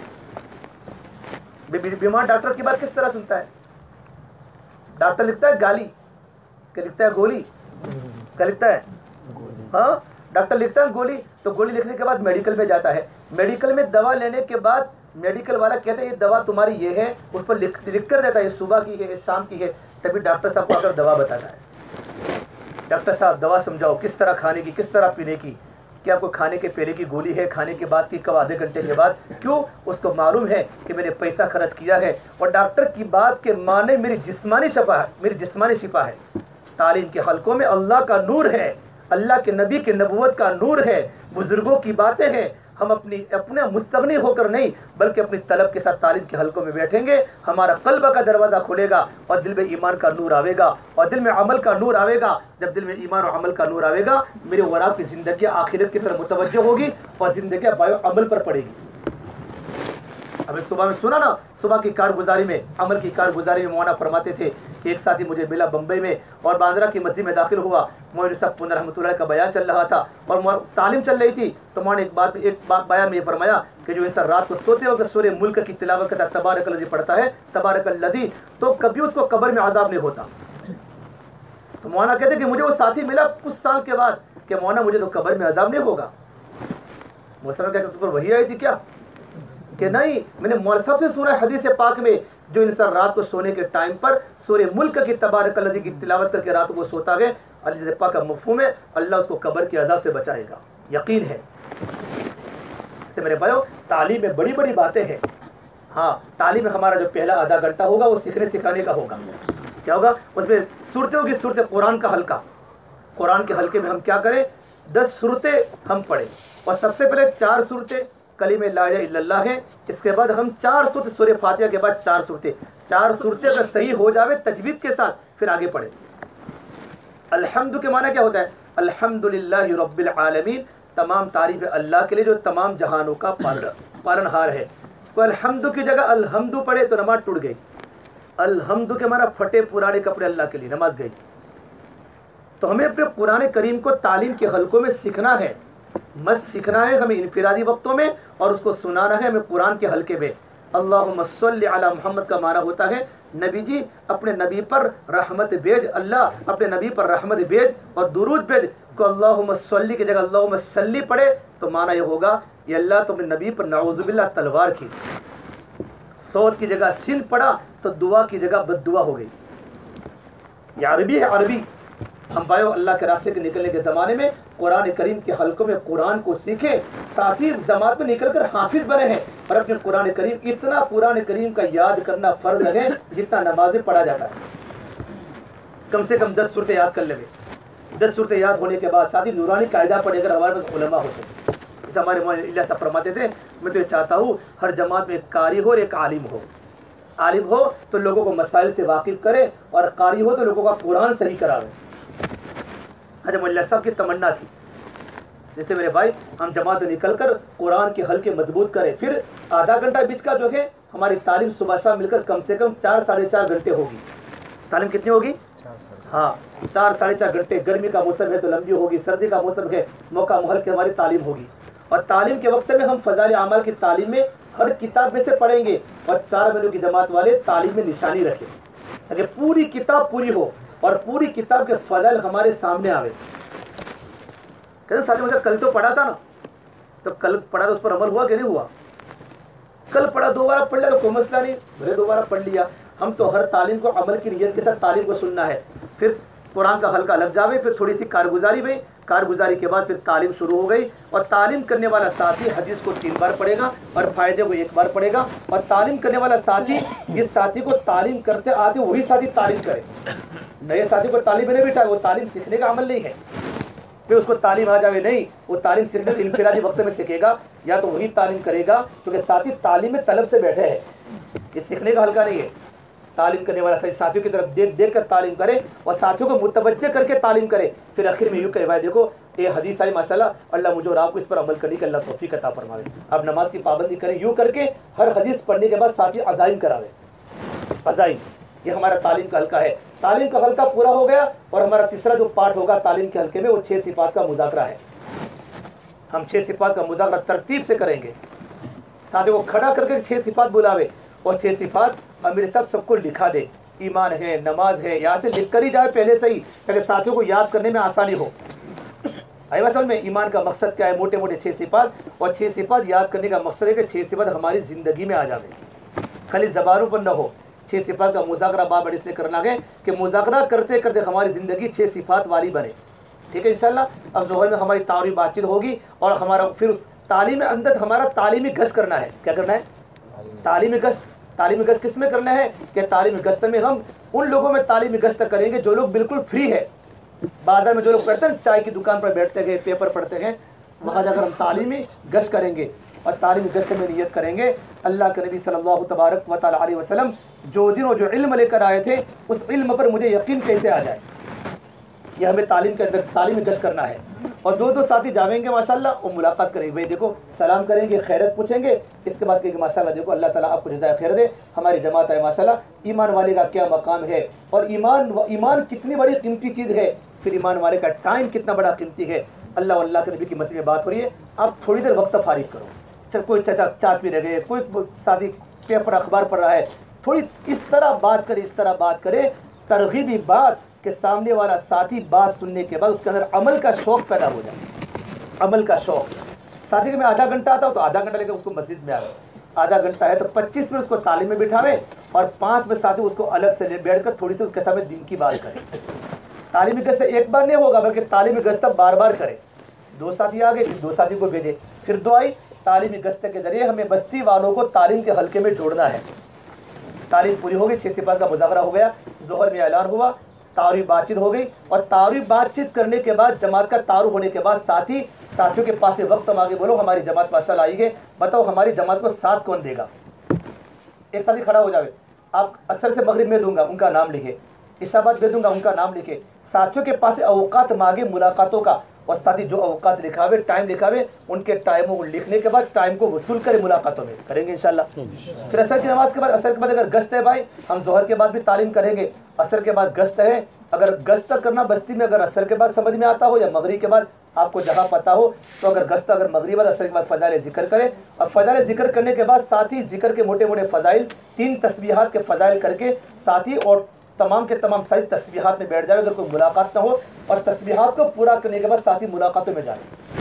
बीमार डॉक्टर की बात किस तरह सुनता है? डॉक्टर लिखता है गाली, क्या लिखता है? गोली। क्या लिखता है? हाँ, डॉक्टर लिखता है गोली। तो गोली लिखने के बाद मेडिकल में जाता है, मेडिकल में दवा लेने के बाद मेडिकल वाला कहता है ये दवा तुम्हारी ये है, उस पर लिख कर देता है ये सुबह की है, ये शाम की है। तभी डॉक्टर साहब को आकर दवा बताता है। डॉक्टर साहब दवा समझाओ, किस तरह खाने की, किस तरह पीने की, क्या आपको खाने के पहले की गोली है, खाने के बाद की, कब आधे घंटे के बाद? क्यों? उसको मालूम है कि मैंने पैसा खर्च किया है, और डॉक्टर की बात के माने मेरी जिस्मानी शिफा है, मेरी जिस्मानी शिफा है। तालीम के हलकों में अल्लाह का नूर है, अल्लाह के नबी के नबूवत का नूर है, बुजुर्गों की बातें हैं। हम अपने मुस्तगनी होकर नहीं बल्कि अपनी तलब के साथ तालीम के हलकों में बैठेंगे, हमारा कल्ब का दरवाज़ा खुलेगा और दिल में ईमान का नूर आवेगा और दिल में अमल का नूर आवेगा। जब दिल में ईमान और अमल का नूर आवेगा, मेरे वरा की ज़िंदगी आखिरत की तरफ मुतवज्जो होगी और ज़िंदगी बायो अमल पर पड़ेगी। हमें सुबह में सुना ना, सुबह की कारगुजारी में, अमल की कारगुजारी में मौलाना फरमाते थे कि एक साथी मुझे मिला बम्बई में और बांद्रा की मस्जिद में दाखिल हुआ। मौलाना साहब पुनः रहमतुल्लाह का बयान चल रहा था और तालीम चल रही थी। तो मौलाना एक बात बयान में ये फरमाया कि जो इंसान रात को सोते वक्त सूरह मुल्क की तिलावत करता है, तबारकल्लज़ी पढ़ता है, तबारकल्लज़ी, तो कभी उसको कब्र में अजाब नहीं होता। तो मौलाना कहते कि मुझे वो साथी मिला कुछ साल के बाद कि मौलाना मुझे तो कब्र में अजाब नहीं होगा। मौलाना कहते तुम पर वही आई थी क्या? कि नहीं, मैंने मौलाना साहब से सुना हदीस पाक में जो इंसान रात को सोने के टाइम पर सूरह मुल्क की तबारकल्लज़ी की तिलावत करके रात को सोता है, हदीस पाक का मफ़हूम है अल्लाह उसको कब्र के अजाब से बचाएगा, यकीन है। से मेरे भाइयों, तालीम में बड़ी बड़ी बातें हैं। हाँ, तालीम में हमारा जो पहला आधा घंटा होगा वो सीखने सिखाने का होगा। क्या होगा उसमें? सूरतें होगी, सूरत कुरान का हल्का। कुरान के हल्के में हम क्या करें? 10 सूरतें हम पढ़ें और सबसे पहले 4 सूरतें कलीमे ला इलाहा इल्लल्लाह है। इसके बाद हम 4 सूरत, सूरह फातिहा के बाद 4 सूरतें अगर सही हो जावे तजवीद के साथ फिर आगे पढ़े। अल्हम्दु के माना क्या होता है? अल्हम्दुलिल्लाहि रब्बिल आलमीन, तमाम तारीफ अल्लाह के लिए जो तमाम जहानों का पालनहार है। तो अल्हम्दु की जगह अलहम्दु पढ़े तो नमाज टूट गई। अल्हम्दु के माना फटे पुराने कपड़े अल्लाह के लिए, नमाज गई। तो हमें अपने कुरान करीम को तालीम के हलकों में सीखना है, मस्त सीखना है हमें इनफिरादी वक्तों में, और उसको सुनाना है हमें कुरान के हल्के में। अल्लाहुम्मा सल्लि अला मुहम्मद का माना होता है नबी जी अपने नबी पर रहमत भेज, अल्लाह अपने नबी पर रहमत भेज और दुरूद भेज। को अल्लाहुम्मा सल्ली की जगह अल्लाहुम्मा सल्ली पढ़े तो माना यह होगा ये अल्लाह तुमने नबी पर नाउज़ुबिल्लाह तलवार की। सौत की जगह सिन पढ़ा तो दुआ की जगह बद्दुआ हो गई। ये अरबी है, अरबी। हम भाइयों अल्लाह के रास्ते के निकलने के ज़माने में कुरान करीम के हलकों में कुरान को सीखे, साथ ही जमात में निकलकर हाफिज बने हैं। और अपने कुरान करीम, इतना कुरान करीम का याद करना फर्ज है जितना नमाज में पढ़ा जाता है। कम से कम 10 सूरतें याद कर लेंगे। 10 सूरतें याद होने के बाद साथ ही नूरानी कायदा पढ़े अगर हमारे पास उलमा होते। जैसे हमारे मौलाना इलियास साहब फरमाते थे, मैं तो ये चाहता हूँ हर जमात में एक कारी हो और एक आलिम हो। आलिम हो तो लोगों को मसाइल से वाकिफ करे और कारी हो तो लोगों का कुरान सही करावे। हजरत मौलाना साहब की तमन्ना थी जैसे मेरे भाई हम जमात में निकल कर कुरान के हल्के मजबूत करें। फिर आधा घंटा बीच का जो है हमारी तालीम सुबह शाम मिलकर कम से कम 4 साढ़े 4 घंटे होगी। तालीम कितनी होगी? हाँ, 4 साढ़े 4 घंटे। गर्मी का मौसम है तो लंबी होगी, सर्दी का मौसम है मौका महल की हमारी तालीम होगी। और तालीम के वक्त में हम फजाइल अमाल की तालीम में हर किताब में से पढ़ेंगे और 4 महीनों की जमात वाले तालीम में निशानी रखें ताकि पूरी किताब पूरी हो और पूरी किताब के फजाइल हमारे सामने आवे। कहते साथियों मुझे कल तो पढ़ा था ना, तो कल पढ़ा तो उस पर अमल हुआ कि नहीं हुआ? कल पढ़ा, दोबारा पढ़ लिया तो कोई मसला नहीं, भले दोबारा पढ़ लिया। हम तो हर तालीम को अमल की नियत के साथ तालीम को सुनना है। फिर कुरान का हल्का लग जावे, फिर थोड़ी सी कारगुजारी में, कारगुजारी के बाद फिर तालीम शुरू हो गई। और तालीम करने वाला साथी हदीस को 3 बार पढ़ेगा और फ़ायदे को 1 बार पढ़ेगा। और तालीम करने वाला साथी जिस साथी को तालीम करते आते वही साथी तालीम करे। नए साथी को तालीम नहीं बिठाए, वो तालीम सीखने का अमल नहीं है। फिर उसको तालीम आ जावे नहीं, वो तालीम सीखने इनफिरादी वक्त में सीखेगा या तो वही तालीम करेगा क्योंकि साथी तालीम में तलब से बैठे हैं। ये सीखने का हल्का नहीं है। तालीम करने वाला साथियों की तरफ देख देख कर तालीम करे और साथियों को मुतवज्जे करके तालीम करे। फिर आखिर में यूँ कहवाए, देखो ये हदीस आई माशाल्लाह, अल्लाह मुझे और आपको इस पर अमल करने की अल्लाह तौफीक अता फरमावे। आप नमाज की पाबंदी करें, यूँ करके हर हदीस पढ़ने के बाद साथी अज़ाइम करावे। अज़ाइम ये हमारा तालीम का हल्का है। तालीम का हल्का पूरा हो गया और हमारा तीसरा जो पार्ट होगा तालीम के हल्के में वो 6 सिफात का मुज़ाकरा है। हम 6 सिफात का मुज़ाकरा तरतीब से करेंगे। साथियों को खड़ा करके 6 सिफात बुलावे और 6 सिफात अमीर साहब सबको लिखा दे। ईमान है, नमाज है, यहाँ से लिख कर ही जाए पहले से ही ताकि साथियों को याद करने में आसानी हो। आई समझ में? ईमान का मकसद क्या है? मोटे मोटे 6 सिफात, और 6 सिफात याद करने का मकसद है कि 6 सिफात हमारी ज़िंदगी में आ जाए, खाली ज़बानों पर न हो। 6 सिफात का मुज़ाकरा बार इसलिए करना है कि मुज़ाकरा करते करते हमारी ज़िंदगी 6 सिफात वाली बने। ठीक है इंशाल्लाह। अब ज़ोहर में हमारी तारीफ़ बातचीत होगी और हमारा फिर उस तालीम में अंदर हमारा तालीमी गश्त करना है। क्या करना है? तालीमी गश्त। तालीमी गश्त किस में करना है कि तालीमी गश्त में हम उन लोगों में तालीमी गश्त करेंगे जो लोग बिल्कुल फ्री है। बाजार में जो लोग बैठते हैं, चाय की दुकान पर बैठते हैं, पेपर पढ़ते हैं, वहाँ जाकर हम तालीमी गश्त करेंगे। और तालीमी गश्त में नियत करेंगे अल्लाह के नबी सल्लल्लाहु तबारक व तआला अलैहि वसल्लम जो दिन और जो इल्म लेकर आए थे उस इल्म पर मुझे यकीन कैसे आ जाए। यह हमें तालीम के अंदर तालीमी गश्त करना है। और दो दो साथी जावेंगे माशाल्लाह, वो मुलाकात करेंगे। भाई देखो सलाम करेंगे, खैरत पूछेंगे, इसके बाद कहेंगे माशाल्लाह देखो अल्लाह ताला आपको जज़ाए खैर दे, हमारी जमात है माशाल्लाह, ईमान वाले का क्या मकाम है और ईमान कितनी बड़ी कीमती चीज़ है, फिर ईमान वाले का टाइम कितना बड़ा कीमती है। अल्लाह के नबी की मस्जिद में बात हो रही है, आप थोड़ी देर वक्त फारिग करो। चल कोई चचा चाय पी रहे, कोई शादी पेपर अखबार पढ़ रहा है, थोड़ी इस तरह बात करे तरगीबी बात कि सामने वाला साथी बात सुनने के बाद उसके अंदर अमल का शौक़ पैदा हो जाए। अमल का शौक़, साथी के मैं आधा घंटा आता हूँ तो आधा घंटा लेकर उसको मस्जिद में आवे, आधा घंटा है तो 25 मिनट उसको तालीम में बिठावे और 5 मिनट साथी उसको अलग से बैठ कर थोड़ी सी उसके सामने दिन की बात करें। तालीमी गश्त एक बार नहीं होगा बल्कि तालीमी गश्त बार बार करें। 2 साथी आ गए, फिर 2 साथी को भेजे, फिर 2 आई। तालीमी गश्त के जरिए हमें बस्ती वालों को तालीम के हल्के में जोड़ना है। तालीम पूरी हो गई, 6 सिपाही का मुज़ाकरा हो गया, ज़ोहर में ऐलान हुआ, तारुफ बातचीत हो गई और तारुफ बातचीत करने के बाद जमात का तारुफ होने के बाद साथियों के पास से वक्त मांगे, बोलो हमारी जमात माशाल्लाह आई है, बताओ हमारी जमात को साथ कौन देगा। एक साथी खड़ा हो जावे, आप असर से मगरिब में दूंगा उनका नाम लिखे, इशाबाद में दूंगा उनका नाम लिखे। साथियों के पास से औकात मांगे मुलाकातों का और साथी जो औकात लिखावे, टाइम लिखावे, उनके टाइमों को लिखने के बाद टाइम को वसूल करे मुलाकातों में करेंगे इंशाल्लाह। फिर असर की नमाज के बाद, असर के बाद अगर गश्त है भाई, हम जोहर के बाद भी तालीम करेंगे, असर के बाद गश्त है। अगर गश्त करना बस्ती में अगर असर के बाद समझ में आता हो या मगरिब के बाद आपको जगह पता हो तो अगर गश्त अगर मगरिब बाद असर के बाद फ़ज़ाइल ज़िक्र करें और फ़ज़ाइल ज़िक्र करने के बाद साथ ही ज़िक्र के मोटे मोटे फ़ज़ाइल 3 तस्बीहात के फ़ज़ाइल करके साथी और तमाम के तमाम सारी तस्बीहात में बैठ जाए अगर कोई मुलाकात ना हो, और तस्बीहात को पूरा करने के बाद साथी मुलाकातों में जाए।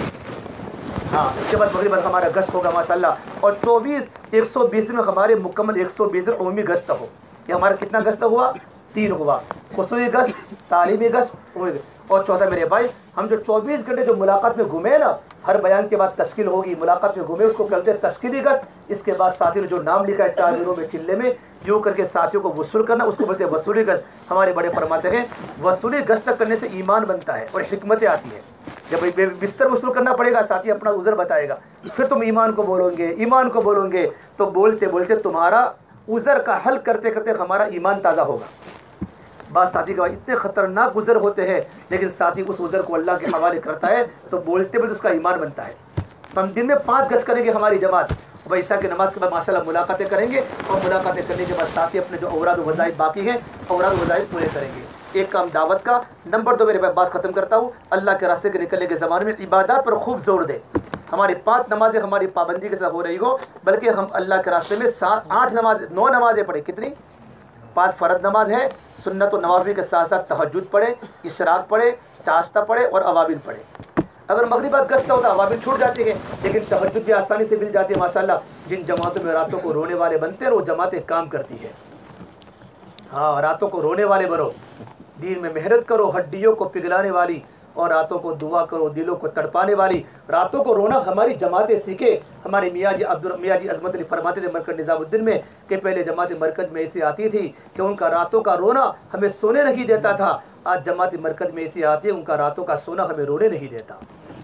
हाँ, इसके बाद मगरिब हमारा गश्त होगा माशाल्लाह और 120 दिन में हमारे मुकम्मल 120 दिन उम्मी गश्त हो। ये हमारा कितना गश्त हुआ? 3 हुआ, खुसूसी गश्त, तालीमी गश्त और चौथा मेरे भाई हम जो 24 घंटे जो मुलाकात में घूमे ना, हर बयान के बाद तश्कील होगी, मुलाकात में घूमे उसको करते तश्कीली गश्त। इसके बाद साथियों ने जो नाम लिखा है 4 दिनों में चिल्ले में यूँ करके साथियों को वसूल करना, उसको बोलते हैं वसूली गश्त। हमारे बड़े फरमाते हैं वसूली गश्त करने से ईमान बनता है और हिकमतें आती है। जब बिस्तर वसूल करना पड़ेगा साथी अपना उज़र बताएगा, फिर तुम ईमान को बोलोगे तो बोलते बोलते तुम्हारा उज़र का हल करते करते हमारा ईमान ताज़ा होगा। बात साथी के बाद इतने ख़तरनाक उज़र होते हैं, लेकिन साथी उस उज़र को अल्लाह के हवाले करता है तो बोलते बोलते उसका ईमान बनता है। तो हम दिन में 5 गश्त करेंगे हमारी जमात, वह ईशा की नमाज के बाद माशाल्लाह मुलाकातें करेंगे और मुलाकातें करने के बाद साथी अपने जो औराद वज़ाइफ बाकी हैं औराद वज़ाइफ पूरे करेंगे। एक काम दावत का। नंबर 2 मेरे भाई बात ख़त्म करता हूँ, अल्लाह के रास्ते के निकलने के ज़माने में इबादत पर खूब जोर दे। हमारी 5 नमाजें हमारी पाबंदी के साथ हो रही हो, बल्कि हम अल्लाह के रास्ते में 9 नमाजें पढ़े। कितनी? 5 फ़र्द नमाज है, सुन्नत और नवाफिल के साथ साथ तहज्जुद पढ़े, इशराक पढ़े, चाश्ता पढ़े और अवाबिल पढ़े। अगर मगरिब बाद गश्त होता अवाबिल छूट जाती है, लेकिन तहज्जुद भी आसानी से मिल जाती है माशाल्लाह। जिन जमातों में रातों को रोने वाले बनते हैं वो जमातें काम करती है। हाँ, रातों को रोने वाले बनो, दीन में मेहनत करो, हड्डियों को पिघलाने वाली, और रातों को दुआ करो, दिलों को तड़पाने वाली। रातों को रोना हमारी जमातें सीखे। हमारे मियाँ जी अज़मत अली फरमाते थे मरकज़ निज़ामुद्दीन में कि पहले जमात मरकज़ में ऐसी आती थी कि उनका रातों का रोना हमें सोने नहीं देता था। आज जमात मरकज़ में ऐसी आती है उनका रातों का सोना हमें रोने नहीं देता।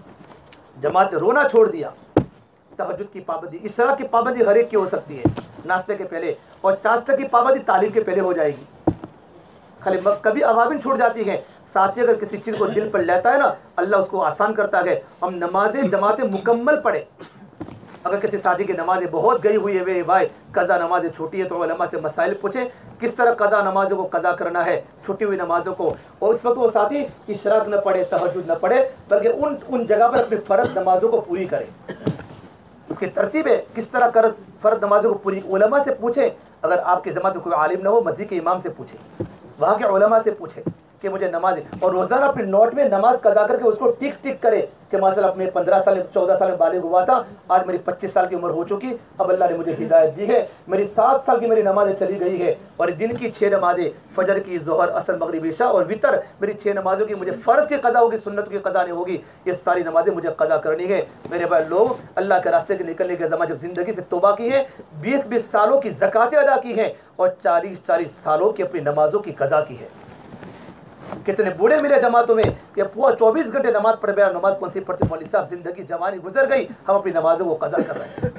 जमात ने रोना छोड़ दिया। तहज्जुद की पाबंदी, इशराक की पाबंदी हर एक की हो सकती है नाश्ते के पहले, और चाश्ते की पाबंदी तालीम के पहले हो जाएगी। खाली कभी अवाबिल छूट जाती है। साथी अगर किसी चीज़ को दिल पर लेता है ना, अल्लाह उसको आसान करता है। हम नमाजें जमातें मुकम्मल पढ़े। अगर किसी साथी की नमाजें बहुत गई हुई है वे भाई, कज़ा नमाजें छूटी है तो उलमा से मसाइल पूछें किस तरह कज़ा नमाजों को कज़ा करना है, छुट्टी हुई नमाजों को। और उस वक्त वो साथी इशराक न पढ़े, तहज्जुद न पढ़े, बल्कि उन जगह पर अपनी फ़र्ज नमाजों को पूरी करे। उसकी तरतीब है किस तरह कर फ़र्ज नमाजों को पूरी उलमा से पूछे। अगर आपके जमात में कोई आलिम न हो, मस्जिद के इमाम से पूछे, वहाँ के उलमा से पूछे कि मुझे नमाज है, और रोज़ाना अपने नोट में नमाज कज़ा करके उसको टिक टिक करे कि माशाल्लाह अपने 15 साल 14 साल में बालिग हुआ था, आज मेरी 25 साल की उम्र हो चुकी, अब अल्लाह ने मुझे हिदायत दी है, मेरी 7 साल की मेरी नमाजें चली गई है, और दिन की 6 नमाजें फजर की, ज़ोहर, असर, मगरिब, इशा और वितर, मेरी 6 नमाज़ों की मुझे फ़र्ज़ की कज़ा होगी, सुन्नत की कज़ा नहीं होगी। ये सारी नमाजें मुझे कज़ा करनी है। मेरे भाई लोग, अल्लाह के रास्ते के निकलने के ज़माने जब ज़िंदगी से तौबा की है, 20-20 सालों की ज़कातें अदा की हैं और 40-40 सालों की अपनी नमाज़ों की कज़ा की है। कितने बूढ़े मिले जमातों में कि पूरा 24 घंटे नमाज पढ़ गया। नमाज कौन सी पढ़ते मौलवी साहब, जिंदगी जवानी गुजर गई, हम अपनी नमाजों को कज़ा कर रहे हैं।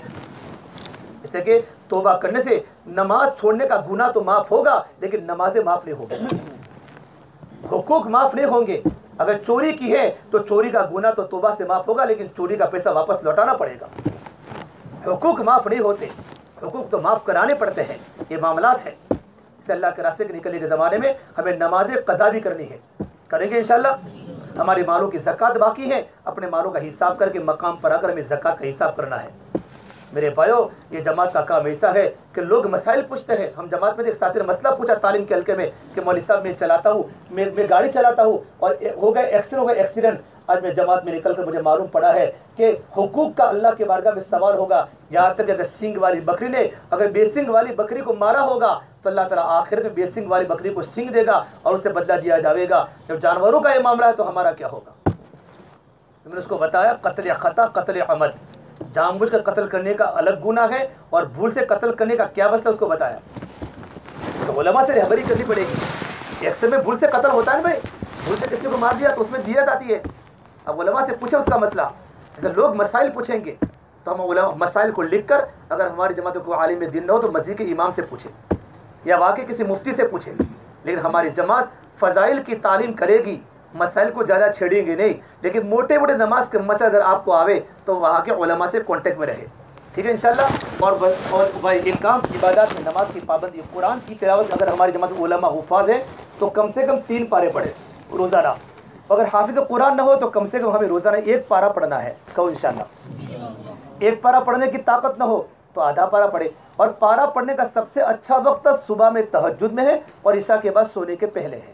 इससे कि तौबा करने से नमाज छोड़ने का गुनाह तो माफ होगा, लेकिन नमाजें माफ नहीं होगी, हुकूक माफ नहीं होंगे। अगर चोरी की है तो चोरी का गुनाह तो तौबा से माफ़ होगा, लेकिन चोरी का पैसा वापस लौटाना पड़ेगा। हुकूक माफ़ नहीं होते, हुकूक तो माफ़ कराने पड़ते हैं। ये मामलात है। इस अल्लाह के रास्ते के निकलने के ज़माने में हमें नमाज़ क़ज़ा भी करनी है, करेंगे इंशाअल्लाह। हमारे मालों की ज़कात बाकी है, अपने मालों का हिसाब करके मकाम पर आकर हमें ज़कात का हिसाब करना है। मेरे भाइयों, ये जमात का काम ऐसा है कि लोग मसाइल पूछते हैं। हम जमात में एक साथी ने मसला पूछा तालीम के हल्के में कि मौलवी साहब मैं चलाता हूँ, मैं गाड़ी चलाता हूँ और हो गया एक्सीडेंट। आज मैं जमात में निकल कर मुझे मालूम पड़ा है कि हुकूक का अल्लाह के बारगाह में सवाल होगा। यहाँ तक अगर सींग वाली बकरी ने अगर बेसिंग वाली बकरी को मारा होगा तो अल्लाह ताला आखिर में बेसिंग वाली बकरी को सींग देगा और उसे बदला दिया जाएगा। जब जानवरों का ये मामला है तो हमारा क्या होगा? मैंने उसको बताया कत्ल खता कत्ल अमद, जानबूझ कर कत्ल करने का अलग गुनाह है और भूल से कत्ल करने का क्या बसता उसको बताया। तो उलमा से रहबरी करनी पड़ेगी। एक समय भूल से कत्ल होता है भाई, भूल से किसी को मार दिया तो उसमें दियत आती है। अब उलमा से पूछे उसका मसला। जैसे लोग मसाइल पूछेंगे तो हम उलमा मसाइल को लिख कर, अगर हमारी जमात को आलिम दिन न हो तो मस्जिद के इमाम से पूछे या वाकई किसी मुफ्ती से पूछे। लेकिन हमारी जमात फ़ज़ाइल की तालीम करेगी, मसाइल को ज़्यादा छेड़ेंगे नहीं, लेकिन मोटे मोटे नमाज के मसले अगर आपको आवे तो वहाँ के उलमा से कांटेक्ट में रहे, ठीक है इंशाल्लाह। और भाई एक काम इबादत में नमाज की पाबंदी, कुरान की तिलावत अगर हमारी जमात उलमा हुफ़ाज़ है तो कम से कम 3 पारे पढ़े रोज़ाना। अगर हाफिज़ कुरान न हो तो कम से कम हमें रोज़ाना 1 पारा पढ़ना है। कहो इंशाल्लाह। 1 पारा पढ़ने की ताकत न हो तो आधा पारा पढ़े। और पारा पढ़ने का सबसे अच्छा वक्त सुबह में तहज्जुद में है और इशा के बाद सोने के पहले है।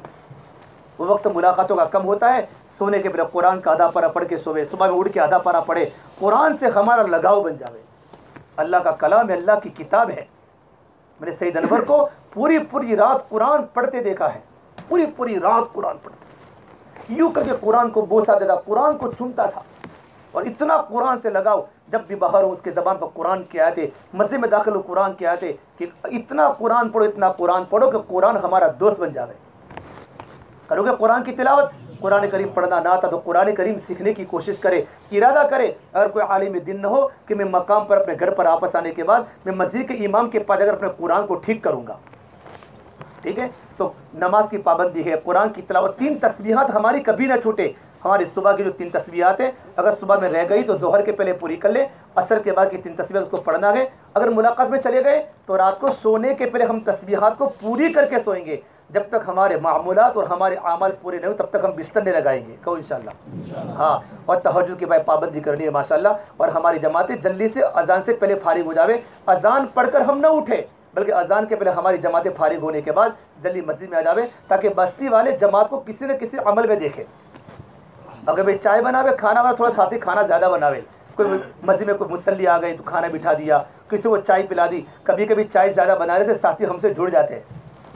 वो वक्त मुलाकातों का कम होता है। सोने के पहले कुरान का आधा पारा पढ़ के सोवे, सुबह में उठ के आधा पारा पढ़े। कुरान से हमारा लगाव बन जावे। अल्लाह का कलाम है, अल्लाह की किताब है। मैंने सईद अनवर को पूरी रात कुरान पढ़ते देखा है, पूरी रात कुरान पढ़ते, यूँ करके कुरान को बोसा देता, कुरान को चूमता था। और इतना कुरान से लगाव, जब भी बाहर हो उसके ज़बान पर कुरान के आयते, मस्जिद में दाखिल हो कुरान के आयते कि इतना कुरान पढ़ो कि कुरान हमारा दोस्त बन जावे। करोगे कुरान की तिलावत, कुरान करीम पढ़ना ना आता तो कुरान करीम सीखने की कोशिश करे, इरादा करे। अगर कोई आलिम दिन न हो कि मैं मकाम पर अपने घर पर वापस आने के बाद मैं मस्जिद के इमाम के पास अगर अपने कुरान को ठीक करूँगा, ठीक है। तो नमाज की पाबंदी है, कुरान की तिलावत, 3 तस्बीहात हमारी कभी ना छूटे। हमारी सुबह की जो 3 तस्बीहात है, अगर सुबह में रह गई तो जोहर के पहले पूरी कर ले, असर के बाद की 3 तस्बीहात उसको पढ़ना है। अगर मुलाकात में चले गए तो रात को सोने के पहले हम तस्बीहात को पूरी करके सोएंगे। जब तक हमारे मामूलात और हमारे आमल पूरे नहीं हो तब तक हम बिस्तर नहीं लगाएंगे। कहो इंशाल्लाह। हाँ, और तहज्जुद की भाई पाबंदी करनी है माशाल्लाह। और हमारी जमातें जल्दी से अजान से पहले फारिग हो जावे। अजान पढ़कर हम ना उठे, बल्कि अजान के पहले हमारी जमातें फारिग होने के बाद जल्दी मस्जिद में आ जावे, ताकि बस्ती वाले जमात को किसी न किसी अमल में देखे। अगर भाई चाय बनावे, खाना बना, थोड़ा साथी खाना ज़्यादा बनावे। कोई मस्जिद में कोई मुसल्ली आ गई तो खाना बिठा दिया, किसी को चाय पिला दी। कभी कभी चाय ज़्यादा बनाने से साथी हमसे जुड़ जाते हैं।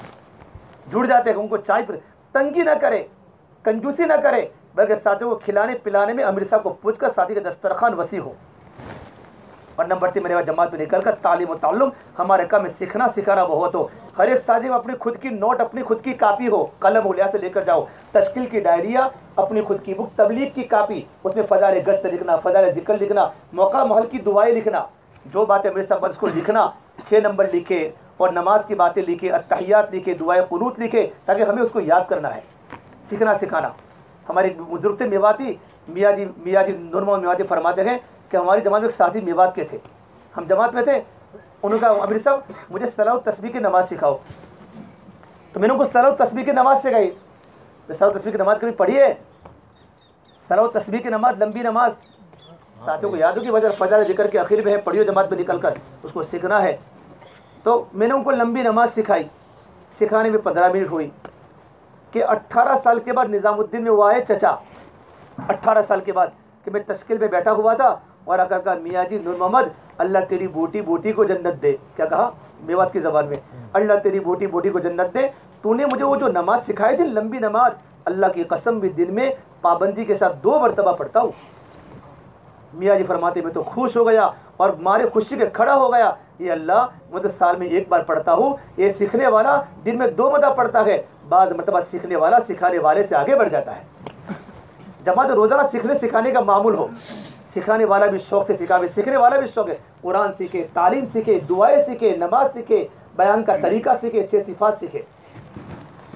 उनको चाय पर तंगी ना करे, कंजूसी ना करे, बल्कि साथियों को खिलाने पिलाने में अमीर साहब को पूछ कर साथी का दस्तरखान वसी हो। और नंबर 3 मेरे जमात में निकल कर तालीम और ताल्लुम, हमारे काम में सीखना सिखाना बहुत हो। हर एक साथी में अपनी खुद की नोट, अपनी खुद की कापी हो, कलम उलिया से लेकर जाओ। तश्कील की डायरिया, अपनी खुद की बुक, तबलीग की कापी, उसमें फ़ज़ाइल गश्त लिखना, फ़ज़ाइल ज़िक्र लिखना, मौका महल की दुआएं लिखना। जो बातें मेरे साथ बस को लिखना, 6 नंबर लिखे और नमाज की बातें लिखे, अत्तहियात लिखे, दुआएं कुनूत लिखे, ताकि हमें उसको याद करना है। सीखना सिखाना। हमारे बुजुर्ग थे मेवाती, मियाँ जी नूर मोहम्मद मेवाती फरमाते हैं कि हमारी जमात में एक साथी मेवात के थे, हम जमात में थे। उन्होंने कहा अमीर साहब मुझे सलाह तस्बीह की नमाज़ सिखाओ। तो मैंने उनको सलाह तस्बीह की नमाज़ सिखाई। तो सलाह तस्बीह की नमाज़ कभी पढ़ी है? सलाह तस्बीह की नमाज़, लंबी नमाज, साथियों को याद हो कि वजह फ़ज़ाइल ज़िक्र के आखिर में है, पढ़ियो जमात में निकल कर, उसको सीखना है। तो मैंने उनको लंबी नमाज सिखाई। सिखाने में 15 मिनट हुई कि 18 साल के बाद निज़ामुद्दीन में वो आए चचा, 18 साल के बाद, कि मैं तश्कील में बैठा हुआ था और आकर कहा मियाँ जी नूर मोहम्मद, अल्लाह तेरी बोटी को जन्नत दे। क्या कहा मेवात की ज़बान में? अल्लाह तेरी बोटी को जन्नत दे। तूने मुझे वो जो नमाज सिखाई थी लंबी नमाज, अल्लाह की कसम भी दिन में पाबंदी के साथ 2 मरतबा पढ़ता हूँ। मियाँ जी फरमाते मैं तो खुश हो गया और मारे खुशी के खड़ा हो गया। ये अल्लाह, मैं तो साल में 1 बार पढ़ता हूँ। ये सीखने वाला दिन में 2 मरतबा पढ़ता है, बाज़ मरतबा सीखने वाला सिखाने वाले से आगे बढ़ जाता है। जमात रोज़ाना सीखने सिखाने का मामूल हो, सिखाने वाला भी शौक़ से सिखावे, सीखने वाला भी शौक़ है। कुरान सीखे, तालीम सीखे, दुआएं सीखे, नमाज सीखे, बयान का तरीका सीखे, 6 सिफात सीखे।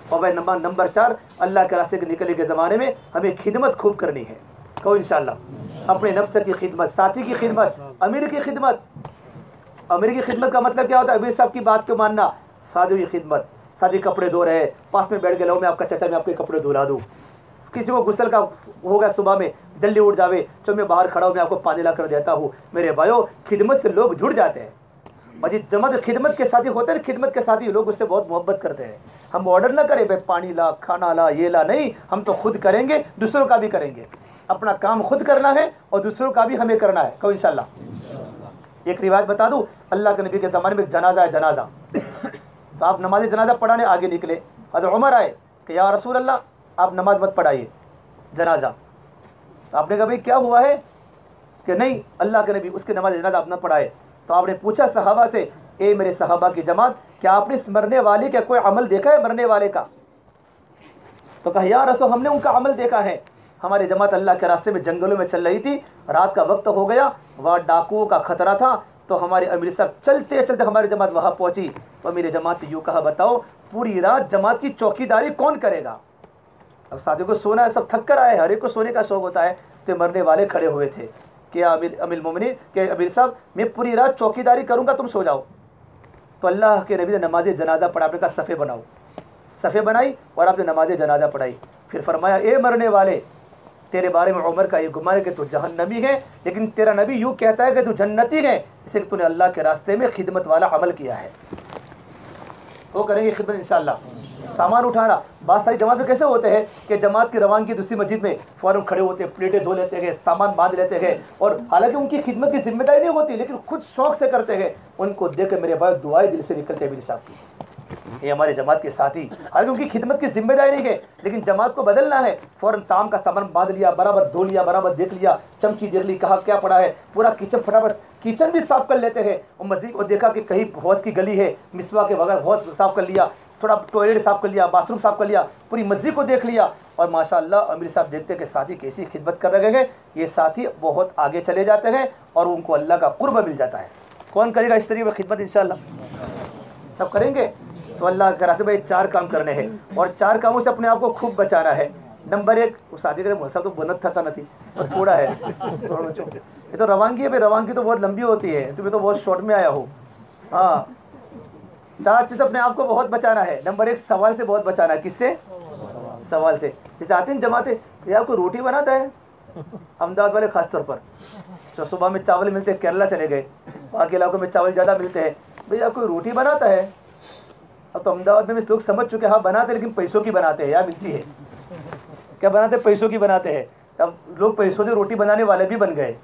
और भाई नंबर 4, अल्लाह के रास्ते के निकले के ज़माने में हमें खिदमत खूब करनी है। कहो इंशाअल्लाह, अपने नफ्स की खिदमत, साथी की खिदमत, अमीर की खिदमत। अमीर की खिदमत का मतलब क्या होता है? अमीर साहब की बात को मानना। साधु की खिदमत, सादी कपड़े धो रहे हैं, पास में बैठ के लो मैं आपका चाचा, मैं आपके कपड़े धुला दूँ। किसी को गुस्ल का होगा, सुबह में जल्दी उठ जावे, चलो मैं बाहर खड़ा हूँ, मैं आपको पानी ला कर देता हूँ। मेरे भाइयों, खिदमत से लोग जुड़ जाते हैं। और जिस जमात खिदमत के साथी होते हैं, खिदमत के साथी लोग उससे बहुत मोहब्बत करते हैं। हम ऑर्डर ना करें भाई पानी ला, खाना ला, ये ला, नहीं, हम तो खुद करेंगे, दूसरों का भी करेंगे। अपना काम खुद करना है और दूसरों का भी हमें करना है। कहो इंशाअल्लाह। एक रिवायत बता दूँ, अल्लाह के नबी के ज़माने में जनाजा है, जनाजा। तो आप नमाज जनाजा पढ़ाने आगे निकले। हज़रत उमर आए कि या रसूल अल्लाह, आप नमाज मत पढ़ाइए जनाजा। तो आपने कहा भाई क्या हुआ है? कि नहीं, अल्लाह के नबी उसके नमाज जनाजा आप न पढ़ाए। तो आपने पूछा सहाबा से, ए मेरे सहाबा की जमात, क्या आपने इस मरने वाले का कोई अमल देखा है मरने वाले का? तो कहा या रसूल, हमने उनका अमल देखा है। हमारी जमात अल्लाह के रास्ते में जंगलों में चल रही थी, रात का वक्त हो गया, वहाँ डाकुओं का खतरा था। तो हमारे अमीर साहब चलते चलते हमारी जमात वहाँ पहुँची। तो मेरी जमात यूँ कहा, बताओ पूरी रात जमात की चौकीदारी कौन करेगा? अब साथियों को सोना है, सब थक कर आए, हर एक को सोने का शौक होता है। तो मरने वाले खड़े हुए थे कि अमीर मोमिनीन के अमीर साहब, मैं पूरी रात चौकीदारी करूँगा, तुम सो जाओ। तो अल्लाह के नबी ने नमाज जनाजा पढ़ा। आपने कहा सफ़े बनाओ, सफ़े बनाई और आपने नमाज जनाजा पढ़ाई। फिर फरमाया, ए मरने वाले, तेरे बारे में उमर का ये गुमान है कि तू जहन्नमी है, लेकिन तेरा नबी यूँ कहता है कि तू जन्नती है, इसे तूने अल्लाह के रास्ते में खिदमत वाला अमल किया है। वो करेंगे खिदमत इंशाअल्लाह। सामान उठाना, बात सारी जमात में कैसे होते हैं कि जमात की रवानगी दूसरी मस्जिद में फ़ौरन खड़े होते हैं, प्लेटें धो लेते हैं, सामान बांध लेते हैं, और हालांकि उनकी खिदमत की जिम्मेदारी नहीं होती, लेकिन खुद शौक से करते हैं। उनको देख कर मेरे भाई दुआएं दिल से निकलते हैं मेरे साहब की, ये हमारे जमात के साथी। हालांकि उनकी खिदमत की जिम्मेदारी नहीं है, लेकिन जमात को बदलना है। फ़ौरन ताम का सामान बांध लिया, बराबर धो लिया, बराबर देख लिया, चमची देख ली, कहा क्या पड़ा है, पूरा किचन फटाफट किचन भी साफ़ कर लेते हैं। और मस्जिद को देखा कि कहीं हौज की गली है, मिसवा के बगैर हौज साफ़ कर लिया, थोड़ा टॉयलेट साफ़ कर लिया, बाथरूम साफ़ कर लिया, पूरी मस्जिद को देख लिया। और माशाअल्लाह अमीर साहब देखते हैं कि साथी कैसी खिदमत कर रहे हैं। ये साथी बहुत आगे चले जाते हैं और उनको अल्लाह का कुर्ब मिल जाता है। कौन करेगा इस तरीके की खिदमत? इंशाअल्लाह सब करेंगे। तो अल्लाह के रास्ते में 4 काम करने हैं और 4 कामों से अपने आप को खूब बचाना है। नंबर 1, वो शादी करे सब तो बनत था नहीं और थोड़ा है, ये तो रवानगी है भाई, रवानगी तो बहुत लंबी होती है, तुम्हें तो बहुत शॉर्ट में आया हो। हाँ, 4 चीज़ अपने आप को बहुत बचाना है। नंबर 1, सवाल से बहुत बचाना है। किससे? सवाल से। जैसे आते हैं जमाते, यार कोई रोटी बनाता है, अहमदाबाद वाले खासतौर पर, जो सुबह में चावल मिलते हैं, केरला चले गए, बाकी इलाकों में चावल ज़्यादा मिलते हैं, भैया कोई रोटी बनाता है? अब तो अहमदाबाद में भी लोग समझ चुके हैं, हाँ बनाते हैं, लेकिन पैसों की बनाते हैं। यार मिलती है क्या बनाते हैं? पैसों की बनाते हैं। अब लोग पैसों से रोटी बनाने वाले भी बन गए,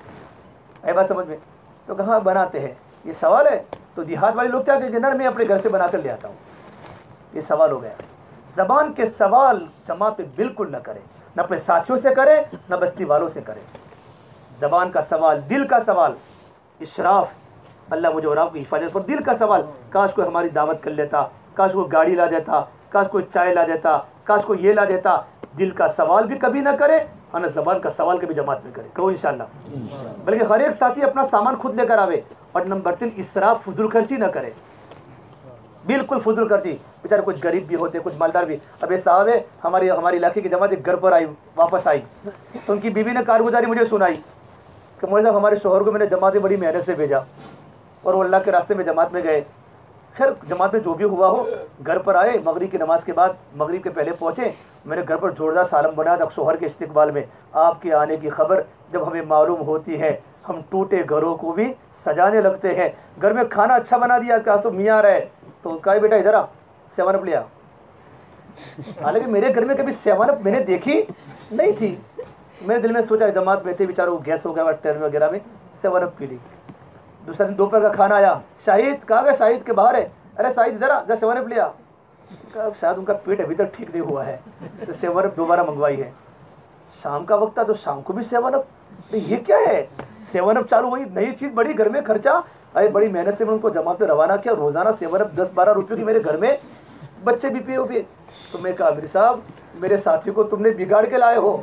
ऐ बात समझ में? तो कहाँ बनाते हैं, ये सवाल है। तो देहात वाले लोग क्या कहेंगे, ना मैं अपने घर से बना कर ले आता हूँ। ये सवाल हो गया। ज़बान के सवाल जमात पे बिल्कुल न करें, न अपने साथियों से करें, न बस्ती वालों से करें। ज़बान का सवाल, दिल का सवाल, इशराफ, अल्लाह मुझे और आपकी हिफाजत पर। दिल का सवाल, काश कोई हमारी दावत कर लेता, काश कोई गाड़ी ला देता, काश कोई चाय ला देता, काश कोई ये ला देता। दिल का सवाल भी कभी ना करे और न ज़बान का सवाल कभी जमात में करे। कहो इंशाअल्लाह। बल्कि हर एक साथी अपना सामान खुद लेकर आवे। और नंबर 3, इसराफ, फजूल खर्ची ना करे, बिल्कुल फजूल खर्ची। बेचारे कुछ गरीब भी होते, कुछ मालदार भी। अब ये साहब है, हमारे इलाके की जमात एक घर पर आई, वापस आई, तो उनकी बीवी ने कारगुजारी मुझे सुनाई कि मोहल्ले साहब, हमारे शोहर को मैंने जमात में बड़ी मेहनत से भेजा और वो अल्लाह के रास्ते में जमात में गए। खैर जमात में जो भी हुआ हो, घर पर आए, मगरिब की नमाज के बाद, मगरिब के पहले पहुँचे, मेरे घर पर जोरदार सालम बना था शोहर के इस्तिकबाल में। आपके आने की खबर जब हमें मालूम होती है, हम टूटे घरों को भी सजाने लगते हैं। घर में खाना अच्छा बना दिया, क्या सो मियाँ रहे, तो कहा बेटा इधर आ, 7 अप लिया। हालांकि मेरे घर में कभी 7 अप मैंने देखी नहीं थी। मेरे दिल में सोचा जमात में थे, बेचारों गैस हो गया ट्रेन वगैरह में, 7 अप पी ली। दूसरा दिन दोपहर का खाना आया, शाहिद कहाँ गया, शाहिद के बाहर है, अरे शाहिद इधर आ, जा 7 अप लिया। शायद उनका पेट अभी तक ठीक नहीं हुआ है, तो 7 अप दोबारा मंगवाई है। शाम का वक्त था तो शाम को भी 7 अप। ये क्या है, 7 अप चालू हुई, नई चीज़ बड़ी, घर में खर्चा। अरे बड़ी मेहनत से मैंने उनको जमात पे रवाना किया, रोज़ाना 7 अप 10-12 रुपये की मेरे घर में बच्चे भी पिए पिए। तो मैं कहा अमीर साहब, मेरे साथी को तुमने बिगाड़ के लाए हो।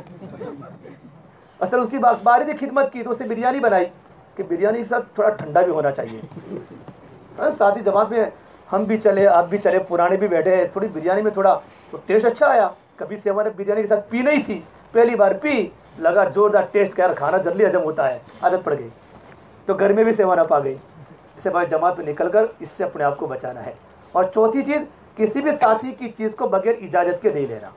असल उसकी बारी थी खिदमत की, तो उससे बिरयानी बनाई कि बिरयानी के साथ थोड़ा ठंडा भी होना चाहिए। साथी जमात में हम भी चले, आप भी चले, पुराने भी बैठे हैं, थोड़ी बिरयानी में थोड़ा तो टेस्ट अच्छा आया। कभी सेवा ने बिरयानी के साथ पी नहीं थी, पहली बार पी, लगा जोरदार टेस्ट, यार खाना जल्दी हजम होता है, आदत पड़ गई, तो घर में भी सेवा ना पा गई। इसे भाई जमात में निकल कर इससे अपने आप को बचाना है। और चौथी चीज़, किसी भी साथी की चीज़ को बगैर इजाज़त के नहीं लेना।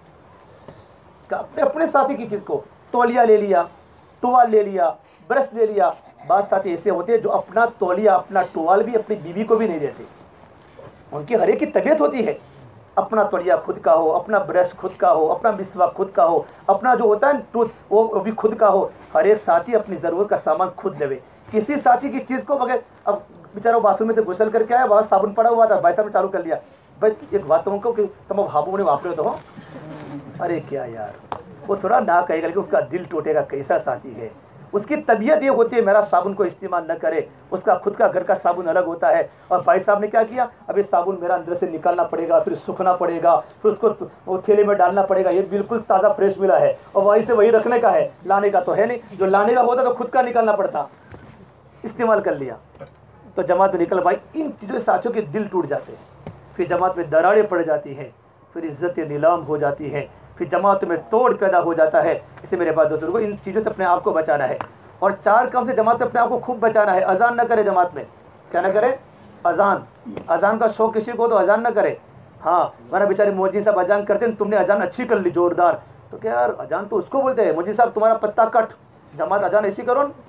अपने साथी की चीज़ को, तौलिया ले लिया, टुवाल ले लिया, ब्रश ले लिया। बात साथी ऐसे होते हैं जो अपना तौलिया, अपना टुवाल भी अपनी बीवी को भी नहीं देते। उनकी हर एक की तबीयत होती है, अपना तौलिया खुद का हो, अपना ब्रश खुद का हो, अपना मिसवाक खुद का हो, अपना जो होता है टूथ वो भी खुद का हो। हर एक साथी अपनी ज़रूरत का सामान खुद लेवे। किसी साथी की चीज़ को बगैर, अब बेचारा बाथरूम में से घुसल करके आया, वहाँ साबुन पड़ा हुआ था, भाई साहब ने चालू कर लिया, भाई एक बात तुमको कि तुम भाभू ने वापरे तो हो, अरे क्या यार, वो थोड़ा ना कहेगा लेकिन उसका दिल टूटेगा। कैसा साथी है, उसकी तबीयत ये होती है मेरा साबुन को इस्तेमाल न करे, उसका खुद का घर का साबुन अलग होता है। और भाई साहब ने क्या किया, अब ये साबुन मेरा अंदर से निकालना पड़ेगा, फिर सूखना पड़ेगा, फिर उसको वो थैले में डालना पड़ेगा। ये बिल्कुल ताज़ा फ्रेश मिला है और वहीं से वही रखने का है, लाने का तो है नहीं। जो लाने का होता तो खुद का निकालना पड़ता, इस्तेमाल कर लिया। तो जमात में निकल भाई, इन चीज़ों साथियों के दिल टूट जाते हैं, फिर जमात में दरारें पड़ जाती हैं, फिर इज़्ज़त नीलाम हो जाती है, फिर जमात में तोड़ पैदा हो जाता है। इसे मेरे पास दोस्तों को इन चीज़ों से अपने आप को बचाना है। और 4 काम से जमात में अपने आप को खूब बचाना है। अजान न करे जमात में, क्या ना करे, अजान का शौक किसी को तो अजान न करे। हाँ, वरना बेचारे मौजी साहब अजान करते हैं, तुमने अजान अच्छी कर ली जोरदार, तो क्या यार अजान तो उसको बोलते हैं, मौजी साहब तुम्हारा पत्ता कट, जमात अजान ऐसी करो न।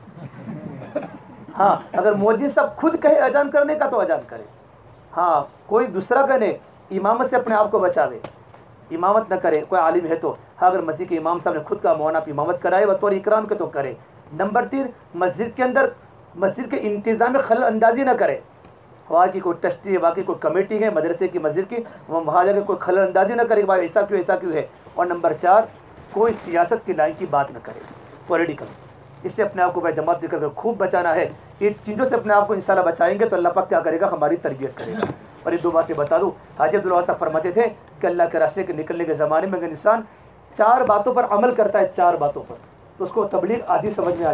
हाँ, अगर मौजी साहब खुद कहे अजान करने का तो अजान करे। हाँ, कोई दूसरा कहने, इमामत से अपने आप को बचावे, इमामत न करे। कोई आलिम है तो हाँ, अगर मस्जिद के इमाम साहब ने खुद का मौना इमामत कराए बतौर इकराम के तो करे। नंबर 3, मस्जिद के अंदर मस्जिद के इंतज़ाम में खलल अंदाजी न करे। वहाँ की कोई ट्रस्टी है, वहाँ की कोई कमेटी है मदरसे की, मस्जिद की, वहाँ जाकर कोई खलल अंदाजी न करे, भाई ऐसा क्यों है। और नंबर 4, कोई सियासत की लाइन की बात न करे, पॉलिटिकल। इससे अपने आप को भाई जमात लेकर कर खूब बचाना है। इन चीज़ों से अपने आप को इंशाल्लाह बचाएंगे तो अल्लाह पाक क्या करेगा, हमारी तरबियत करेगा। और ये 2 बातें बता दूँ, हाजी अब्दुल वहाब साहब फरमाते थे कि अल्लाह के रास्ते के निकलने के ज़माने में अगर इंसान 4 बातों पर अमल करता है, 4 बातों पर, तो उसको तबलीग आधी समझ में आ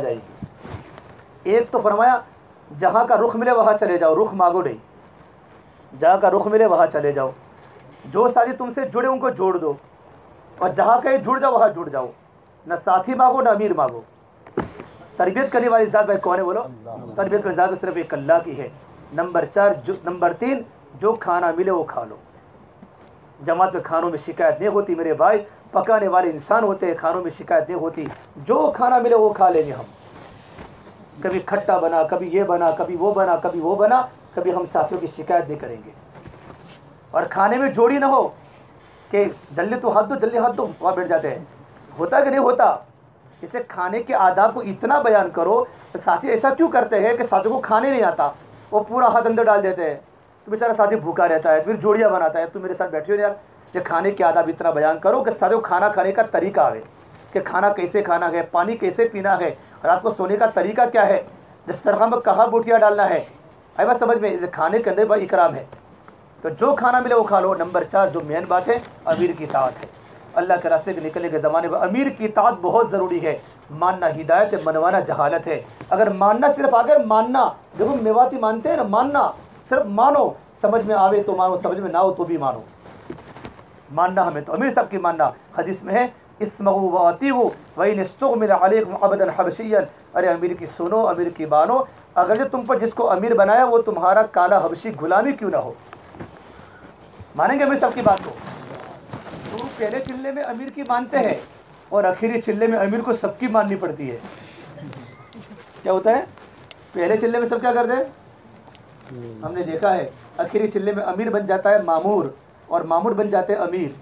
जाएगी। एक तो फरमाया, जहाँ का रुख मिले वहाँ चले जाओ, रुख मांगो नहीं, जहाँ का रुख मिले वहाँ चले जाओ। जो साथी तुमसे जुड़े उनको जोड़ दो, और जहाँ कहीं जुड़ जाओ वहाँ जुड़ जाओ। न साथी मांगो न अमीर मांगो। तरबियत करने वाली ज़ात भाई कौन है बोलो, तरबियत करने ज़ात सिर्फ एक अल्लाह की है। नंबर 3, जो खाना मिले वो खा लो। जमात में खानों में शिकायत नहीं होती मेरे भाई, पकाने वाले इंसान होते हैं, खानों में शिकायत नहीं होती। जो खाना मिले वो खा लेंगे हम। कभी खट्टा बना, कभी ये बना, कभी वो बना, कभी वो बना, कभी हम साथियों की शिकायत नहीं करेंगे। और खाने में जोड़ी ना हो कि जल्दी तो हाथ दो, जल्दी हाथ दो, वहाँ बैठ जाते हैं। होता कि नहीं होता। इसे खाने के आदाब को इतना बयान करो। तो साथी ऐसा क्यों करते हैं कि साथियों को खाने नहीं आता, वो पूरा हाथ अंदर डाल देते हैं, तो बेचारा साथी भूखा रहता है, फिर जोड़ियाँ बनाता है। तुम मेरे साथ बैठे हो यार, ये खाने के आदाब इतना बयान करो कि साथियों को खाना खाने का तरीका आवे, कि खाना कैसे खाना है, पानी कैसे पीना है, रात को सोने का तरीका क्या है, दस्तरखान में कहाँ बोटियाँ डालना है। आई बात समझ में, खाने के अंदर भाई इकराम है। तो जो खाना मिले वो खा लो। नंबर 4 जो मेन बात है, अमीर की इताअत है। अल्लाह के रास्ते के निकलने के ज़माने में अमीर की इताअत बहुत ज़रूरी है। मानना हिदायत है, मनवाना जहालत है। अगर मानना सिर्फ आगे मानना, जब हम मेवाती मानते हैं ना, मानना सिर्फ मानो, समझ में आवे तो मानो, समझ में ना हो तो भी मानो। मानना हमें तो अमीर साहब की मानना। हदीस में है, इस्महु व अतीहु व इन इस्तुमिला अलैकुम अबदन हबशिय्यन। अरे अमीर की सुनो, अमीर की मानो, अगर जो तुम पर जिसको अमीर बनाया वो तुम्हारा काला हबशी गुलामी क्यों ना हो। मानेंगे अमीर साहब की बात को। तो पहले चिल्ले में अमीर की मानते हैं और आखिरी चिल्ले में अमीर को सबकी माननी पड़ती है। क्या होता है, पहले चिल्ले में सब क्या करते हैं, हमने देखा है, आखिरी चिल्ले में अमीर बन जाता है मामूर, और मामूर बन जाते हैं अमीर।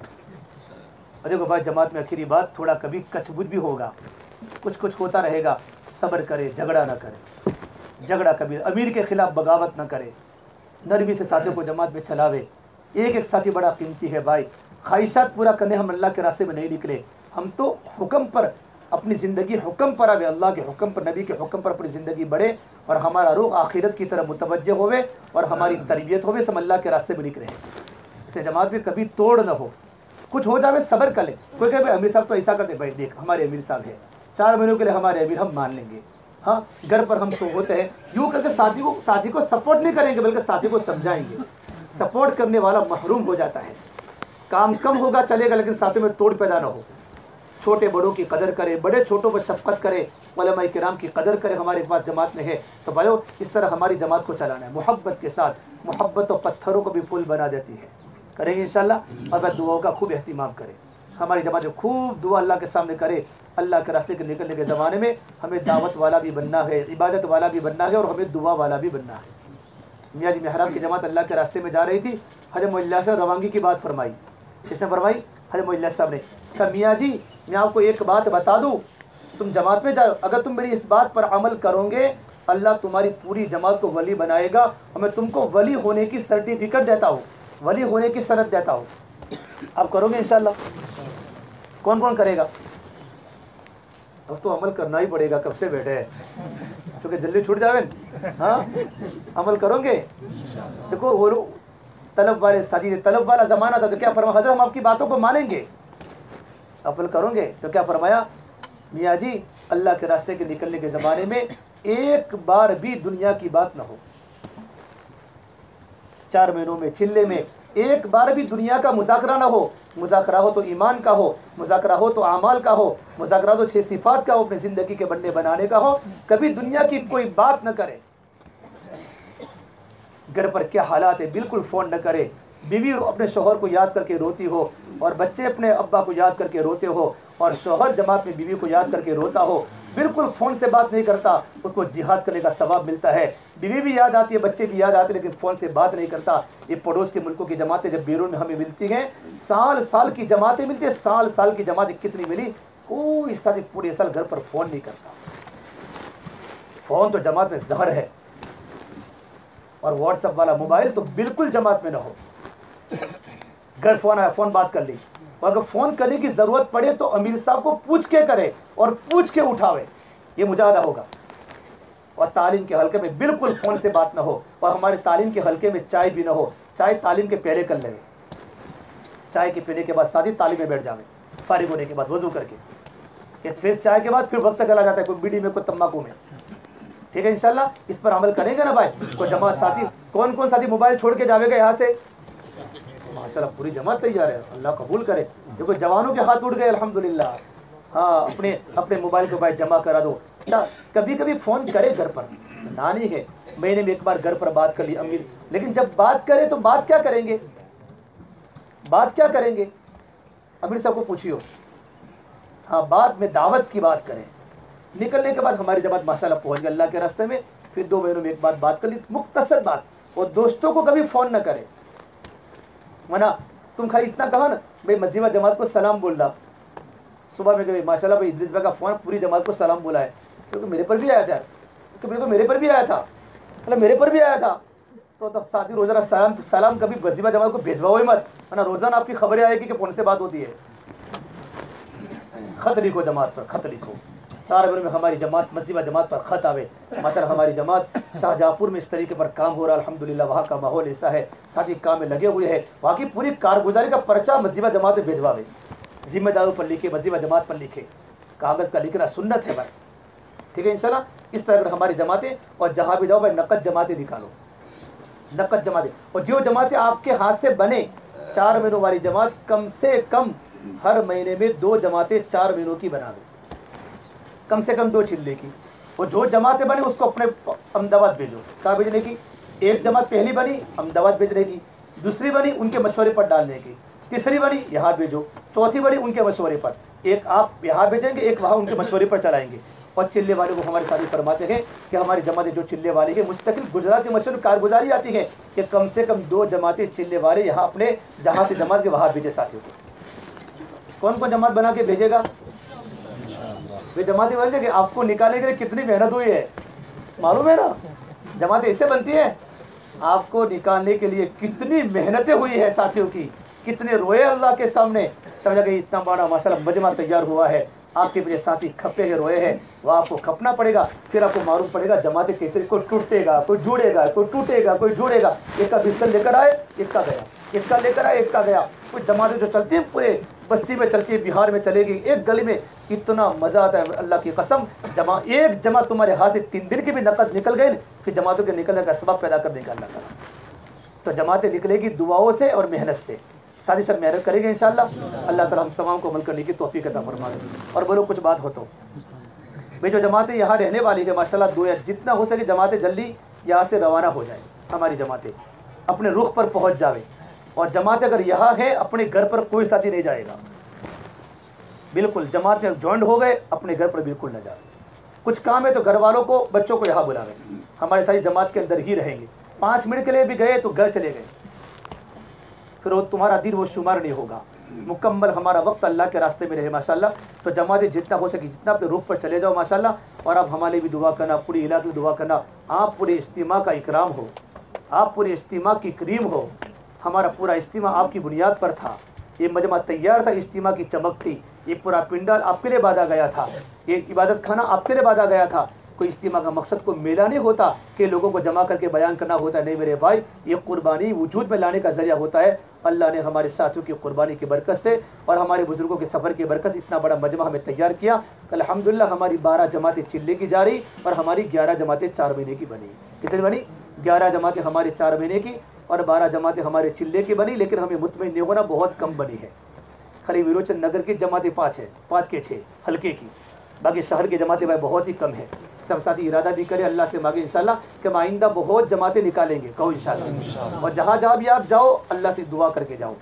अरे भाई जमात में आखिरी बात, थोड़ा कभी कचबुच भी होगा, कुछ होता रहेगा, सब्र करे, झगड़ा ना करे। झगड़ा कभी अमीर के खिलाफ बगावत ना करे, नरमी से साथियों को जमात में चलावे। एक साथी बड़ा कीमती है भाई। ख्वाहिशात पूरा करने हम अल्लाह के रास्ते में नहीं निकले, हम तो हुक्म पर अपनी ज़िंदगी हुक्म पर आवे, अल्लाह के हुक्म पर, नबी के हुक्म पर अपनी ज़िंदगी बढ़े, और हमारा रुख आखिरत की तरफ मुतवज्जह होवे, और हमारी तरबियत होवे, सब अल्लाह के रास्ते में निकले। इसे जमात में कभी तोड़ न हो। कुछ हो जावे सब्र कर ले। कोई कहे भाई अमीर साहब तो ऐसा करते, भाई देख हमारे अमीर साहब है, 4 महीनों के लिए हमारे अमीर, हम मान लेंगे। हाँ, घर पर हम तो होते हैं, यूँ करके साथी को सपोर्ट नहीं करेंगे, बल्कि साथी को समझाएंगे। सपोर्ट करने वाला महरूम हो जाता है। काम कम होगा चलेगा, लेकिन साथ में तोड़ पैदा ना हो। छोटे बड़ों की कदर करे, बड़े छोटों पर शफकत करे, उलमाए किराम की कदर करे। हमारे पास जमात में है तो भाइयों इस तरह हमारी जमात को चलाना है मोहब्बत के साथ। मोहब्बत तो पत्थरों को भी पुल बना देती है। करेंगे इंशाल्लाह। और वह दुआओं का खूब एहतिमाम करें। हमारी जमात में खूब दुआ अल्लाह के सामने करे। अल्लाह के रास्ते के निकलने के ज़माने में हमें दावत वाला भी बनना है, इबादत वाला भी बनना है, और हमें दुआ वाला भी बनना है। मियाँ जी मेहराब की जमात अल्लाह के रास्ते में जा रही थी। हजरत मोहल्ला से रवानगी की बात फरमाई। किसने फरमाई? हजरत मोहल्ला साहब ने कहा, मियाँ जी मैं आपको एक बात बता दूँ, तुम जमात में जाओ, अगर तुम मेरी इस बात पर अमल करोगे अल्लाह तुम्हारी पूरी जमात को वली बनाएगा, और मैं तुमको वली होने की सर्टिफिकेट देता हूँ, वली होने की शरत देता हूँ। आप करोगे इंशाल्लाह? कौन कौन करेगा? अब तो अमल करना ही पड़ेगा, कब से बैठे हैं, क्योंकि जल्दी छूट जावे। हाँ अमल करोगे? देखो वो तलब वाले साथी, तलब वाला ज़माना था तो क्या फरमाया, हज़रत हम आपकी बातों को मानेंगे। अमल करोगे तो क्या फरमाया, मियाँ जी अल्लाह के रास्ते के निकलने के ज़माने में एक बार भी दुनिया की बात ना हो। 4 महीनों में चिल्ले में एक बार भी दुनिया का मुज़ाकरा ना हो। मुज़ाकरा हो तो ईमान का हो, मुज़ाकरा हो तो आमाल का हो, मुज़ाकरा तो 6 सिफात का हो, अपनी ज़िंदगी के बनने बनाने का हो। कभी दुनिया की कोई बात न करे। घर पर क्या हालात है बिल्कुल फ़ोन न करे। बीवी अपने शोहर को याद करके रोती हो, और बच्चे अपने अब्बा को याद करके रोते हो, और शोहर जमात में बीवी को याद करके रोता हो, बिल्कुल फ़ोन से बात नहीं करता, उसको जिहाद करने का सवाब मिलता है। बीवी भी याद आती है, बच्चे भी याद आते हैं, लेकिन फ़ोन से बात नहीं करता। ये पड़ोस के मुल्कों की जमातें जब बैरून में हमें मिलती हैं, साल साल की जमातें मिलती हैं। साल साल की जमातें कितनी मिली, कोई साथी पूरे साल घर पर फ़ोन नहीं करता। फ़ोन तो जमात में जहर है, और व्हाट्सएप वाला मोबाइल तो बिल्कुल जमात में ना हो। घर फ़ोन आया, फ़ोन बात कर ली, और अगर फ़ोन करने की ज़रूरत पड़े तो अमीर साहब को पूछ के करे और पूछ के उठावे, ये मुजाहदा होगा। और तालीम के हल्के में बिल्कुल फ़ोन से बात ना हो, और हमारे तालीम के हल्के में चाय भी ना हो। चाय तालीम के पहले कर लेवे, चाय के पीने के बाद सादी तालीम में बैठ जावे, फारिग होने के बाद वजू करके, फिर चाय के बाद फिर वक्त चला जाता है, कोई बीड़ी में कोई तम्बाकू में। ठीक है इंशाल्लाह, इस पर अमल करेंगे ना भाई। कोई जमात साथी, कौन कौन साथी मोबाइल छोड़ के जावेगा यहाँ से? माशाल्लाह पूरी जमात तैयार है, अल्लाह कबूल करे। देखो जवानों के हाथ उड़ गए अल्हम्दुलिल्लाह। हाँ अपने अपने मोबाइल को भाई जमा करा दो। कभी कभी फ़ोन करे घर पर, नानी है महीने में एक बार घर पर बात कर ली अमीर, लेकिन जब बात करे तो बात क्या करेंगे, बात क्या करेंगे? अमीर साहब को पूछियो। हाँ बात में दावत की बात करें। निकलने के बाद हमारी जमात माशाल्लाह पहुँच गई अल्लाह के रास्ते में। फिर 2 महीनों में एक बात कर ली, मुख्तसर बात। और दोस्तों को कभी फ़ोन न करे, वरना तुम खाली इतना कहा ना भाई मस्जिद जमात को सलाम बोल रहा। सुबह में कभी माशाल्लाह भाई इद्रिस भाई का फ़ोन पूरी जमात को सलाम बोला है, क्योंकि मेरे पर भी आया था, क्योंकि मेरे पर भी आया था, मतलब मेरे पर भी आया था। तो साथी रोज़ाना सलाम कभी मस्जिद जमात को भेजवाओ ही मत, वरना रोज़ाना आपकी खबरें आएगी कि फ़ोन से बात होती है। ख़त लिखो जमात पर, ख़त लिखो। 4 महीनों में हमारी जमात मस्जिद जमात पर ख़त आवे। माशाल्लाह हमारी जमात शाहजहाँपुर में इस तरीके पर काम हो रहा है अल्हम्दुलिल्लाह। वहाँ का माहौल ऐसा है, साथी काम में लगे हुए हैं। वहाँ की पूरी कारगुजारी का पर्चा मस्जिद जमात में भेजवावे, जिम्मेदारों पर लिखे, मस्जिद जमात पर लिखे। कागज़ का लिखना सुन्नत है भाई। ठीक है इंशाल्लाह इस तरह हमारी जमातें। और जहाँ भी जाओ भाई नकद जमातें निकालो, नकद जमातें। और जो जमातें आपके हाथ से बने, 4 महीनों वाली जमात कम से कम हर महीने में 2 जमातें 4 महीनों की बनावे, कम से कम 2 चिल्ले की। और जो जमातें बने उसको अपने अहमदाबाद भेजो। कहाँ भेजने की? एक जमात पहली बनी अहमदाबाद भेजने की, दूसरी बनी उनके मशवरे पर डालने की, तीसरी बनी यहाँ भेजो, चौथी बनी उनके मशवरे पर। एक आप यहाँ भेजेंगे, एक वहाँ उनके मशवरे पर चलाएंगे। और चिल्ले वाले को हमारे साथी फरमाते हैं कि हमारी जमातें जो चिल्ले वाली है मुस्तकिल गुजरात की मशहूर कारगुजारी आती है कि कम से कम 2 जमातें चिल्ले वाले यहाँ अपने जहाँ से जमात के वहाँ भेजे साथियों को। कौन कौन जमात बना के भेजेगा? वे जमातें बन जाएगी। आपको निकालने के लिए कितनी मेहनत हुई है मालूम है ना? जमातें ऐसे बनती है, आपको निकालने के लिए कितनी मेहनतें हुई है साथियों की, कितने रोए अल्लाह के सामने, समझा कि इतना बड़ा माशाल्लाह मजमा तैयार हुआ है। आपके मेरे साथी खपे हैं, रोए हैं, वो आपको खपना पड़ेगा। फिर आपको मालूम पड़ेगा जमातें कैसे, कोई टूटेगा, कोई जुड़ेगा, कोई टूटेगा, कोई जुड़ेगा। एक का बिस्तर लेकर आए, एक का गया, एक का लेकर आए, एक का गया। कुछ जमातें जो चलती हैं पूरे बस्ती में चलती है, बिहार में चलेगी, एक गली में, इतना मज़ा आता है अल्लाह की कसम। एक जमा तुम्हारे हाथ से 3 दिन की भी नकद निकल गए, फिर जमातों के निकलने का सबब पैदा कर देगा अल्लाह ताला। तो जमातें निकलेगी दुआओं से और मेहनत से। साथ ही सब मेहनत करेंगे इंशाअल्लाह। अल्लाह ताला हम तमाम को अमल करने की तौफीक अता फरमाए। और बोलो कुछ बात हो तो भाई, जो जमातें यहाँ रहने वाली है माशाल्लाह, दुआ जितना हो सके जमातें जल्दी यहाँ से रवाना हो जाए, हमारी जमातें अपने रुख पर पहुँच जाए। और जमातें अगर यहाँ है, अपने घर पर कोई साथी नहीं जाएगा, बिल्कुल जमात में ज्वाइन हो गए, अपने घर पर बिल्कुल न जाए। कुछ काम है तो घर वालों को, बच्चों को यहाँ बुलावे, हमारे सारी जमात के अंदर ही रहेंगे। 5 मिनट के लिए भी गए तो घर चले गए, फिर वो तुम्हारा दिन वो शुमार नहीं होगा। मुकम्मल हमारा वक्त अल्लाह के रास्ते में रहे माशाल्लाह। तो जमातें जितना हो सके जितना अपने रुख पर चले जाओ माशाल्लाह। और आप हमारे भी दुआ करना, पूरी इलाके की दुआ करना, आप पूरे इज्तिमा का इकराम हो, आप पूरे इज्तिमा की करीम हो। हमारा पूरा इज्तिमा आपकी बुनियाद पर था, ये मजमा तैयार था, इज्तिमा की चमक थी, ये पूरा पिंडाल आपके लिए बांधा गया था, ये इबादत खाना आपके लिए बांधा गया था। कोई इज्तिमा का मकसद कोई मेला नहीं होता कि लोगों को जमा करके बयान करना होता है, नहीं मेरे भाई, ये कुर्बानी वजूद में लाने का जरिया होता है। अल्लाह ने हमारे साथियों की कुर्बानी की बरकत से और हमारे बुजुर्गों के सफ़र की बरकत से इतना बड़ा मजमा हमें तैयार किया। अल्हम्दुलिल्लाह हमारी 12 जमातें चिल्ले की जा रही और हमारी 11 जमातें 4 महीने की बनी। कितनी बनी? 11 जमातें हमारे 4 महीने की और 12 जमातें हमारे चिल्ले की बनी। लेकिन हमें मुतमईन नहीं होना, बहुत कम बनी है। खाली विरोचन नगर की जमातें 5 है, 5 के 6 हल्के की, बाकी शहर की जमातें भाई बहुत ही कम है। सब साथी इरादा भी करें, अल्लाह से मांगे इंशाल्लाह कि हम आइंदा बहुत जमातें निकालेंगे, कहो इंशाल्लाह। और जहाँ जहाँ भी आप जाओ अल्लाह से दुआ करके जाओ।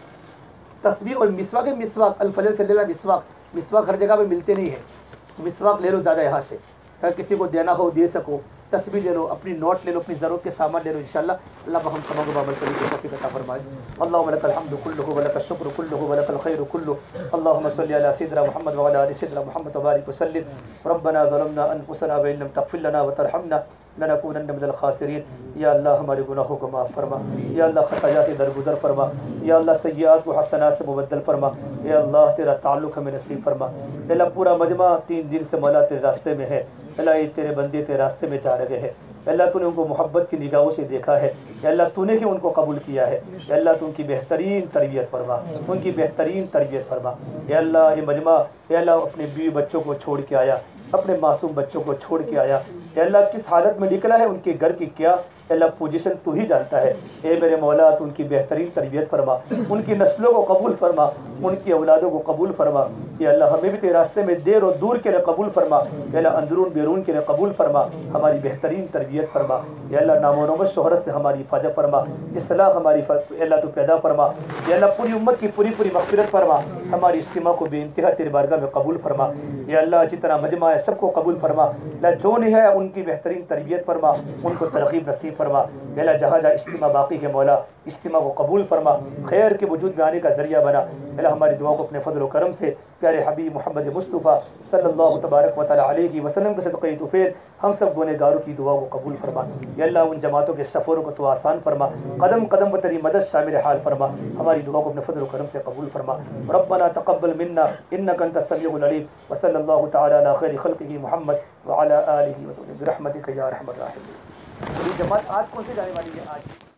तस्बीह और मिसवाक, मिसवाक अल-फजल से लेना, मिसवाक हर जगह पे मिलते नहीं है। मिसवाक ले लो ज़्यादा यहाँ से, अगर किसी को देना हो दे सको। तस्बीह ले लो, अपनी नोट ले लो, अपनी ज़रूरत के सामान ले लो इंशाल्लाह। अल्लाह हम तमाम को अमल करने की तौफीक अता फरमाए। अल्लाहुम्मा लकल हम्दु कुल्लुहु व लकल शुक्र कुल्लुहु व लकल खैरु कुल्लुहु। अल्लाहुम्मा सल्लि अला सय्यिदिना मुहम्मद व अला आलि सय्यिदिना मुहम्मद व बारिक व सल्लिम। रब्बना ज़लमना अनफुसना व इन लम तग़फिर लना व तरहमना लनकूनन्न मिनल खासिरीन। या अल्लाह हमारे गुनाहों को माफ़ फरमा, या अल्लाह खताया से दरगुजर फरमा, या अल्लाह सय्यात को हसनात से मुबद्दल फरमा, या अल्लाह तेरा ताल्लुक़ हमें नसीब फरमा। अल्लाह पूरा मजमा 3 दिन से मौला तेरे रास्ते में है, अल्लाह ये तेरे बंदे तेरे रास्ते में जा रहे हैं। अल्लाह तूने उनको मोहब्बत की निगाहों से देखा है, अल्लाह तूने ही उनको कबूल किया है। अल्लाह तू उनकी बेहतरीन तरबियत फरमा, उनकी बेहतरीन तरबियत फरमा। अल्लाह ये मजमा अल्लाह अपने बीवी बच्चों को छोड़ के आया, अपने मासूम बच्चों को छोड़ के आया। अल्लाह किस हालत में निकला है, उनके घर की क्या अल्लाह पोजीशन तू ही जानता है। ए मेरे मौला तू उनकी बेहतरीन तरबियत फरमा, उनकी नस्लों को कबूल फरमा, उनकी औलादों को कबूल फरमा। या अल्लाह हमें भी तेरे रास्ते में देर और दूर के लिए कबूल फरमा, अल्लाह अंदरून बैरून के लिए कबूल फरमा, हमारी बेहतरीन तरबियत फरमा। या अल्लाह नामोनमत शोहरत से हमारी हिफाजत फरमा, इस्लाह हमारी अल्लाह तू पैदा फरमा। या अल्लाह पूरी उम्मत की पूरी मग़फ़िरत फरमा, हमारी इज्तिमा को बेइंतहा तेरे बारगाह में कबूल फरमा। या अल्लाह जितना मजमा है सबको कबूल फरमा, अल्लाह जो नहीं है उनकी बेहतरीन तरबियत फरमा, उनको तरग़ीब नसीब फरमा। अल्लाह जहाँ जहाँ इज्तिमा बाकी है मौला इज्तिमा को कबूल फरमा, खैर के वजूद में आने का ज़रिया बना। अल्लाह हमारी दुआ को अपने फजल व करम से प्यारे हबीब मोहम्मद मुस्तफ़ा सल्लल्लाहु तबारक व तआला अलैहि वसल्लम के सदक़े तौफ़ीक़ हम सब गुनहगारों की दुआ को कबूल फरमा। या अल्लाह उन जमातों के सफ़रों को तो आसान फरमा, कदम कदम पर तेरी मदद शामिल हाल फरमा, हमारी दुआ को अपने फजल व करम से कबूल फरमा। रब्बना तक़ब्बल मिन्ना इन्नका अंतस समीउल अलीम व सल्लल्लाहु तआला अला खैरि खल्क़िही मुहम्मद व अला आलिहि व रहमतिका या अरहमर राहिमीन। जमात आज कौन सी जाने वाली है? आज